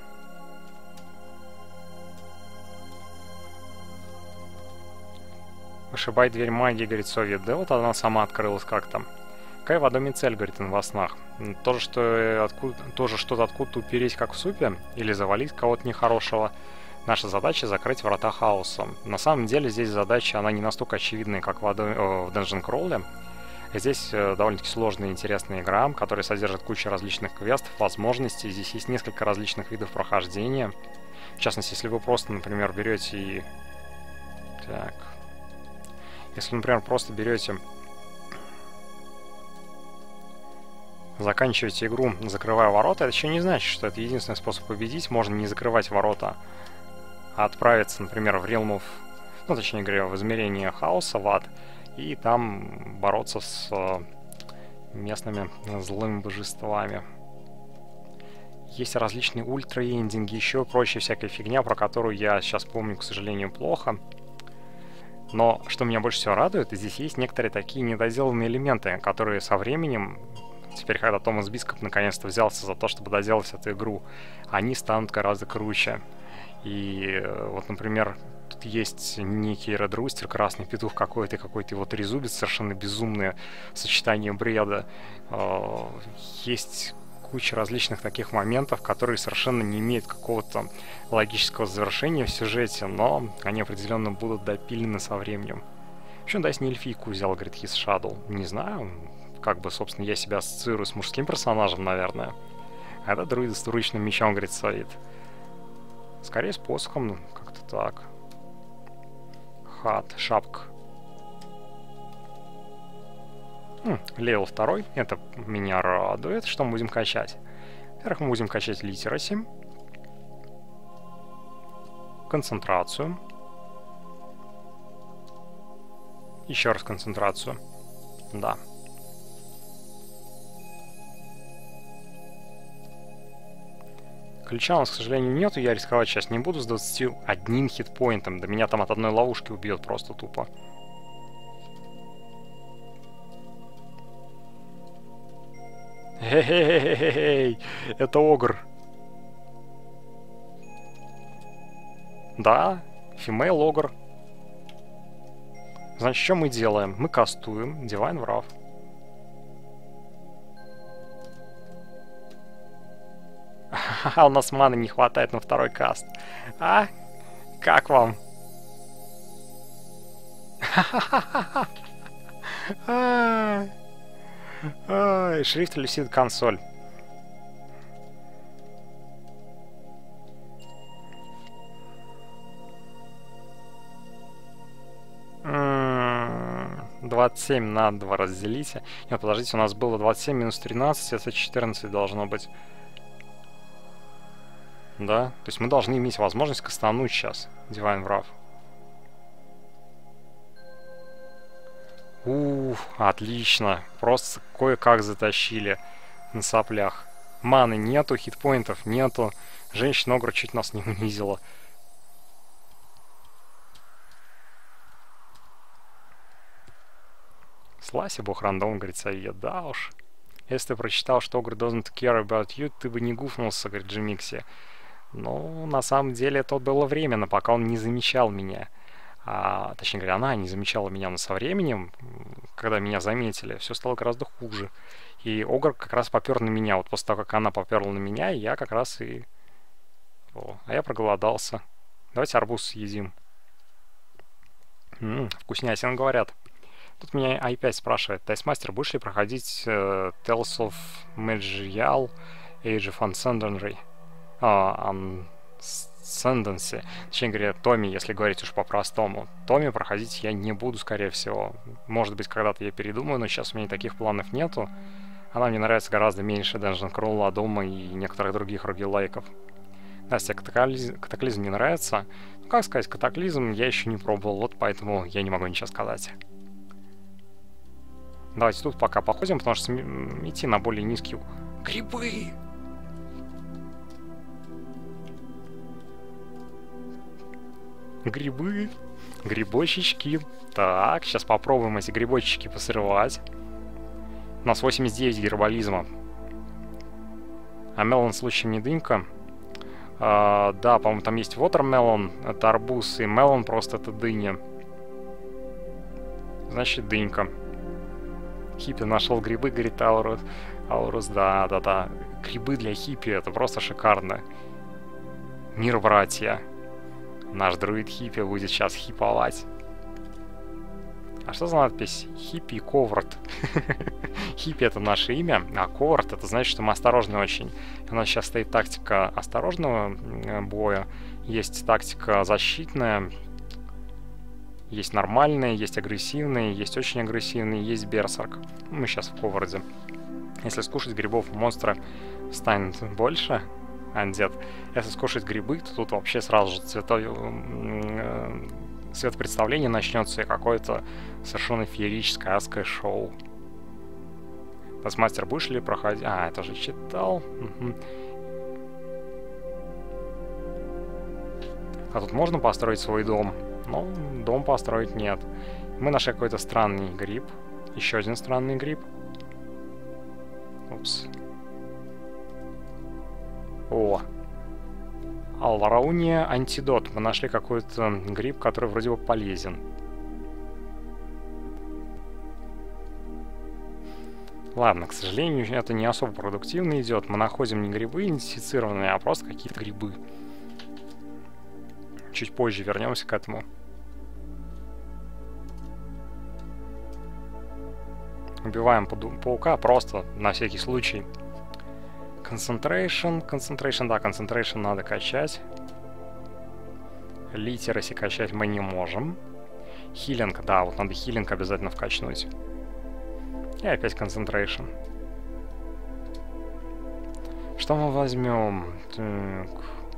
Вышибай дверь магии, говорит Совет. Да вот она сама открылась как-то. Какая в Адоме цель, говорит он во снах? Тоже что-то откуда-то упереть, как в супе? Или завалить кого-то нехорошего? Наша задача — закрыть врата хаоса. На самом деле здесь задача, она не настолько очевидная, как в Dungeon Crawl. Здесь довольно-таки сложная и интересная игра, которая содержит кучу различных квестов, возможностей. Здесь есть несколько различных видов прохождения. В частности, если вы просто, например, берете и... Так... Если, например, просто берете... Заканчиваете игру, закрывая ворота, это еще не значит, что это единственный способ победить. Можно не закрывать ворота, а отправиться, например, в Realm of... Ну, точнее говоря, в измерение хаоса, в ад, и там бороться с местными злыми божествами. Есть различные ультра-эндинги, еще прочая всякая фигня, про которую я сейчас помню, к сожалению, плохо. Но что меня больше всего радует, здесь есть некоторые такие недоделанные элементы, которые со временем, теперь когда Томас Бископ наконец-то взялся за то, чтобы доделать эту игру, они станут гораздо круче. И вот, например, тут есть некий Ред Рустер, красный петух какой-то, какой-то его трезубец, совершенно безумное сочетание бреда. Есть куча различных таких моментов, которые совершенно не имеют какого-то логического завершения в сюжете, но они определенно будут допилены со временем. Почему Дайс не эльфийку взял, говорит His Shadow? Не знаю, как бы, собственно, я себя ассоциирую с мужским персонажем, наверное. А это друид с двуручным мечом, говорит Саид. Скорее с посохом, как-то так. Хат, шапка. Левел 2, это меня радует. Что мы будем качать? Во-первых, мы будем качать литераси, концентрацию, еще раз концентрацию. Да. Ключа у нас, к сожалению, нету, я рисковать сейчас не буду с 21 хитпоинтом. Да меня там от одной ловушки убьет просто тупо. Хе-хе-хе-хе-хей, это огр. Да, фимейл огр. Значит, что мы делаем? Мы кастуем Divine Wrath. А у нас маны не хватает на второй каст. А? Как вам? Шрифт Lucid консоль. м-м, 27 на 2 разделите. Нет, подождите, у нас было 27 минус 13, это 14 должно быть. Да? То есть мы должны иметь возможность кастануть сейчас Divine Wrath. Отлично. Просто кое-как затащили на соплях. Маны нету, хитпоинтов нету. Женщина Огр чуть нас не унизила. Слася бог рандом, говорит Совет. Да уж. Если ты прочитал, что Огр doesn't care about you, ты бы не гуфнулся, говорит Джимикси. Ну, на самом деле, это было временно, пока он не замечал меня. Точнее говоря, она не замечала меня, но со временем, когда меня заметили, все стало гораздо хуже. И Огр как раз попер на меня. Вот после того, как она поперла на меня, я как раз и... а я проголодался. Давайте арбуз съедим. Вкуснятина, говорят. Тут меня i5 спрашивает. Тайсмастер, будешь ли проходить Tales of Magial Age of Ascendancy? Ascendancy. Точнее говоря, Томми, если говорить уж по-простому. Томми проходить я не буду, скорее всего. Может быть, когда-то я передумаю, но сейчас у меня таких планов нету. Она мне нравится гораздо меньше Dungeon Crawl, Адома и некоторых других рогелайков. Да, если катаклизм не нравится, ну, как сказать, катаклизм я еще не пробовал, вот поэтому я не могу ничего сказать. Давайте тут пока походим, потому что идти на более низкий... Грибы! Грибы, грибочечки. Так, сейчас попробуем эти грибочечки посрывать. У нас 89 гербализма. А мелон случаем не дынька. Да, по-моему, там есть watermelon, это арбуз, и мелон просто это дыня. Значит, дынька. Хиппи нашел грибы, говорит Аурус. Аурус, да. Грибы для хиппи, это просто шикарно. Мир, братья. Наш друид Хиппи будет сейчас хиповать. А что за надпись? Хиппи Ковард. Хиппи это наше имя, а Ковард это значит, что мы осторожны очень. У нас сейчас стоит тактика осторожного боя, есть тактика защитная, есть нормальная, есть агрессивная, есть очень агрессивный, есть берсерк. Мы сейчас в Коварде. Если скушать грибов, монстра станет больше. Андет. Если скушать грибы, то тут вообще сразу же цветопредставление начнется и какое-то совершенно феерическое адское шоу. Тасмастер, будешь ли проходить? Это же читал. А тут можно построить свой дом? Но дом построить нет. Мы нашли какой-то странный гриб. Еще один странный гриб. Упс. О! Алрауния антидот. Мы нашли какой-то гриб, который вроде бы полезен. Ладно, к сожалению, это не особо продуктивно идет. Мы находим не грибы идентифицированные, а просто какие-то грибы. Чуть позже вернемся к этому. Убиваем паука просто на всякий случай. Concentration, да, concentration надо качать. Literacy качать мы не можем. Healing, да, вот надо healing обязательно вкачнуть. И опять concentration. Что мы возьмем? Так.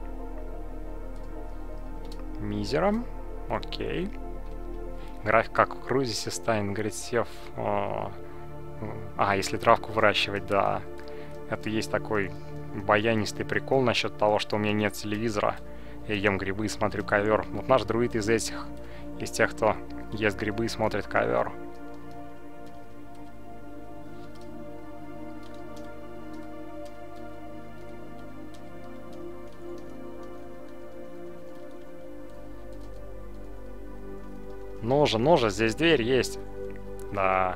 Мизером. Окей. График как в крузисе станет, говорит Сев. Если травку выращивать, да. Это есть такой баянистый прикол насчет того, что у меня нет телевизора. Я ем грибы и смотрю ковер. Вот наш друид из этих. Из тех, кто ест грибы и смотрит ковер. Ножа, здесь дверь есть. Да.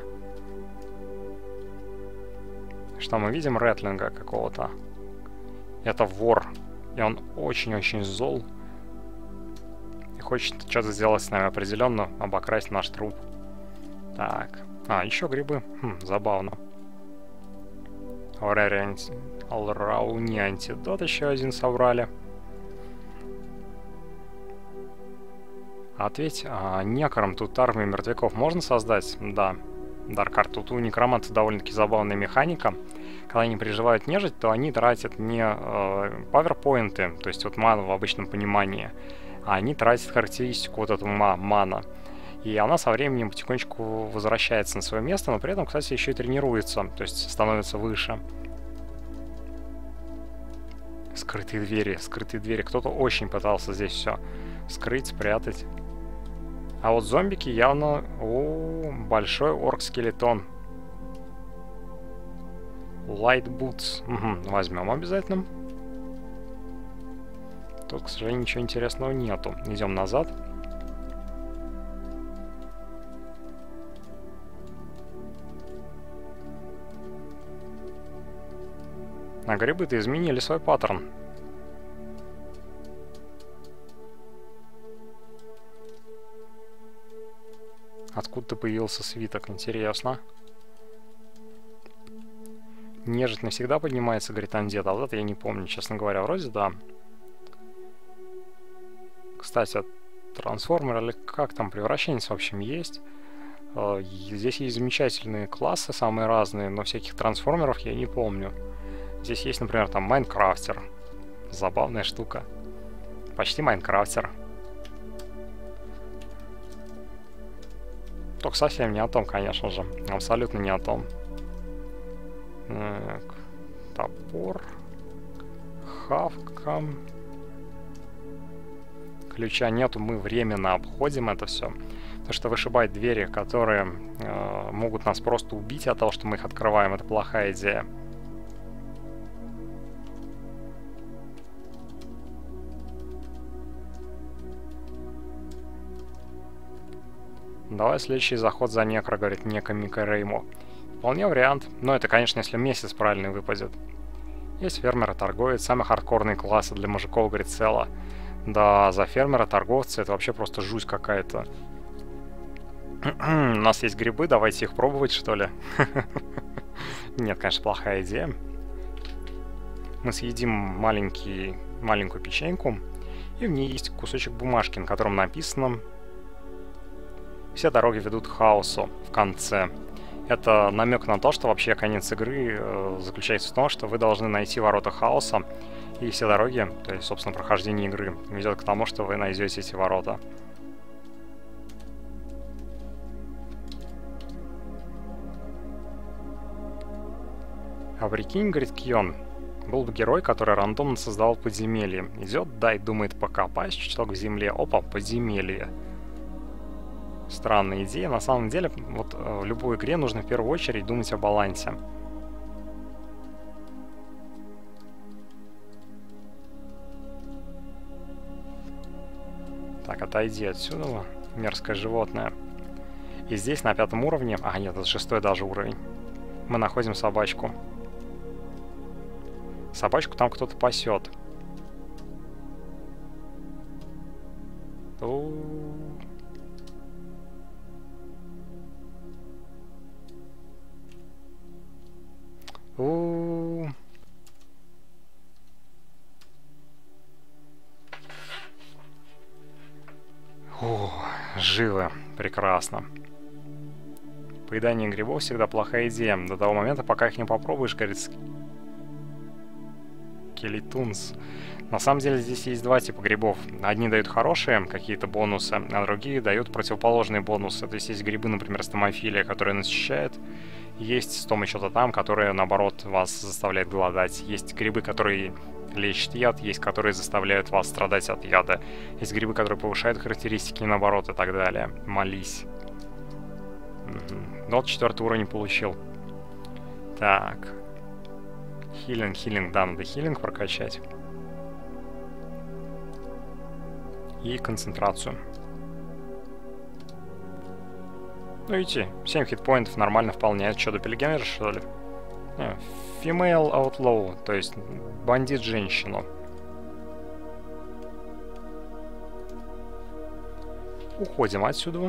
Что мы видим? Рэтлинга какого-то. Это вор. И он очень-очень зол. И хочет что-то сделать с нами определенно. Обокрасть наш труп. Так. Еще грибы. Забавно. Алрауни антидот еще один собрали. Ответь, некром тут армию мертвяков можно создать? Да. Даркарт, тут у некромантов довольно-таки забавная механика. Когда они приживают нежить, то они тратят не паверпоинты, то есть вот ману в обычном понимании, а они тратят характеристику вот эту мана. И она со временем потихонечку возвращается на свое место, но при этом, кстати, еще и тренируется, то есть становится выше. Скрытые двери. Кто-то очень пытался здесь все скрыть, спрятать. А вот зомбики явно... большой орк-скелетон. Light Boots. Возьмем обязательно. Тут, к сожалению, ничего интересного нету. Идем назад. А грибы-то изменили свой паттерн. Откуда-то появился свиток, интересно. Нежить навсегда поднимается, говорит Андет, а вот это я не помню, честно говоря, вроде да. Кстати, трансформер или как там, превращенец в общем есть. Здесь есть замечательные классы, самые разные, но всяких трансформеров я не помню. Здесь есть, например, там Майнкрафтер. Забавная штука. Почти Майнкрафтер. Только совсем не о том, конечно же. Абсолютно не о том. Так. Топор. Хавка. Ключа нету, мы временно обходим это все. Потому что вышибать двери, которые могут нас просто убить от того, что мы их открываем, это плохая идея. Давай следующий заход за некро, говорит Нека Мика Реймо. Вполне вариант. Но это, конечно, если месяц правильный выпадет. Есть фермер-торговец, самые хардкорные классы для мужиков, говорит Села. Да, за фермера-торговца это вообще просто жуть какая-то. У нас есть грибы, давайте их пробовать, что ли? Нет, конечно, плохая идея. Мы съедим маленькую печеньку, и в ней есть кусочек бумажки, на котором написано: все дороги ведут к хаосу в конце. Это намек на то, что вообще конец игры заключается в том, что вы должны найти ворота хаоса, и все дороги, то есть, собственно, прохождение игры, ведет к тому, что вы найдете эти ворота. А прикинь, говорит Кион, Был бы герой, который рандомно создавал подземелье. Идет, да, и думает покопать чуток в земле. Опа, подземелье. Странная идея. На самом деле, вот в любой игре нужно в первую очередь думать о балансе. Так, отойди отсюда, мерзкое животное. И здесь на 5-м уровне... А, нет, это 6-й даже уровень. Мы находим собачку. Собачку там кто-то пасет. Живы. Прекрасно. Поедание грибов всегда плохая идея. До того момента, пока их не попробуешь, говорит Скелетунс. На самом деле здесь есть два типа грибов. Одни дают хорошие какие-то бонусы, а другие дают противоположные бонусы. То есть есть грибы, например, стомофилия, которые насыщают. Есть стом и что-то там, которые, наоборот, вас заставляют голодать. Есть грибы, которые лечат яд, есть которые заставляют вас страдать от яда. Есть грибы, которые повышают характеристики, наоборот, и так далее. Молись. Ну вот 4-й уровень получил. Так. Хилинг, да, надо хилинг прокачать. И концентрацию. Ну видите, 7 хитпоинтов нормально вполне. Это что, доппельгангер, что ли? Female Outlaw, то есть бандит-женщину. Уходим отсюда.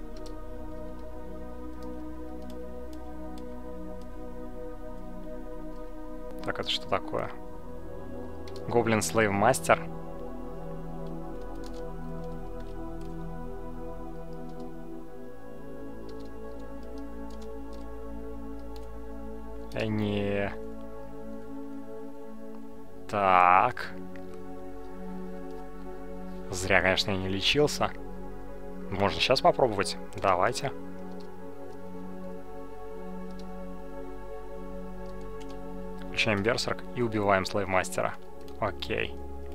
Так, это что такое? Гоблин Слейв Мастер. Не. Так. Зря, конечно, я не лечился. Можно сейчас попробовать. Давайте. Включаем берсерк и убиваем слейв-мастера. Окей.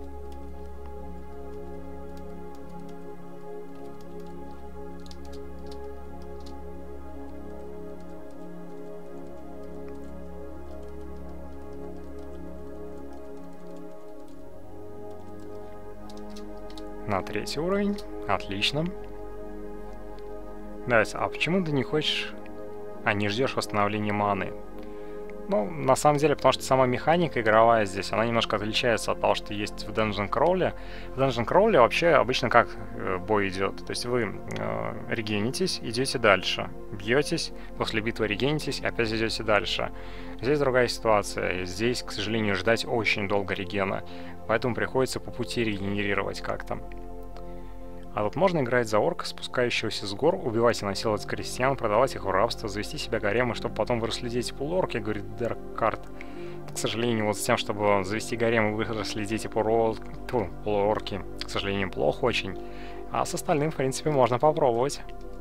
На 3-й уровень. Отлично. Давайте, а почему ты не хочешь... А, не ждешь восстановления маны? Ну, на самом деле, потому что сама механика игровая здесь, она немножко отличается от того, что есть в Dungeon Crawl'е. В Dungeon Crawl'е вообще обычно как бой идет. То есть вы регенитесь, идете дальше. Бьетесь, после битвы регенитесь, опять идете дальше. Здесь другая ситуация. Здесь, к сожалению, ждать очень долго регена. Поэтому приходится по пути регенерировать как-то. А тут можно играть за орка, спускающегося с гор, убивать и насиловать крестьян, продавать их в рабство, завести себе гаремы, чтобы потом выросли дети полуорки, говорит Дарккарт. К сожалению, вот с тем, чтобы завести гарем и выросли дети полуорки, к сожалению, плохо очень. А с остальным, в принципе, можно попробовать.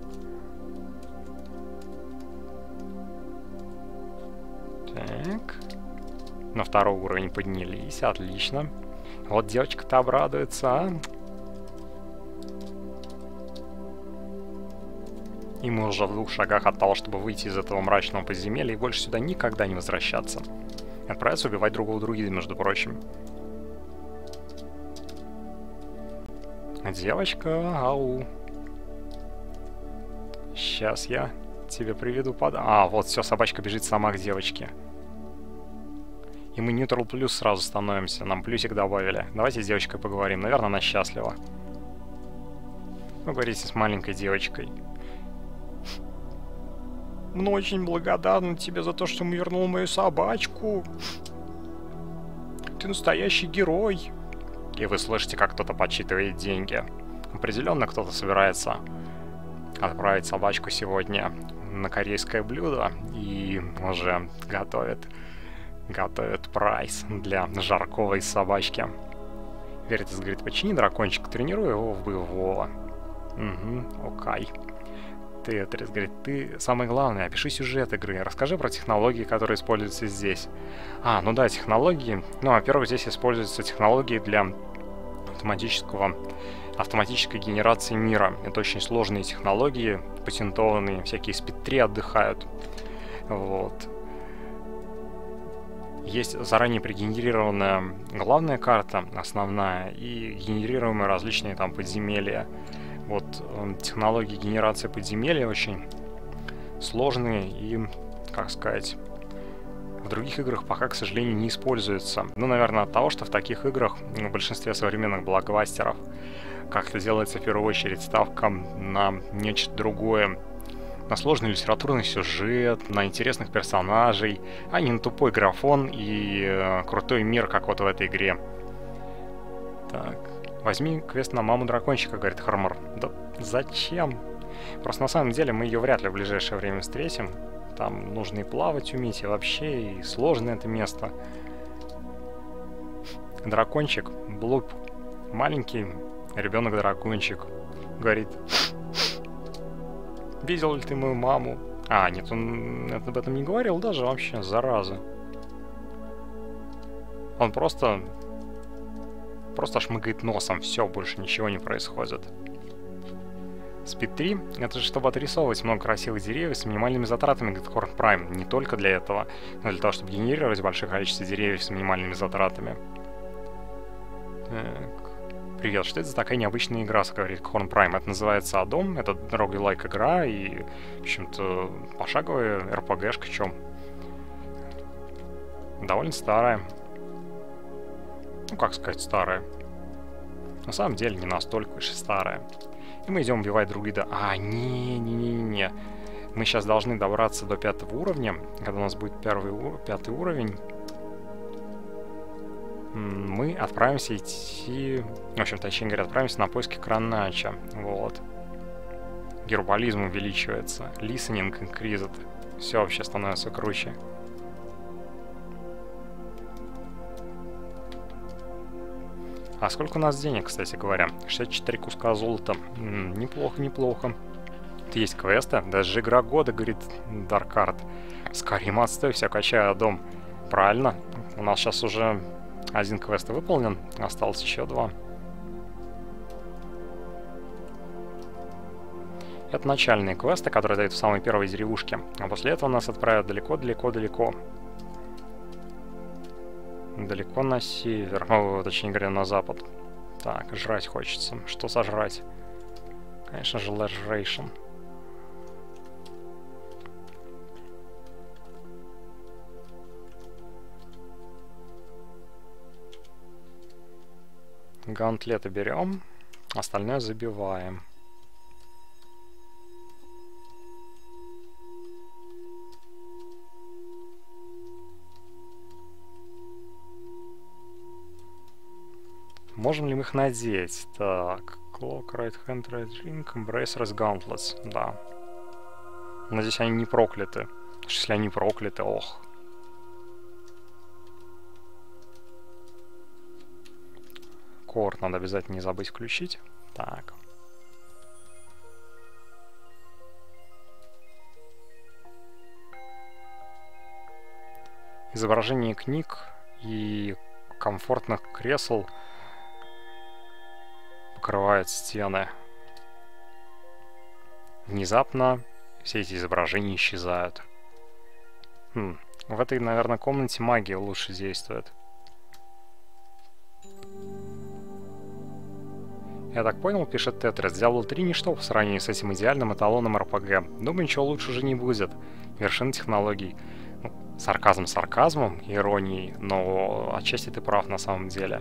Так. На 2-й уровень поднялись, отлично. Вот девочка-то обрадуется, а? И мы уже в 2 шагах от того, чтобы выйти из этого мрачного подземелья и больше сюда никогда не возвращаться. Отправиться убивать другого друида, между прочим. Девочка, ау. Сейчас я тебе приведу под... А, вот все, собачка бежит сама к девочке. И мы Neutral Plus сразу становимся, нам плюсик добавили. Давайте с девочкой поговорим, наверное, она счастлива. Поговорите с маленькой девочкой. Мы очень благодарны тебе за то, что мы вернул мою собачку. Ты настоящий герой. И вы слышите, как кто-то подсчитывает деньги. Определенно кто-то собирается отправить собачку сегодня на корейское блюдо и уже готовит прайс для жарковой собачки. Веритас говорит, почини дракончик, тренируй его в боевого. Угу, окей. Тетрис. Говорит, ты самое главное, опиши сюжет игры, расскажи про технологии, которые используются здесь. Ну да, технологии. Ну, во-первых, здесь используются технологии для автоматической генерации мира. Это очень сложные технологии, патентованные, всякие спид-3 отдыхают. Вот. Есть заранее прегенерированная главная карта, основная, и генерируемые различные там подземелья. Вот технологии генерации подземелья очень сложные и, как сказать, в других играх пока, к сожалению, не используются. Ну, наверное, от того, что в таких играх, в большинстве современных блокбастеров, как-то делается в первую очередь ставка на нечто другое, на сложный литературный сюжет, на интересных персонажей, а не на тупой графон и крутой мир, как вот в этой игре. Так, возьми квест на маму дракончика, говорит Хармор. Да зачем? Просто на самом деле мы ее вряд ли в ближайшее время встретим. Там нужно и плавать уметь, и вообще, и сложно это место. Дракончик, Блуп, маленький ребенок-дракончик, говорит: видел ли ты мою маму? Нет, он об этом не говорил даже вообще, зараза. Он просто шмыгает носом, все, больше ничего не происходит. Speed 3 — это же чтобы отрисовывать много красивых деревьев с минимальными затратами, говорит Horn Prime. Не только для этого, но для того, чтобы генерировать большое количество деревьев с минимальными затратами. Так. Привет, что это за такая необычная игра, говорит Horn Prime? Это называется Адом, это roguelike игра и, в общем-то, пошаговая RPG-шка, чё. Довольно старая. Ну, как сказать, старая. На самом деле, не настолько уж и старая. И мы идем убивать друида. Не. Мы сейчас должны добраться до 5-го уровня. Когда у нас будет 5-й уровень, мы отправимся идти... В общем, точнее говоря, отправимся на поиски Кранача. Вот. Гербализм увеличивается. Listening increased. Все вообще становится круче. А сколько у нас денег, кстати говоря? 64 куска золота. Неплохо. Тут есть квесты. Даже игра года, говорит Даркард. Скорее отстой, все качаю дом. Правильно. У нас сейчас уже 1 квест выполнен. Осталось еще 2. Это начальные квесты, которые дают в самой первой деревушке. А после этого нас отправят далеко. Далеко на север, точнее говоря, на запад. Так, жрать хочется. Что сожрать? Конечно же, Largeration. Гантлеты берем, остальное забиваем. Можем ли мы их надеть? Так, Cloak, Right Hand, Right Ring, Embracers, Gauntlets. Да. Надеюсь, они не прокляты. Если они прокляты, ох. Корт надо обязательно не забыть включить. Так. Изображение книг и комфортных кресел покрывают стены. Внезапно все эти изображения исчезают. В этой, наверное, комнате магия лучше действует. Я так понял, пишет Тетрис, Diablo 3 ничто по сравнению с этим идеальным эталоном RPG. Думаю, ничего лучше уже не будет. Вершина технологий. Сарказм сарказмом, иронией, но отчасти ты прав на самом деле.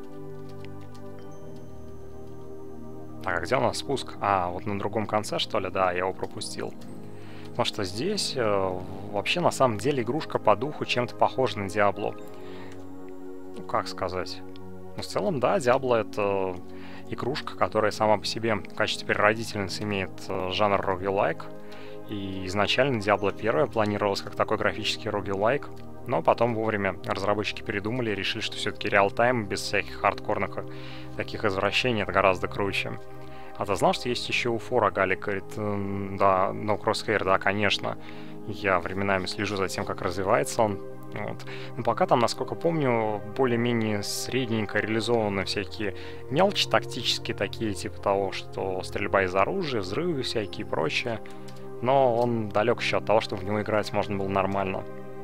Так, а где у нас спуск? Вот на другом конце, что ли? Да, я его пропустил. Потому что здесь вообще на самом деле игрушка по духу чем-то похожа на Diablo. Ну, как сказать? Ну, в целом, да, Diablo — это игрушка, которая сама по себе в качестве прародительницы имеет жанр roguelike. И изначально Diablo 1 планировалась как такой графический roguelike, но потом вовремя разработчики передумали и решили, что все-таки реал-тайм без всяких хардкорных таких извращений — это гораздо круче. А ты знал, что есть еще у Фора? Галик говорит, да, no crosshair, да, конечно. Я временами слежу за тем, как развивается он. Вот. Но пока там, насколько помню, более-менее средненько реализованы всякие мелочи тактические, такие типа того, что стрельба из оружия, взрывы всякие и прочее. Но он далек еще от того, чтобы в него играть можно было нормально.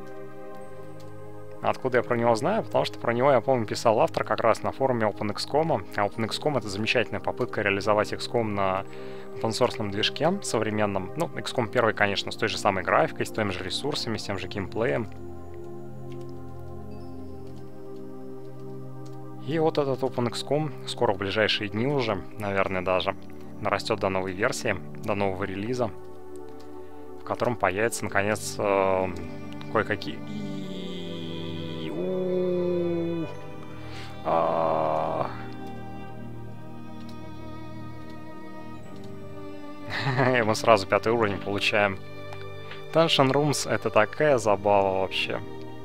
Откуда я про него знаю? Потому что про него, я помню, писал автор как раз на форуме OpenXCOM. А OpenXCOM — это замечательная попытка реализовать XCOM на open-source движке современном. Ну, XCOM 1, конечно, с той же самой графикой, с теми же ресурсами, с тем же геймплеем. И вот этот OpenXCOM скоро в ближайшие дни уже, наверное, даже нарастет до новой версии, до нового релиза, в котором появятся, наконец, кое-какие... И мы сразу 5-й уровень получаем. Tension Rooms — это такая забава вообще.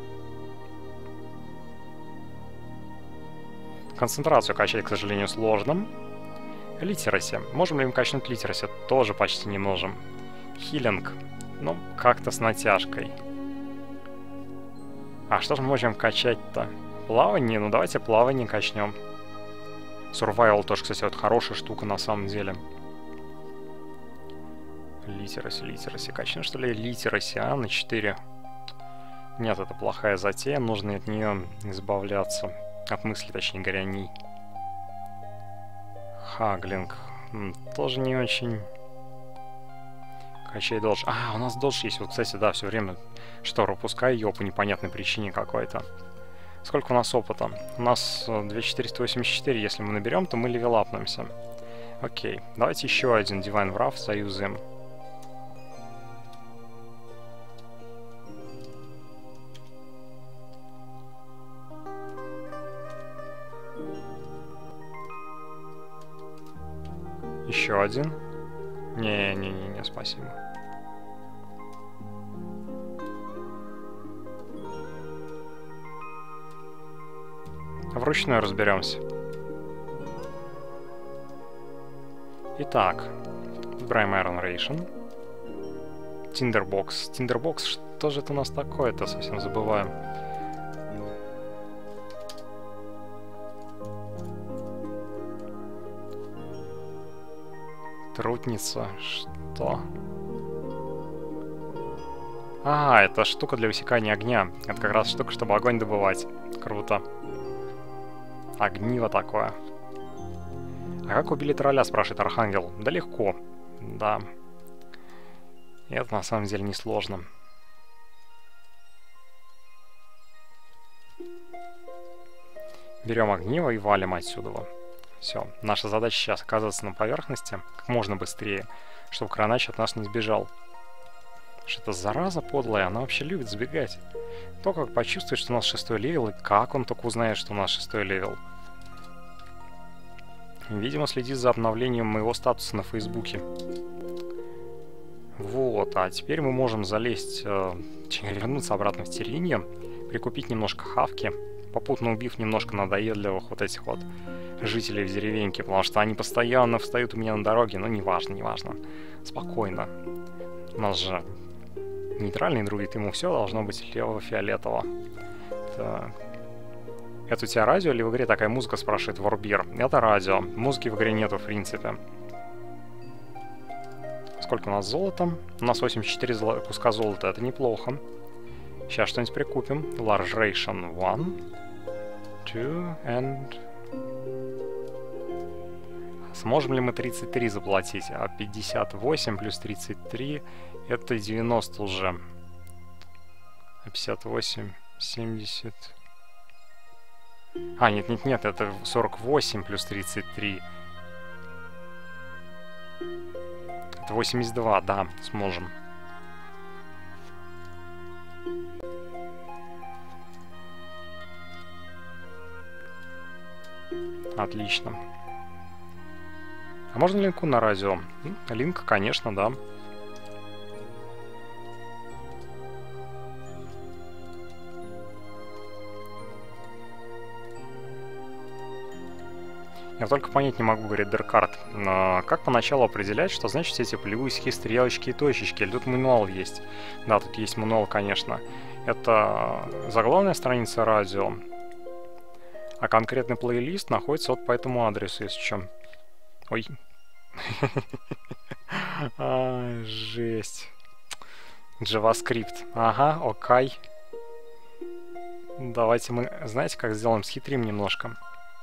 Концентрацию качать, к сожалению, сложно. Литераси. Можем ли мы качнуть литераси? Тоже почти не можем. Хилинг. Ну, как-то с натяжкой. А что же мы можем качать-то? Плавание? Ну, давайте плавание качнем. Survival тоже, кстати, вот хорошая штука на самом деле. Литераси. Качнем, что ли, литераси, а? На 4. Нет, это плохая затея. Нужно от нее избавляться. От мысли, точнее говоря, о ней. Хаглинг. Тоже не очень. Качай додж. А, у нас додж есть. Вот, кстати, да, все время что, пропускаю ее по непонятной причине какой-то. Сколько у нас опыта? У нас 2484. Если мы наберем, то мы левелапнемся. Окей. Давайте еще один Divine Wrath заюзаем. Еще один. Не, спасибо. Вручную разберемся. Итак, выбираем Iron Ration. Tinderbox. Tinderbox, что же это у нас такое-то? Совсем забываем. Трутница. Что? А, это штука для высекания огня. Это как раз штука, чтобы огонь добывать. Круто. Огниво такое. А как убили тролля, спрашивает Архангел? Да легко. Да. И это на самом деле несложно. Берем огниво и валим отсюда. Все. Наша задача сейчас оказаться на поверхности как можно быстрее, чтобы Кронач от нас не сбежал. Что это зараза подлая, она вообще любит сбегать. То, как почувствует, что у нас 6-й левел, и как он только узнает, что у нас 6-й левел. Видимо, следит за обновлением моего статуса на Фейсбуке. Вот, а теперь мы можем залезть, вернуться обратно в Теринье, прикупить немножко хавки, попутно убив немножко надоедливых вот этих вот жителей в деревеньке, потому что они постоянно встают у меня на дороге, но неважно. Спокойно. У нас же нейтральный друид, ему все должно быть лево-фиолетово. Так. Это у тебя радио или в игре такая музыка, спрашивает Ворбир? Это радио. Музыки в игре нету, в принципе. Сколько у нас золота? У нас 84 куска золота, это неплохо. Сейчас что-нибудь прикупим. Large Ration 1, 2 and... Сможем ли мы 33 заплатить? А 58 плюс 33 это 90 уже. А 58, 70... А, нет, это 48 плюс 33. Это 82, да, сможем. Отлично. А можно линку на радио? Линк, конечно, да. Я только понять не могу, говорит Деркарт, как поначалу определять, что значит все эти плюсики, стрелочки и точечки? Или тут мануал есть? Да, тут есть мануал, конечно. Это заглавная страница радио, а конкретный плейлист находится вот по этому адресу, если что. Ой. Жесть. JavaScript. Ага, окей. Давайте мы, знаете, как сделаем? Схитрим немножко.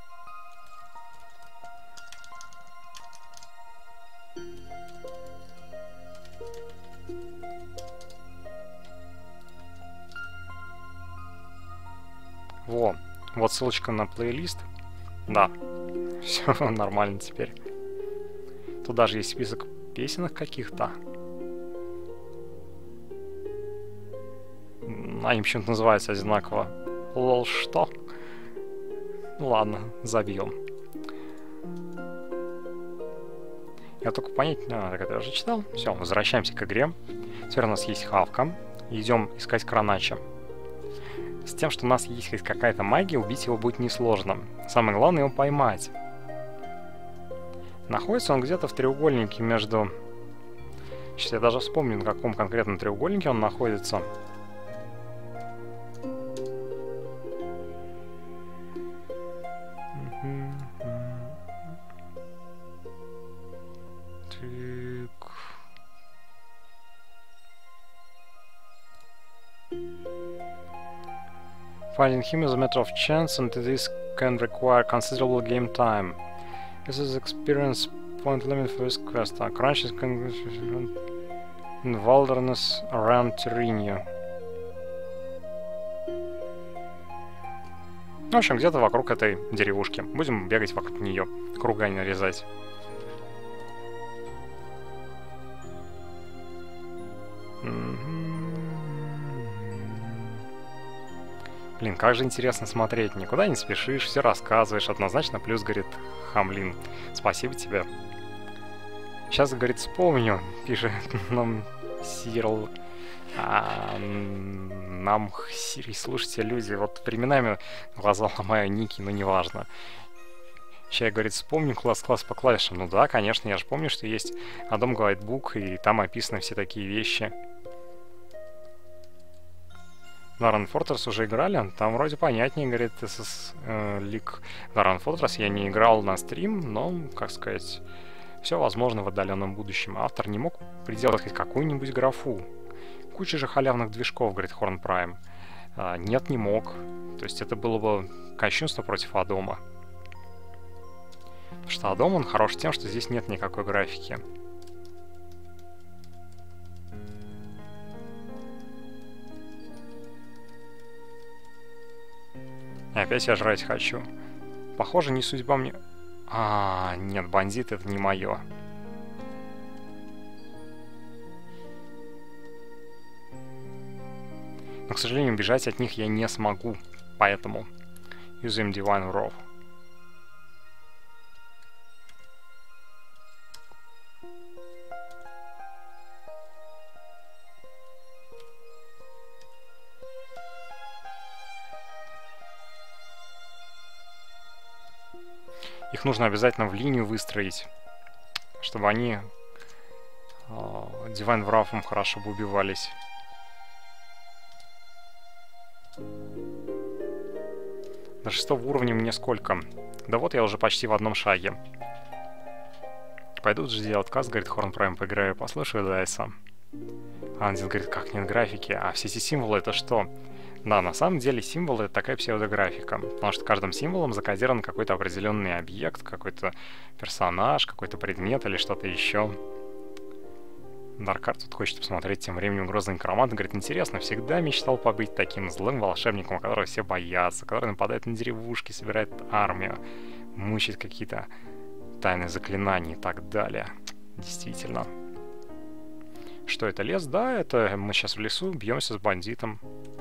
Во, вот ссылочка на плейлист. Да, все нормально теперь. Тут даже есть список песенок каких-то. Они почему-то называются одинаково. Лол, что? Ладно, забьем. Я только понять... так это я уже читал. Все, возвращаемся к игре. Теперь у нас есть хавка. Идем искать Кранача. С тем, что у нас есть какая-то магия, убить его будет несложно. Самое главное его поймать. Находится он где-то в треугольнике между... Сейчас я даже вспомню, на каком конкретном треугольнике он находится. Finding him is a matter of chance, and this can require considerable game time. This is experience point limit for this quest. Crunch is in wilderness around Tyrinnia. В общем, где-то вокруг этой деревушки. Будем бегать вокруг нее, кругами нарезать. Блин, как же интересно смотреть. Никуда не спешишь, все рассказываешь. Однозначно плюс, говорит Хамлин. Спасибо тебе. Сейчас, говорит, вспомню, пишет нам Сирл. Нам, слушайте, люди, вот временами глаза ломаю ники, но неважно. Человек говорит, вспомню класс-класс по клавишам. Ну да, конечно, я же помню, что есть Atom Guidebook, и там описаны все такие вещи. Darren Fortress уже играли, там вроде понятнее, говорит League. Darren Fortress я не играл на стрим, но, как сказать, все возможно в отдаленном будущем. Автор не мог приделать хоть какую-нибудь графу. Куча же халявных движков, говорит Horn Prime. Нет, не мог. То есть это было бы кощунство против Адома. Потому что Адом, он хорош тем, что здесь нет никакой графики. И опять я жрать хочу. Похоже, не судьба мне... нет, бандит это не мое. Но, к сожалению, бежать от них я не смогу. Поэтому юзаем Divine Wrath. Их нужно обязательно в линию выстроить, чтобы они Divine Wrath'ом хорошо бы убивались. До 6-го уровня мне сколько? Да вот я уже почти в одном шаге. Пойду же делать отказ, говорит Horn Prime, поиграю, послушаю Дайса. Андин говорит, как нет графики? А все эти символы это что? Да, на самом деле символы это такая псевдографика, потому что каждым символом закодирован какой-то определенный объект, какой-то персонаж, какой-то предмет или что-то еще. Даркарт тут хочет посмотреть тем временем Грозный Некромант. Говорит, интересно, всегда мечтал побыть таким злым волшебником, которого все боятся, который нападает на деревушки, собирает армию, мучает какие-то тайные заклинания и так далее. Действительно. Что это, лес? Да, это мы сейчас в лесу бьемся с бандитом.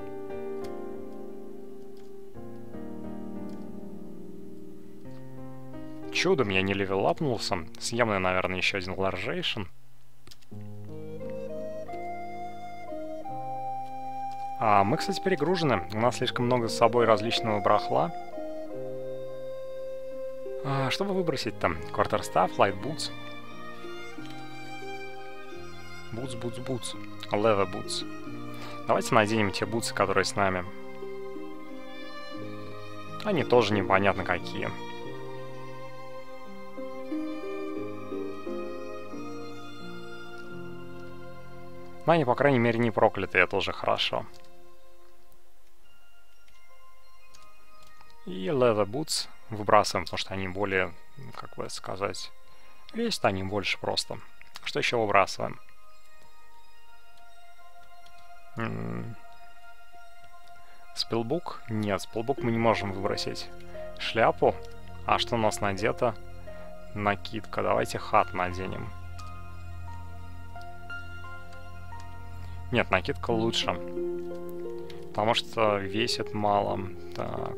Чудом я не левелапнулся. Съем я, наверное, еще один ларжейшн. А мы, кстати, перегружены. У нас слишком много с собой различного барахла. Чтобы выбросить там Quarterstaff, Light Boots. Boots. Leather Boots. Давайте наденем те бутсы, которые с нами. Они тоже непонятно какие. Но они, по крайней мере, не проклятые, это уже хорошо. И Leather Boots выбрасываем, потому что они более, как бы сказать, весят они больше просто. Что еще выбрасываем? Спилбук? Нет, спилбук мы не можем выбросить. Шляпу? А что у нас надето? Накидка. Давайте хат наденем. Нет, накидка лучше. Потому что весит мало. Так.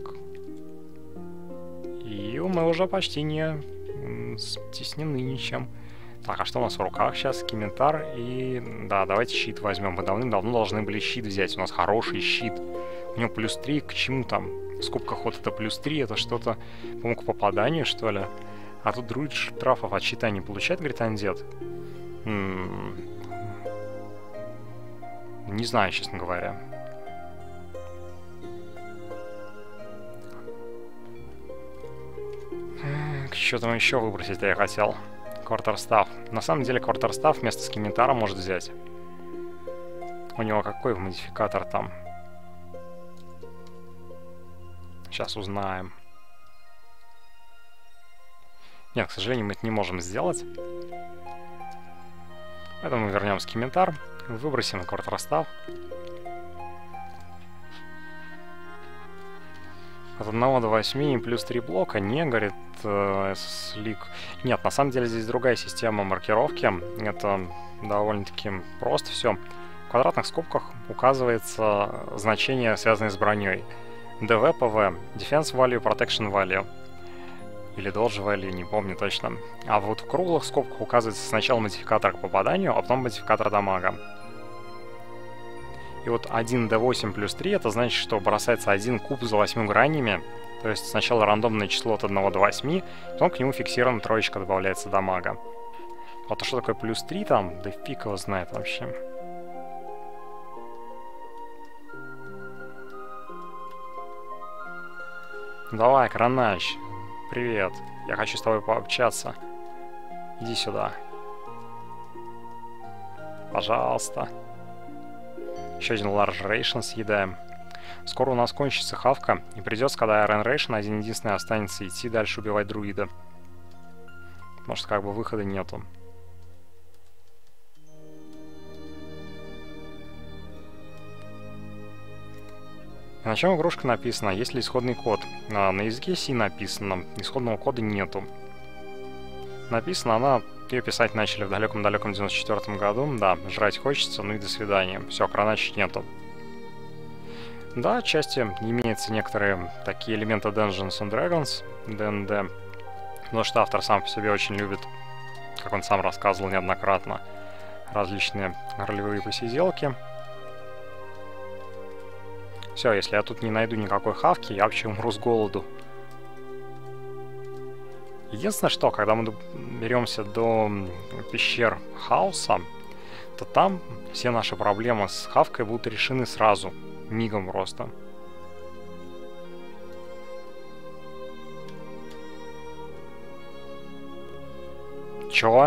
И мы уже почти не стеснены ничем. Так, а что у нас в руках сейчас? Скимитар и... Да, давайте щит возьмем. Мы давным-давно должны были щит взять. У нас хороший щит. У него плюс 3. К чему там? Скобка ход это плюс 3. Это что-то, по-моему, к попаданию, что ли? А тут друид штрафов от щита не получает, говорит Андет. Не знаю, честно говоря. Что там еще выбросить-то я хотел? Quarterstaff. На самом деле Quarterstaff вместо скимитара может взять. У него какой модификатор там? Сейчас узнаем. Нет, к сожалению, мы это не можем сделать. Поэтому вернем скимитар. Выбросим Quarterstaff. От 1 до 8 плюс 3 блока не, говорит Слик. Нет, на самом деле здесь другая система маркировки. Это довольно-таки просто все. В квадратных скобках указывается значение, связанное с броней. DV, PV, Defense Value, Protection Value. Или Dodge Value, не помню точно. А вот в круглых скобках указывается сначала модификатор к попаданию, а потом модификатор дамага. И вот 1d8 плюс 3, это значит, что бросается один куб за 8 гранями. То есть сначала рандомное число от 1 до 8, потом к нему фиксированная троечка добавляется дамага. Вот а что такое плюс 3 там? Да фиг его знает вообще. Давай, Кронач. Привет. Я хочу с тобой пообщаться. Иди сюда. Пожалуйста. Еще один Large Ration съедаем. Скоро у нас кончится хавка, и придется, когда Iron Ration один-единственный останется, идти дальше убивать друида. Потому что как бы выхода нету. И на чем игрушка написана? Есть ли исходный код? На языке C написано. Исходного кода нету. Написано, она... Ее писать начали в далеком-далеком 94 году. Да, жрать хочется, ну и до свидания. Все, Кронач нету. Да, отчасти имеются некоторые такие элементы Dungeons and Dragons, D&D. Потому что автор сам по себе очень любит, как он сам рассказывал неоднократно, различные ролевые посиделки. Все, если я тут не найду никакой хавки, я вообще умру с голоду. Единственное, что, когда мы беремся до пещер хаоса, то там все наши проблемы с хавкой будут решены сразу, мигом просто. Чё?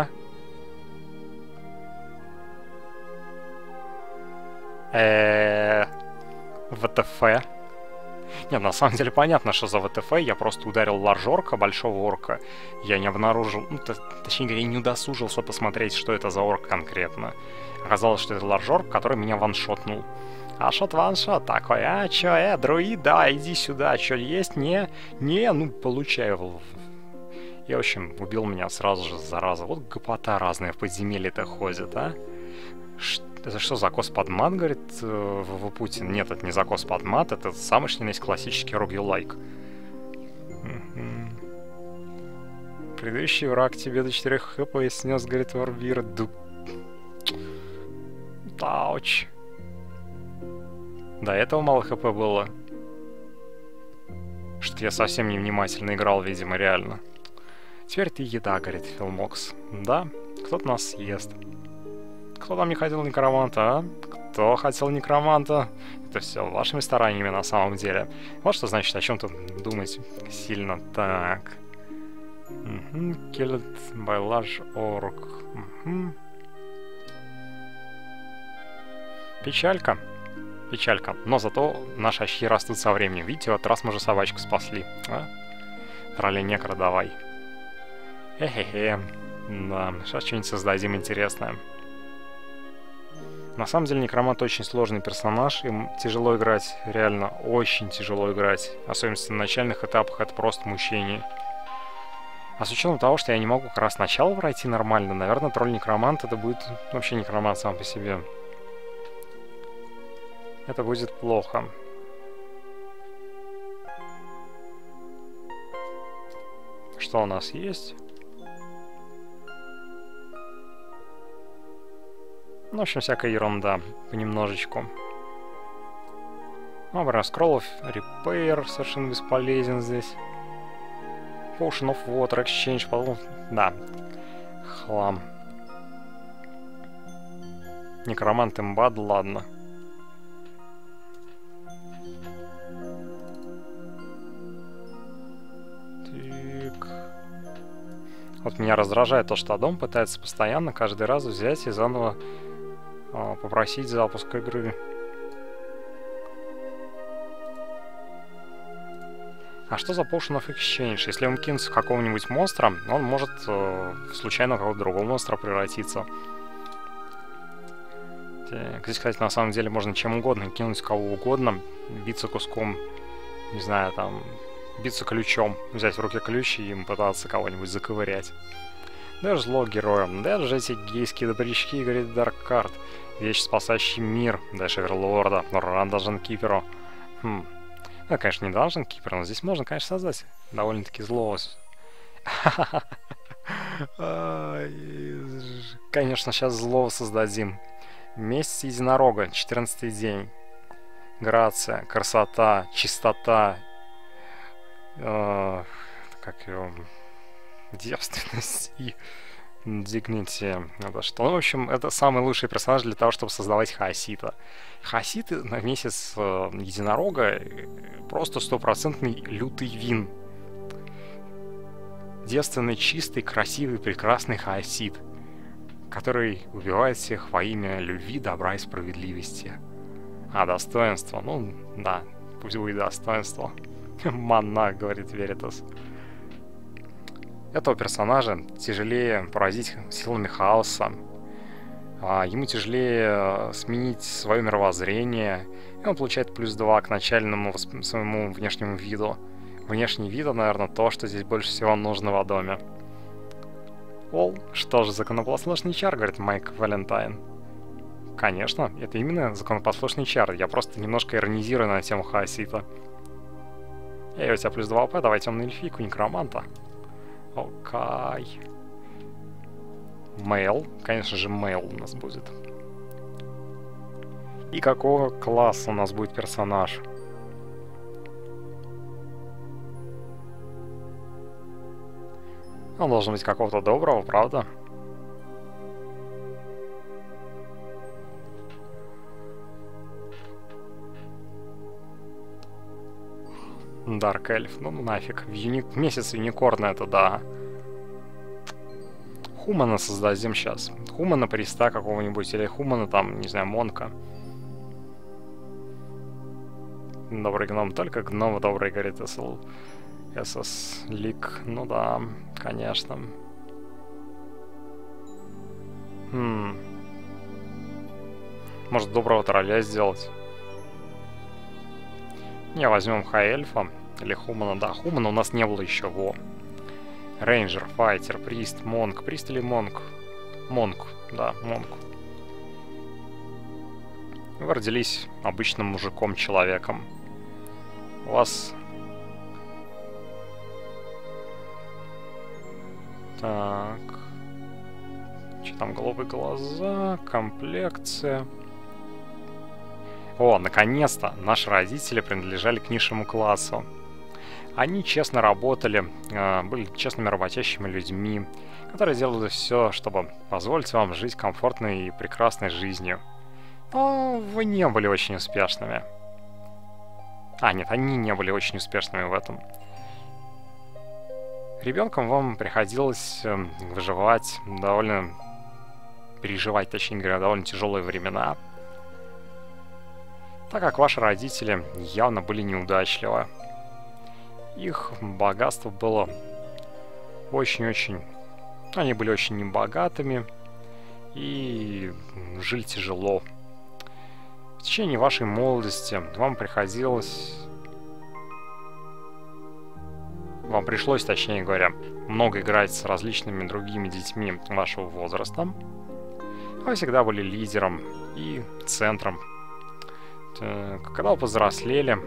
ВТФ? Нет, на самом деле понятно, что за ВТФ. Я просто ударил ларж-орка, большого орка. Я не обнаружил, ну, точнее говоря, я не удосужился посмотреть, что это за орк конкретно. Оказалось, что это ларж-орк, который меня ваншотнул. А шот-ваншот такой, а чё, друид, давай, иди сюда, чё, есть? Не, ну, получай. И, в общем, убил меня сразу же, зараза. Вот гопота разная в подземелье-то ходит, а? Это что, закос под мат, говорит ВВ Путин? Нет, это не закос под мат, это самый что ни на есть классический рогью-лайк. Предыдущий враг тебе до 4 хп и снес, говорит, Варвира. Тауч. До этого мало хп было. Что-то я совсем невнимательно играл, видимо, реально. Теперь ты еда, говорит Филмокс. Да, кто-то нас съест. Кто там не хотел некроманта, а? Кто хотел некроманта? Это все вашими стараниями на самом деле. Вот что значит о чем-то думать сильно. Так. Killed by large orc. Печалька. Печалька. Но зато наши очки растут со временем. Видите, вот раз мы уже собачку спасли. А? Тролли некро давай. Хе-хе-хе. Да, сейчас что-нибудь создадим интересное. На самом деле некромант очень сложный персонаж, им тяжело играть, реально очень тяжело играть. Особенно на начальных этапах это просто мучение. А с учетом того, что я не могу как раз сначала пройти нормально, наверное, тролль-некромант это будет вообще некромант сам по себе. Это будет плохо. Что у нас есть? Ну, в общем, всякая ерунда. Понемножечку. Набор скроллов. Repair совершенно бесполезен здесь. Potion of Water Exchange. Да. Хлам. Некромант имбад, ладно. Так. Вот меня раздражает то, что Адом пытается постоянно каждый раз взять и заново попросить запуск игры. А что за Potion of Exchange? Если он кинется в какого-нибудь монстра, он может случайно в какого-то другого монстра превратиться. Так, здесь, кстати, на самом деле можно чем угодно кинуть кого угодно, биться куском, не знаю, там, биться ключом, взять в руки ключ и им пытаться кого-нибудь заковырять. Даже зло героям, даже эти гейские добрячки, говорит Дарккард, вещь, спасающий мир, даже Верлорда, Ран Данжен Киперу. Ну, конечно, не Данжен Кипер, но здесь можно, конечно, создать довольно-таки злого. Конечно, сейчас злого создадим. Месяц единорога, 14-й день. Грация, красота, чистота. Как его... девственность и dignity. Это что? Ну, в общем, это самый лучший персонаж для того, чтобы создавать хаосита. Хаоситы на месяц единорога просто стопроцентный лютый вин. Девственный, чистый, красивый, прекрасный хаосит, который убивает всех во имя любви, добра и справедливости. А достоинство? Ну, да, пусть будет достоинство. Манна, говорит Веритас. Этого персонажа тяжелее поразить силами хаоса. Ему тяжелее сменить свое мировоззрение. И он получает +2 к начальному своему внешнему виду. Внешний вид, наверное, то, что здесь больше всего нужно в Адоме. Что же, законопослушный чар, говорит Майк Валентайн. Конечно, это именно законопослушный чар. Я просто немножко иронизирую на тему хаосита. Эй, у тебя +2 АП, давай темную эльфийку, некроманта. Окей. Мейл. Конечно же, мейл у нас будет. И какого класса у нас будет персонаж? Он должен быть какого-то доброго, правда? Дарк Эльф, ну нафиг. Месяц юникорна это да. Хумана создадим сейчас. Хумана Приста какого-нибудь, или Хумана там, не знаю, Монка. Добрый гном, только гном добрый, говорит СС Лик. Ну да, конечно. Может, доброго тролля сделать? Не, возьмем Хай-эльфа или Хумана. Да, Хумана у нас не было еще, во. Рейнджер, файтер, прист, монк. Прист или монк? Монк, да, монк. Вы родились обычным мужиком-человеком. У вас... Так... Что там, голубые глаза, комплекция... О, наконец-то! Наши родители принадлежали к низшему классу. Они честно работали, были честными работящими людьми, которые делали все, чтобы позволить вам жить комфортной и прекрасной жизнью. Но вы не были очень успешными. Нет, они не были очень успешными в этом. Ребенком вам приходилось переживать, точнее говоря, довольно тяжелые времена, так как ваши родители явно были неудачливы. Их богатство было очень-очень... Они были очень небогатыми и жили тяжело. В течение вашей молодости вам пришлось, точнее говоря, много играть с различными другими детьми вашего возраста. Вы всегда были лидером и центром. Когда вы повзрослели...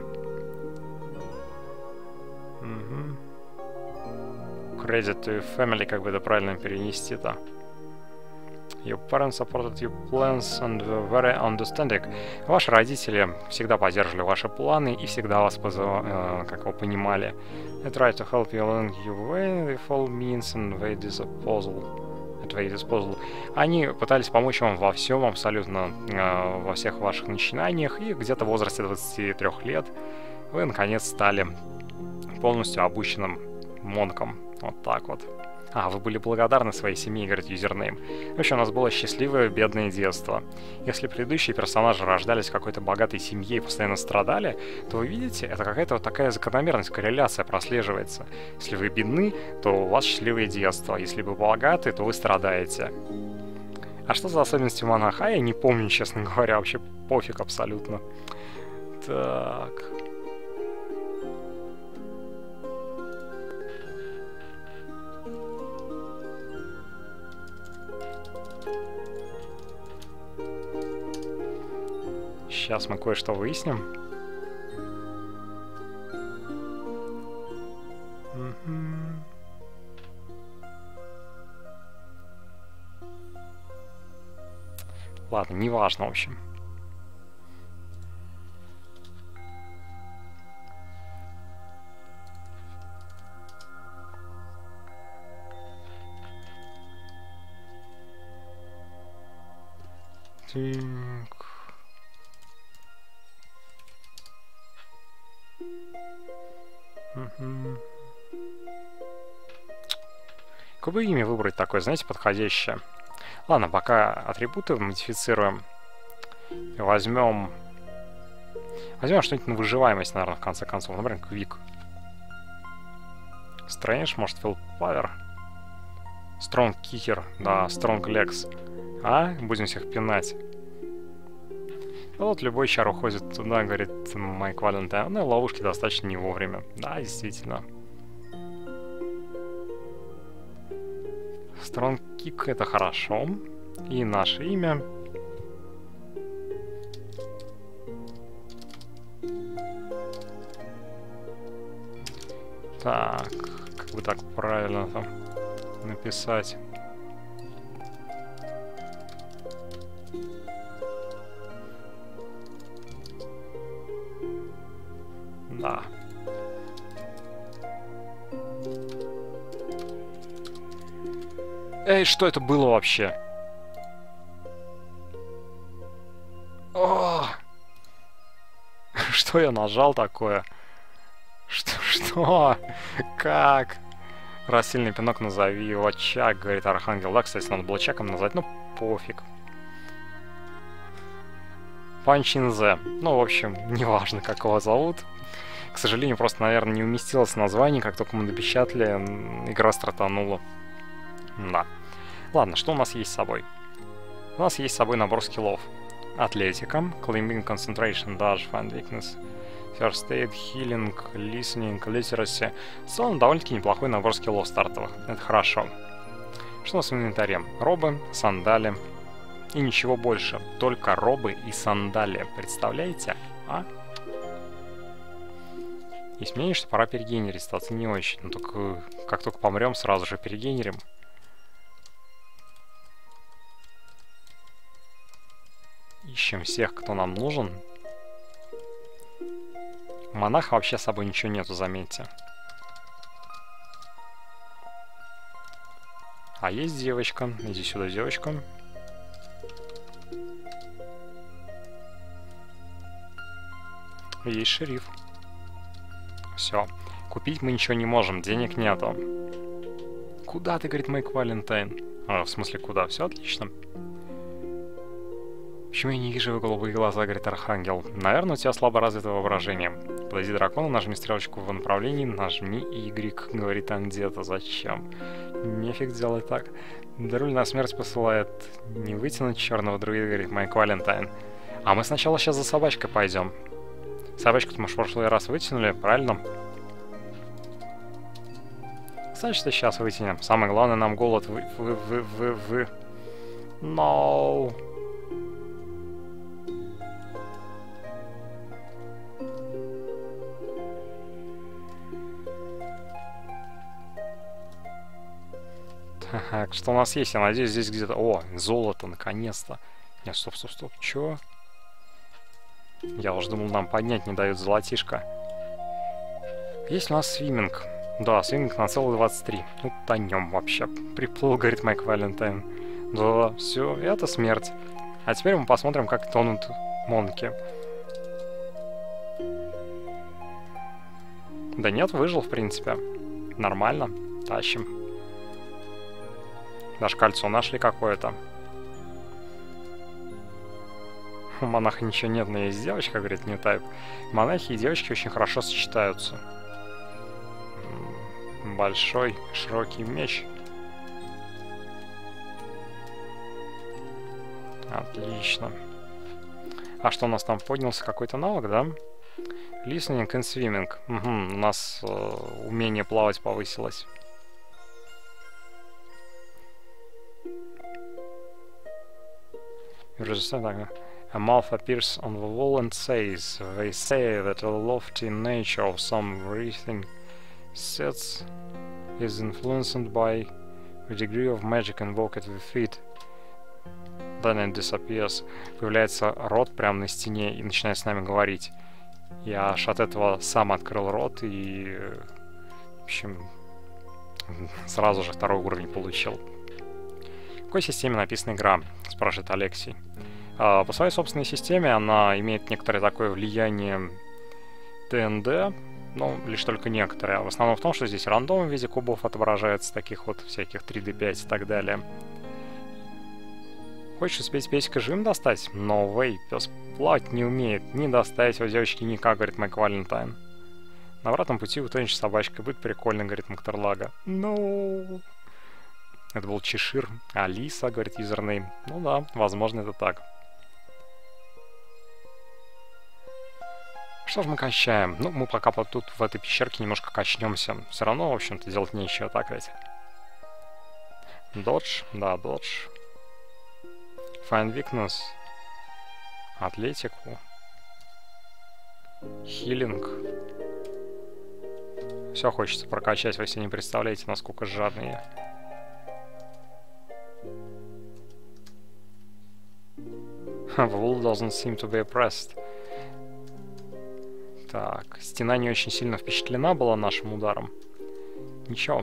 Credit to your family, как бы это правильно перенести-то. Your parents supported your plans and were very understanding. Ваши родители всегда поддерживали ваши планы и всегда вас как вы понимали. They tried to help you along your way with all means and at their disposal. Они пытались помочь вам во всем, абсолютно во всех ваших начинаниях, и где-то в возрасте 23 лет вы наконец стали полностью обученным монком. Вот так вот. Вы были благодарны своей семье, говорит юзернейм. Вообще, у нас было счастливое, бедное детство. Если предыдущие персонажи рождались в какой-то богатой семье и постоянно страдали, то вы видите, это какая-то вот такая закономерность, корреляция прослеживается. Если вы бедны, то у вас счастливое детство. Если вы богаты, то вы страдаете. А что за особенности монаха, я не помню, честно говоря. Вообще пофиг абсолютно. Так... Сейчас мы кое-что выясним. Ладно, неважно, в общем. Так... Какое бы имя выбрать такое, знаете, подходящее? Ладно, пока атрибуты модифицируем. Возьмем что-нибудь на выживаемость, наверное, в конце концов. Например, Quick. Strange, может, Willpower. Strong Kicker, да, Strong Legs. Будем всех пинать. Вот любой чар уходит туда, говорит Майк Валентайн. Ну, ловушки достаточно не вовремя. Да, действительно. Strong Kick — это хорошо. И наше имя. Так, как бы так правильно там написать? Да. Эй, что это было вообще? Что я нажал такое? Что? Как? Рассильный пинок назови его Чак, говорит Архангел. Да, кстати, надо было Чаком назвать, ну пофиг. Панчинзе. Ну, в общем, неважно, как его зовут. К сожалению, просто, наверное, не уместилось название, как только мы допечатали, игра стартанула. Да. Ладно, что у нас есть с собой? У нас есть с собой набор скиллов. Атлетика, Climbing, Concentration, Dodge, Find Weakness, First Aid, Healing, Listening, Literacy. В целом, довольно-таки неплохой набор скиллов стартовых. Это хорошо. Что у нас в инвентаре? Робы, сандали и ничего больше. Только робы и сандали. Представляете? Есть мнение, что пора перегенерить. Статься не очень. Но только как только помрем, сразу же перегенерим. Ищем всех, кто нам нужен. Монаха вообще с собой ничего нету, заметьте. А есть девочка. Иди сюда, девочка. Есть шериф. Все. Купить мы ничего не можем, денег нету. Куда ты, говорит Майк Валентайн? А, в смысле, куда? Все отлично. Почему я не вижу его голубые глаза, говорит Архангел? Наверное, у тебя слабо развитое воображение. Подойди дракону, нажми стрелочку в направлении, нажми Y, говорит он где-то. Зачем? Нефиг делать так. Даруль на смерть посылает. Не вытянуть черного друида, говорит Майк Валентайн. А мы сначала сейчас за собачкой пойдем. Собачку-то мы в прошлый раз вытянули, правильно? Значит, и сейчас вытянем. Самое главное, нам голод No. Так, что у нас есть? Я надеюсь, здесь где-то... О, золото, наконец-то. Нет, стоп, стоп, стоп. Чё? Я уже думал, нам поднять не дают золотишко. Есть у нас свиминг. Да, свиминг на целых 23. Ну, тонем вообще. Приплыл, говорит Майк Валентайн. Да, все, это смерть. А теперь мы посмотрим, как тонут монки. Да нет, выжил, в принципе. Нормально. Тащим. Даже кольцо нашли какое-то. У монаха ничего нет, но есть девочка, говорит Ньютайп. Монахи и девочки очень хорошо сочетаются. Большой, широкий меч. Отлично. А что у нас там? Поднялся какой-то навык, да? Listening and swimming. Угу, у нас умение плавать повысилось. A mouth appears on the wall and says, they say that a lofty nature of some breathing sets is influenced by the degree of magic invoked with it. Then it disappears. Появляется рот прямо на стене и начинает с нами говорить. Я аж от этого сам открыл рот и... В общем, сразу же второй уровень получил. В какой системе написана игра? Спрашивает Алексей. По своей собственной системе она имеет некоторое такое влияние ТНД, но лишь только некоторые. В основном в том, что здесь рандом в виде кубов отображается, таких вот всяких 3D5 и так далее. Хочешь успеть песика живым достать? No way, пес плавать не умеет. Не достать его девочки никак, говорит Майк Валентайн. На обратном пути утонешь собачкой. Будет прикольно, говорит Мактерлага. No. Это был Чешир. Алиса, говорит юзернейм. Ну да, возможно, это так. Что ж мы качаем? Ну, мы пока тут в этой пещерке немножко качнемся. Все равно, в общем-то, делать нечего, так ведь. Додж, да, додж. Find weakness. Атлетику. Хилинг. Все хочется прокачать, вы себе не представляете, насколько жадные. The wall doesn't seem to be oppressed. Так, стена не очень сильно впечатлена была нашим ударом. Ничего.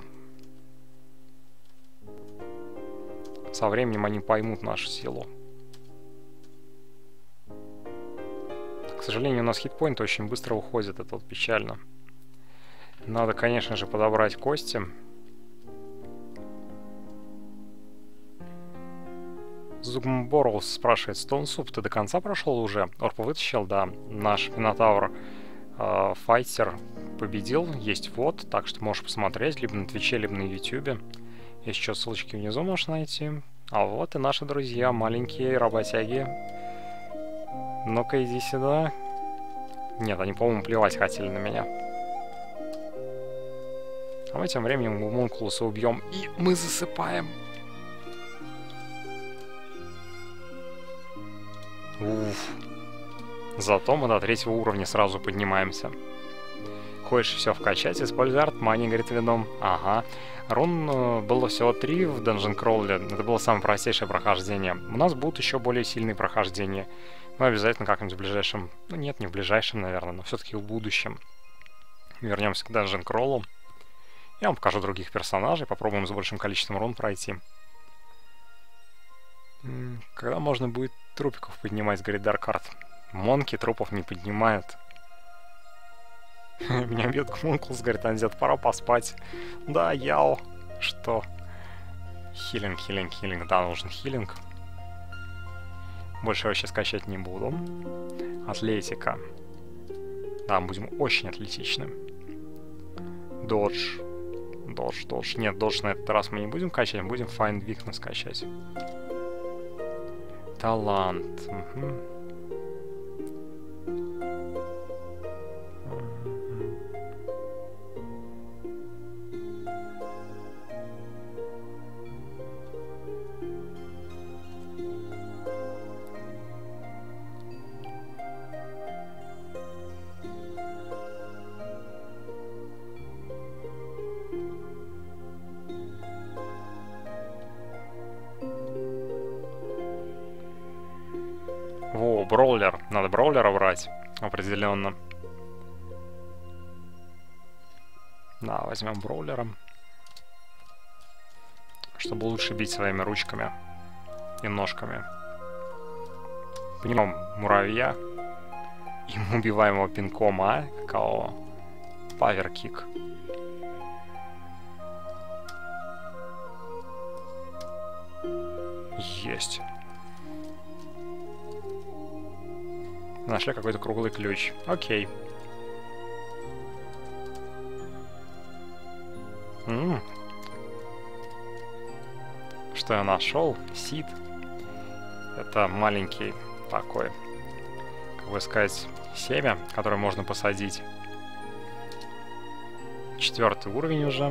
Со временем они поймут нашу силу. К сожалению, у нас хитпоинт очень быстро уходит, это вот печально. Надо, конечно же, подобрать кости. Зугмборлс спрашивает, Стоунсуп, ты до конца прошел уже? Орпа вытащил, да. Наш Минотавр Файтер победил, есть вот, так что можешь посмотреть либо на Твиче, либо на Ютубе. Если что, ссылочки внизу можешь найти. А вот и наши друзья, маленькие работяги. Ну-ка, иди сюда. Нет, они, по-моему, плевать хотели на меня. А мы тем временем Гомункулуса убьем, и мы засыпаем. Уф. Зато мы до 3-го уровня сразу поднимаемся. Хочешь все вкачать, используй артмани, говорит Веном. Ага. Рун было всего 3 в Dungeon Crawl. Это было самое простейшее прохождение. У нас будут еще более сильные прохождения. Мы обязательно как-нибудь в ближайшем... Ну нет, не в ближайшем, наверное, но все-таки в будущем. Вернемся к Dungeon Crawl. Я вам покажу других персонажей, попробуем с большим количеством рун пройти. Когда можно будет трупиков поднимать, говорит Даркарт. Монки трупов не поднимают. Меня бьет Гмункулс, говорит, Анзет, пора поспать. Да, ял. Что? Хилинг, хилинг, хилинг. Да, нужен хилинг. Больше я вообще скачать не буду. Атлетика. Да, мы будем очень атлетичны. Додж. Додж, додж. Нет, додж на этот раз мы не будем качать, будем Find Weakness качать. Талант. Угу. Во, броулер. Надо броулера брать. Определенно. Да, возьмем броулера. Чтобы лучше бить своими ручками и ножками. Понимаем муравья. И мы убиваем его пинком, а? Какого? Паверкик. Есть. Нашли какой-то круглый ключ. Окей. Что я нашел? Сид. Это маленький такой, как бы сказать, семя, которое можно посадить. 4-й уровень уже.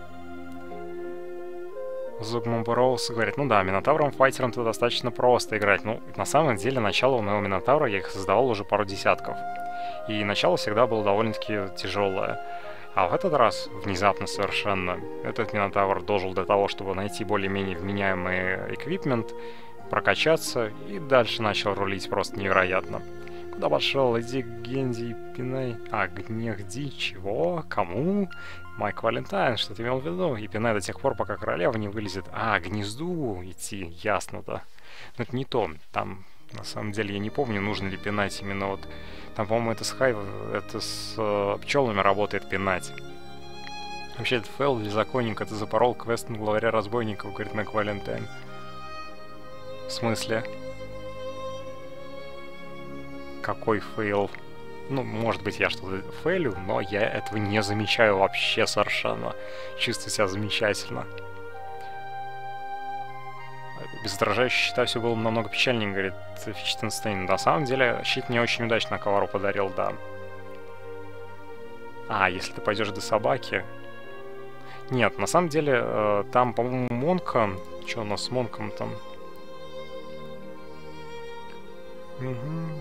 Зугмумброуз говорит, ну да, Минотавром файтером тут достаточно просто играть. Ну, на самом деле, начало у моего Минотавра, я их создавал уже пару десятков. И начало всегда было довольно-таки тяжелое. А в этот раз, внезапно совершенно, этот Минотавр дожил до того, чтобы найти более-менее вменяемый эквипмент, прокачаться, и дальше начал рулить просто невероятно. Куда пошел? Иди, Генди, Пинай. А, где? Чего? Кому? Майк Валентайн, что ты имел в виду? И Пинай до тех пор, пока королева не вылезет. А, к гнезду идти, ясно, да. Но это не то. Там, на самом деле, я не помню, нужно ли пинать именно вот... Там, по-моему, это с это с пчелами работает пинать. Вообще, это фейл для законника. Ты запорол квест на главаря разбойников, говорит Майк Валентайн. В смысле? Какой фейл? Ну, может быть, я что-то фейлю, но я этого не замечаю вообще совершенно. Чувствую себя замечательно. Без отражающего щита все было намного печальнее, говорит Фичтенстейн. На самом деле, щит мне очень удачно Ковару подарил, да. А, если ты пойдешь до собаки... Нет, на самом деле, там, по-моему, Монка... Что у нас с Монком там? Угу.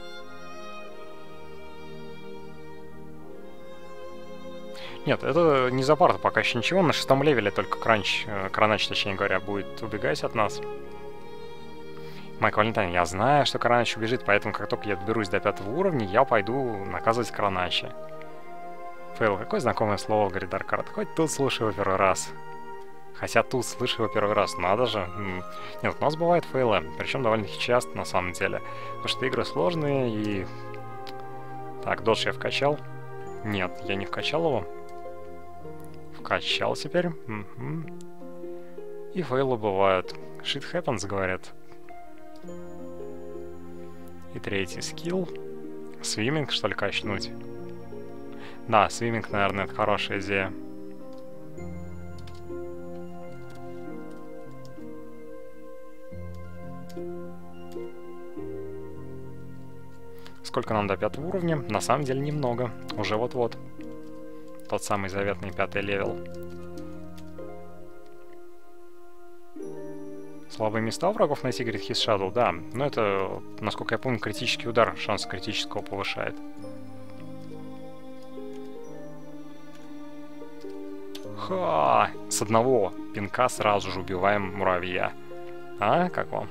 Нет, это не за парта пока еще ничего. На 6-м левеле только Кранач, точнее говоря, будет убегать от нас. Майк Валентайн, я знаю, что Кранач убежит, поэтому как только я доберусь до 5-го уровня, я пойду наказывать Кранача. Фейл, какое знакомое слово, говорит Даркарт. Хоть тут слышу его первый раз. Хотя тут слышу его первый раз, надо же. Нет, у нас бывают фейлы, причем довольно-таки часто на самом деле. Потому что игры сложные и... Так, додж я вкачал. Нет, я не вкачал его. Вкачал теперь. Угу. И фейлы бывают. Shit happens, говорят. И 3-й скилл. Свимминг, что ли, качнуть? Да, свимминг, наверное, это хорошая идея. Сколько нам до 5-го уровня? На самом деле немного. Уже вот-вот. Тот самый заветный 5-й левел. Слабые места у врагов найти, говорит His Shadow, да. Но это, насколько я помню, критический удар, шанс критического повышает. Ха! С одного пинка сразу же убиваем муравья. А, как вам?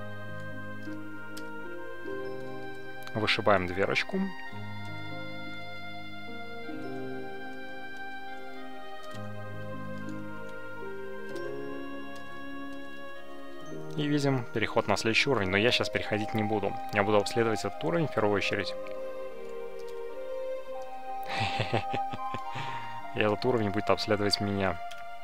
Вышибаем дверочку. И видим переход на следующий уровень, но я сейчас переходить не буду. Я буду обследовать этот уровень в первую очередь. И этот уровень будет обследовать меня.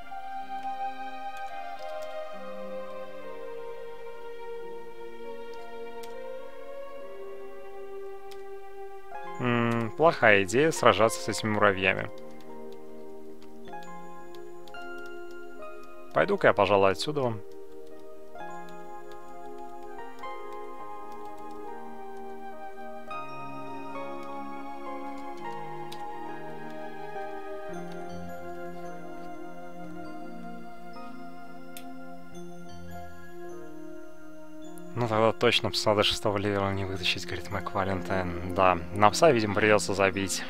Плохая идея сражаться с этими муравьями. Пойду-ка я, пожалуй, отсюда. Ну тогда точно пса до 6 левела не вытащить, говорит Мэг Валентайн. Да, на пса, видимо, придется забить.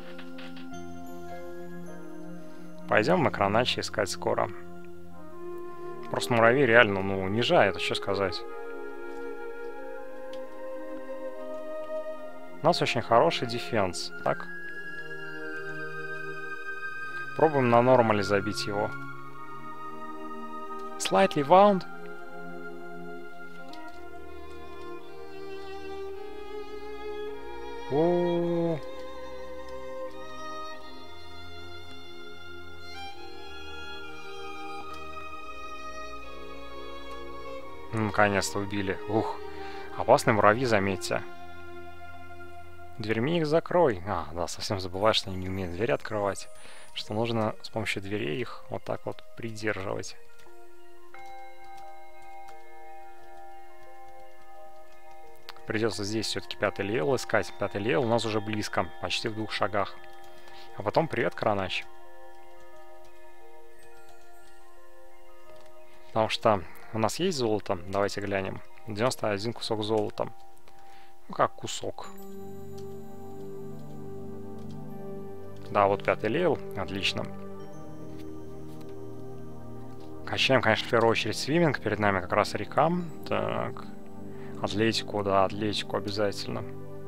Пойдем Макроначи искать скоро. Просто муравей реально, ну, унижает, что сказать. У нас очень хороший дефенс, так? Пробуем на нормале забить его. Slightly wound. О-о-о. Наконец-то убили. Ух, опасные муравьи, заметьте. Дверьми их закрой. А, да, совсем забываешь, что они не умеют двери открывать. Что нужно с помощью дверей их вот так вот придерживать. Придется здесь все-таки 5-й левел искать. 5-й левел у нас уже близко, почти в 2 шагах. А потом привет, Кронач. Потому что у нас есть золото. Давайте глянем. 91 кусок золота. Ну как кусок. Да, вот 5-й левел. Отлично. Качаем, конечно, в первую очередь свиминг. Перед нами как раз река. Так. Атлетику, да, атлетику обязательно.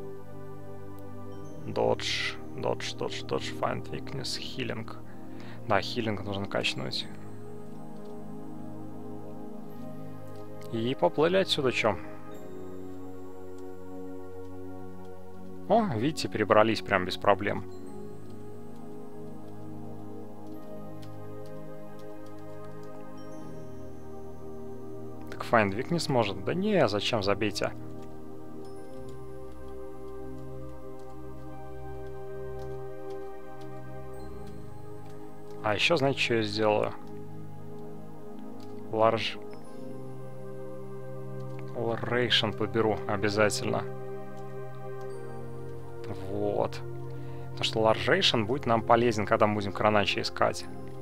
Додж, find weakness, хилинг. Да, хилинг нужно качнуть. И поплыли отсюда, чё? О, видите, перебрались прям без проблем. Так find weakness может? Да не, зачем, забейте. А еще, знаете, что я сделаю? Large Ration подберу обязательно. Вот. Потому что Large Ration будет нам полезен, когда мы будем Кроначи искать.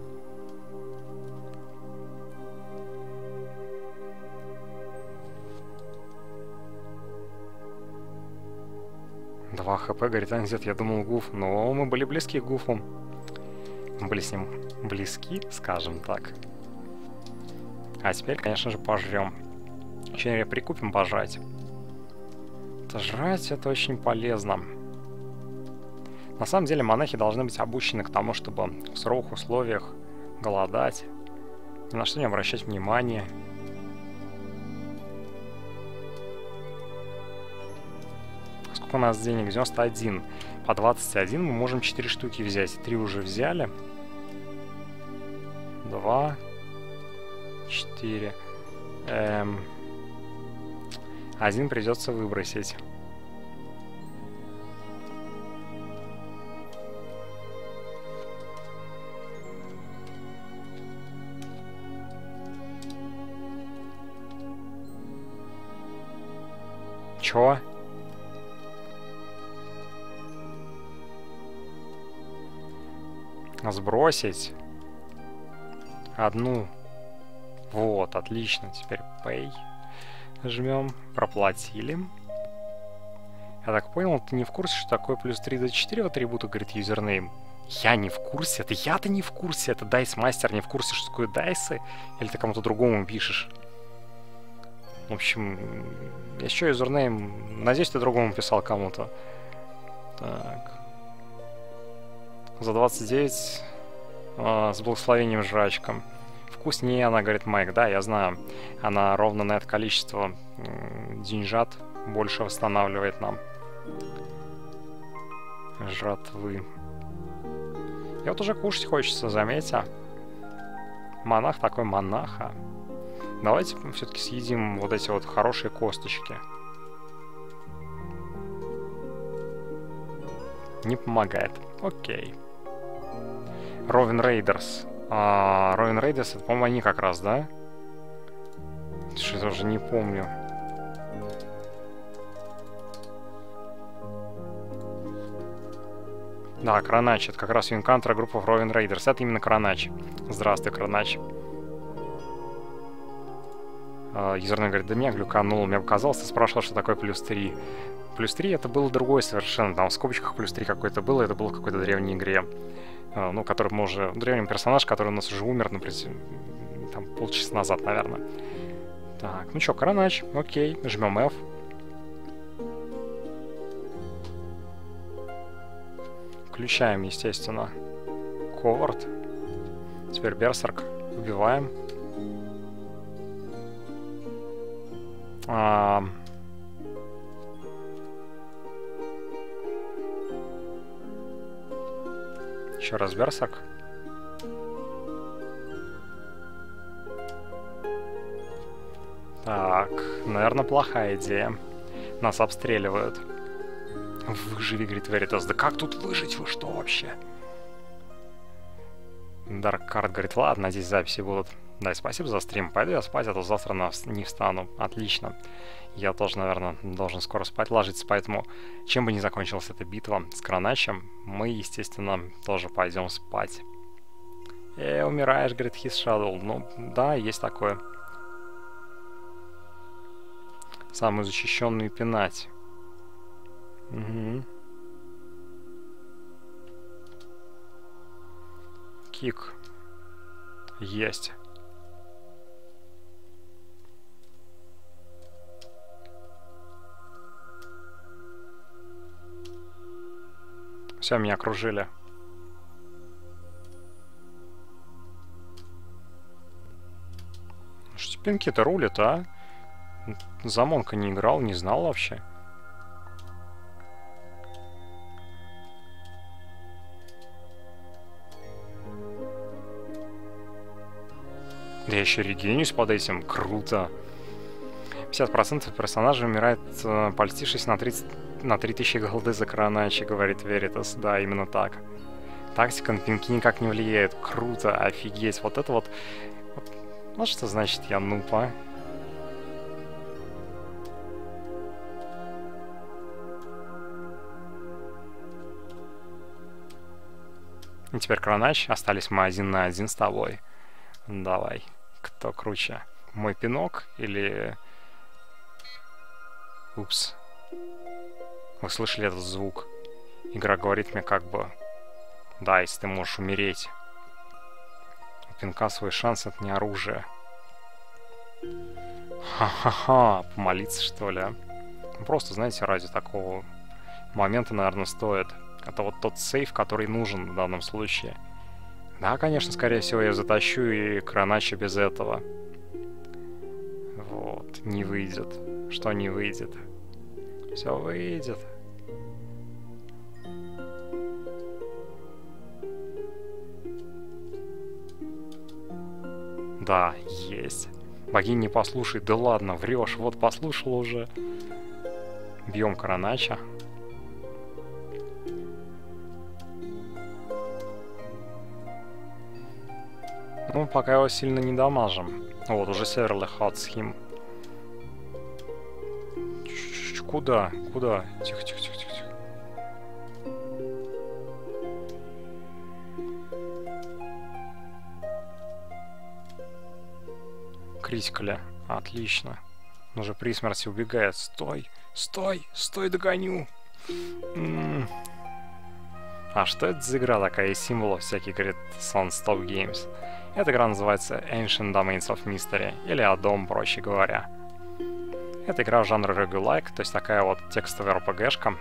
Два хп, говорит Анзет, я думал гуф, но мы были близки к гуфу. Мы были с ним близки, скажем так. А теперь, конечно же, пожрем. Точнее, прикупим пожрать. Жрать это очень полезно. На самом деле монахи должны быть обучены к тому, чтобы в суровых условиях голодать, ни на что не обращать внимания. Сколько у нас денег? 91. По 21 мы можем 4 штуки взять. 3 уже взяли. 2. 4. Один придется выбросить. Чё? Сбросить? Одну. Вот, отлично. Теперь pay. Жмем. Проплатили. Я так понял, ты не в курсе, что такое плюс 3 до 4 в атрибутах, говорит юзернейм? Я не в курсе? Это я-то не в курсе? Это Dice Master не в курсе, что такое дайсы? Или ты кому-то другому пишешь? В общем, еще юзернейм... Надеюсь, ты другому писал кому-то. Так. За 29 с благословением жрачком. Вкуснее она, говорит Майк, да, я знаю. Она ровно на это количество деньжат больше восстанавливает нам. Жратвы. И вот уже кушать хочется, заметьте. Монах такой монаха. Давайте все-таки съедим вот эти вот хорошие косточки. Не помогает. Окей. Ровен Рейдерс. Ровен Рейдерс, это, по-моему, они как раз, да? Что-то уже не помню. Да, Кранач. Это как раз Винкантра группа Ровен Рейдерс. Это именно Кранач. Здравствуй, Кранач. Юзерный говорит, да меня глюканул. Мне показалось, ты спрашивал, что такое +3. +3 это было другое совершенно. Там в скобочках +3 какой-то было. Это было в какой-то древней игре. Ну, который мы уже... Древний персонаж, который у нас уже умер, например, там полчаса назад, наверное. Так, ну что, Кранач. Окей, жмем F. Включаем, естественно, Ковард. Теперь Берсерк. Убиваем. Еще раз Берсерк. Так, наверное, плохая идея. Нас обстреливают. Выживи, говорит Веритас. Да как тут выжить? Вы что вообще? Дарк Карт говорит, ладно, здесь записи будут. Да, спасибо за стрим. Пойду я спать, а то завтра не встану. Отлично. Я тоже, наверное, должен скоро спать, ложиться, поэтому, чем бы ни закончилась эта битва с Краначем, мы, естественно, тоже пойдем спать. Умираешь, говорит His Shadow. Ну, да, есть такое. Самую защищенную пинать. Угу. Кик. Есть. Все, меня окружили. Что пинки-то рулит, а? За Монка не играл, не знал вообще. Да я еще регенюсь под этим. Круто. 50% персонажей умирает, польстившись на 3000 голды за Краначи, говорит Веритас. Да, именно так. Тактика на пинки никак не влияет. Круто, офигеть. Вот это вот... Вот что значит я нуб, а? И теперь Кранач. Остались мы 1 на 1 с тобой. Давай. Кто круче? Мой пинок или... Упс. Вы слышали этот звук? Игра говорит мне как бы... Да, если ты можешь умереть. У пинка свой шанс, это не оружие. Ха-ха-ха. Помолиться, что ли, а? Просто, знаете, ради такого момента, наверное, стоит. Это вот тот сейф, который нужен в данном случае. Да, конечно, скорее всего, я затащу и Кранача без этого. Вот. Не выйдет. Что не выйдет? Все выйдет. Да, есть. Богиня не послушает. Да ладно, врешь. Вот послушал уже. Бьем Кранача. Ну, пока его сильно не дамажим. Вот, уже Северлый Хатсхим. Куда? Куда? Тихо, тихо, тихо, тихо, тихо. Критикали. Отлично. Он уже при смерти убегает. Стой! Стой! Стой, догоню! А что это за игра такая из символов всяких, говорит Sunstop Games? Эта игра называется Ancient Domains of Mystery, или Адом, проще говоря. Это игра в жанре roguelike, то есть такая вот текстовая RPG-шка.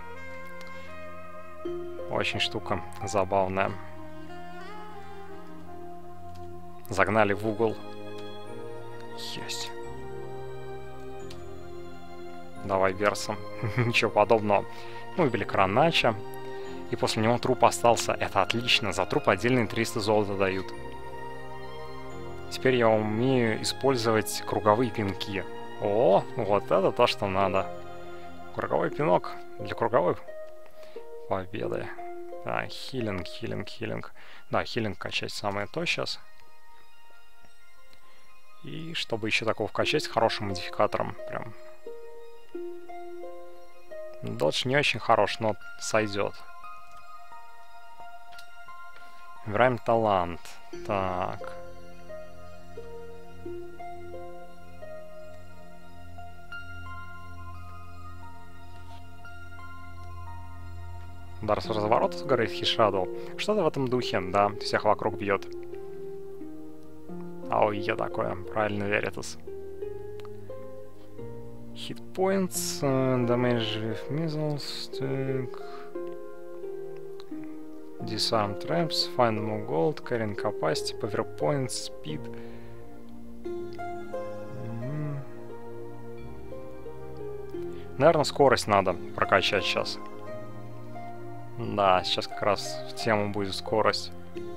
Очень штука забавная. Загнали в угол. Есть. Давай версом. Ничего подобного. Мы убили Кранача. И после него труп остался. Это отлично. За труп отдельные 300 золота дают. Теперь я умею использовать круговые пинки. О, вот это то, что надо. Круговой пинок для круговой победы. Да, хилинг, хилинг, хилинг. Да, хилинг качать самое то сейчас. И чтобы еще такого вкачать с хорошим модификатором. Прям. Додж не очень хорош, но сойдет. Выбираем талант. Так. Удар с разворота говорит Хишадл. Что-то в этом духе, да, всех вокруг бьет. Ой, я такое, правильно Веритас. Hit points, damage with missiles, disarm traps, find more gold, carrying capacity, power points, speed. Наверное, скорость надо прокачать сейчас. Да, сейчас как раз в тему будет скорость.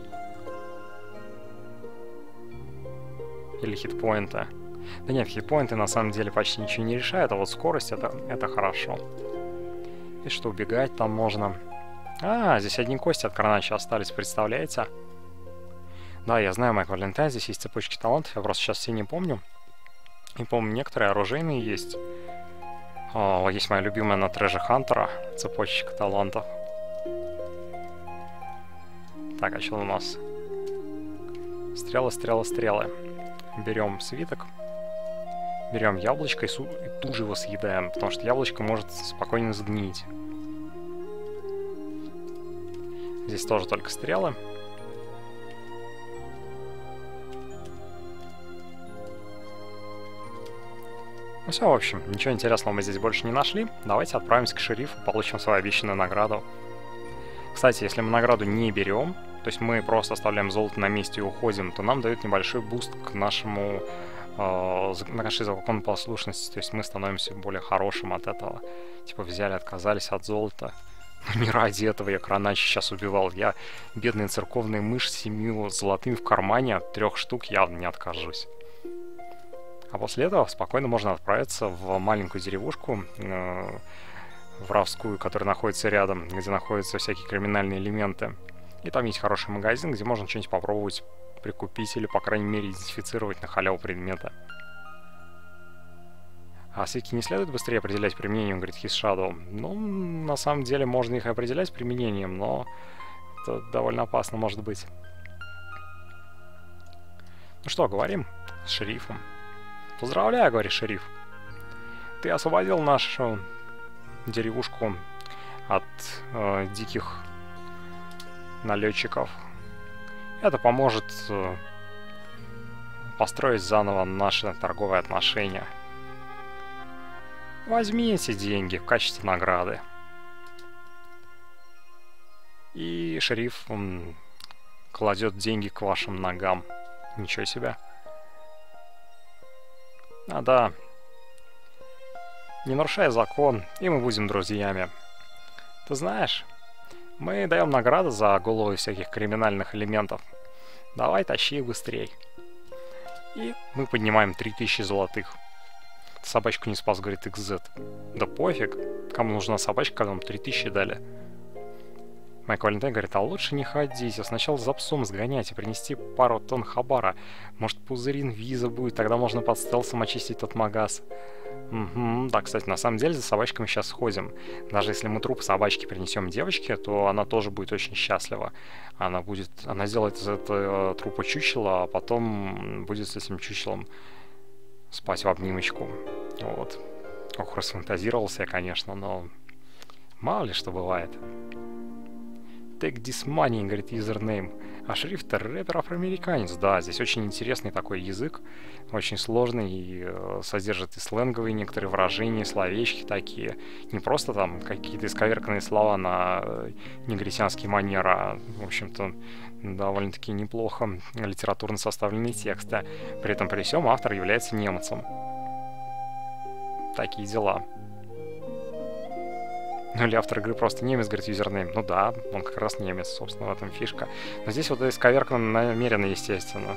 Или хитпоинты. Да нет, хитпоинты на самом деле почти ничего не решают, а вот скорость это хорошо. И что, убегать там можно. А, здесь одни кости от Кранача остались, представляете? Да, я знаю, Майк Валентайн, здесь есть цепочки талантов, я просто сейчас все не помню. И помню, некоторые оружейные есть. О, есть моя любимая на Treasure Hunter, цепочка талантов. Так, а что у нас? Стрелы, стрелы, стрелы. Берем свиток. Берем яблочко и тут же его съедаем, потому что яблочко может спокойно сгнить. Здесь тоже только стрелы. Ну все, в общем, ничего интересного мы здесь больше не нашли. Давайте отправимся к шерифу, получим свою обещанную награду. Кстати, если мы награду не берем, то есть мы просто оставляем золото на месте и уходим, то нам дают небольшой буст к нашему, нашей законопослушности. То есть мы становимся более хорошим от этого. Типа взяли, отказались от золота. Но не ради этого я Кранача сейчас убивал. Я, бедный церковный мышь, с 7 золотыми в кармане, от 3 штук явно не откажусь. А после этого спокойно можно отправиться в маленькую деревушку, воровскую, которая находится рядом, где находятся всякие криминальные элементы. И там есть хороший магазин, где можно что-нибудь попробовать прикупить или, по крайней мере, идентифицировать на халяву предметы. А свитки не следует быстрее определять применением, говорит His Shadow. Ну, на самом деле, можно их определять применением, но это довольно опасно может быть. Ну что, говорим с шерифом. Поздравляю, говорит шериф. Ты освободил нашу деревушку от диких налетчиков. Это поможет построить заново наши торговые отношения. Возьми эти деньги в качестве награды. И шериф кладет деньги к вашим ногам. Ничего себе. А да. Не нарушай закон, и мы будем друзьями. Ты знаешь, мы даем награды за головы всяких криминальных элементов. Давай, тащи их быстрей. И мы поднимаем 3000 золотых. Собачку не спас, говорит XZ. Да пофиг, кому нужна собачка, когда нам 3000 дали. Майк Валентайн говорит, а лучше не ходить, а сначала за псом сгонять и принести пару тонн хабара. Может, пузырь инвиза будет, тогда можно под стелсом очистить тот магаз. Угу. Да, кстати, на самом деле за собачками сейчас сходим. Даже если мы труп собачки принесем девочке, то она тоже будет очень счастлива. Она сделает из этого трупа чучело, а потом будет с этим чучелом спать в обнимочку. Вот. Ох, расфантазировался я, конечно, но мало ли что бывает. Take this money, говорит юзернейм. А шрифт рэпер-афроамериканец. Да, здесь очень интересный такой язык, очень сложный, и содержит и сленговые некоторые выражения, словечки такие. Не просто там какие-то исковерканные слова на негритянский манер, а, в общем-то, довольно-таки неплохо литературно составленные тексты. При этом при всем автор является немцем. Такие дела. Ну или автор игры просто немец, говорит юзернейм. Ну да, он как раз немец, собственно, в этом фишка. Но здесь вот исковеркано намеренно, естественно.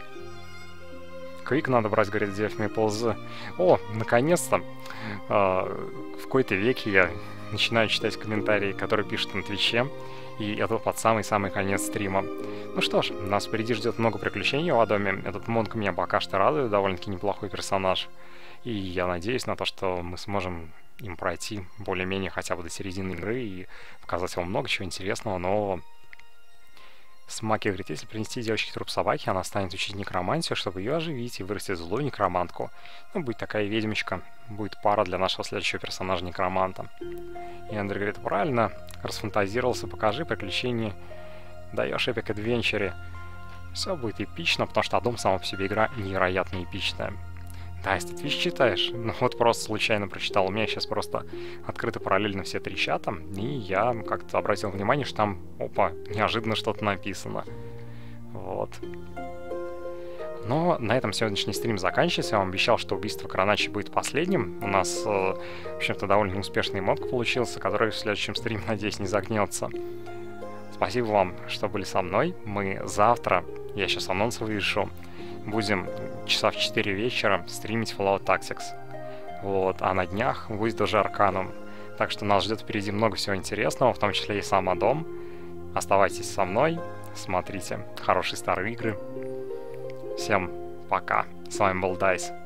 Квик надо брать, говорит Дев Мейплз. О, наконец-то! В какой-то веке я начинаю читать комментарии, которые пишут на Твиче. И это под самый-самый конец стрима. Ну что ж, нас впереди ждет много приключений в Адоме. Этот монк меня пока что радует, довольно-таки неплохой персонаж. И я надеюсь на то, что мы сможем им пройти более-менее хотя бы до середины игры и показать вам много чего интересного, нового. Смаки говорит, если принести девочке труп собаки, она станет учить некромантию, чтобы ее оживить и вырастить злую некромантку. Ну, будет такая ведьмочка, будет пара для нашего следующего персонажа некроманта. И Андрей говорит, правильно, расфантазировался, покажи приключения, даешь эпик адвенчере. Все будет эпично, потому что Адом сама по себе игра невероятно эпичная. Да, если ты Twitch читаешь, ну вот просто случайно прочитал. У меня сейчас просто открыты параллельно все 3 чата, и я как-то обратил внимание, что там, опа, неожиданно что-то написано. Вот. Но на этом сегодняшний стрим заканчивается. Я вам обещал, что убийство Краначи будет последним. У нас, в общем-то, довольно успешный мод получился, который в следующем стриме, надеюсь, не загнется. Спасибо вам, что были со мной. Мы завтра, я сейчас анонс вывешу, будем часа в 4 вечера стримить Fallout Tactics. Вот. А на днях будет уже Арканум. Так что нас ждет впереди много всего интересного, в том числе и сам Адом. Оставайтесь со мной, смотрите хорошие старые игры. Всем пока. С вами был Дайс.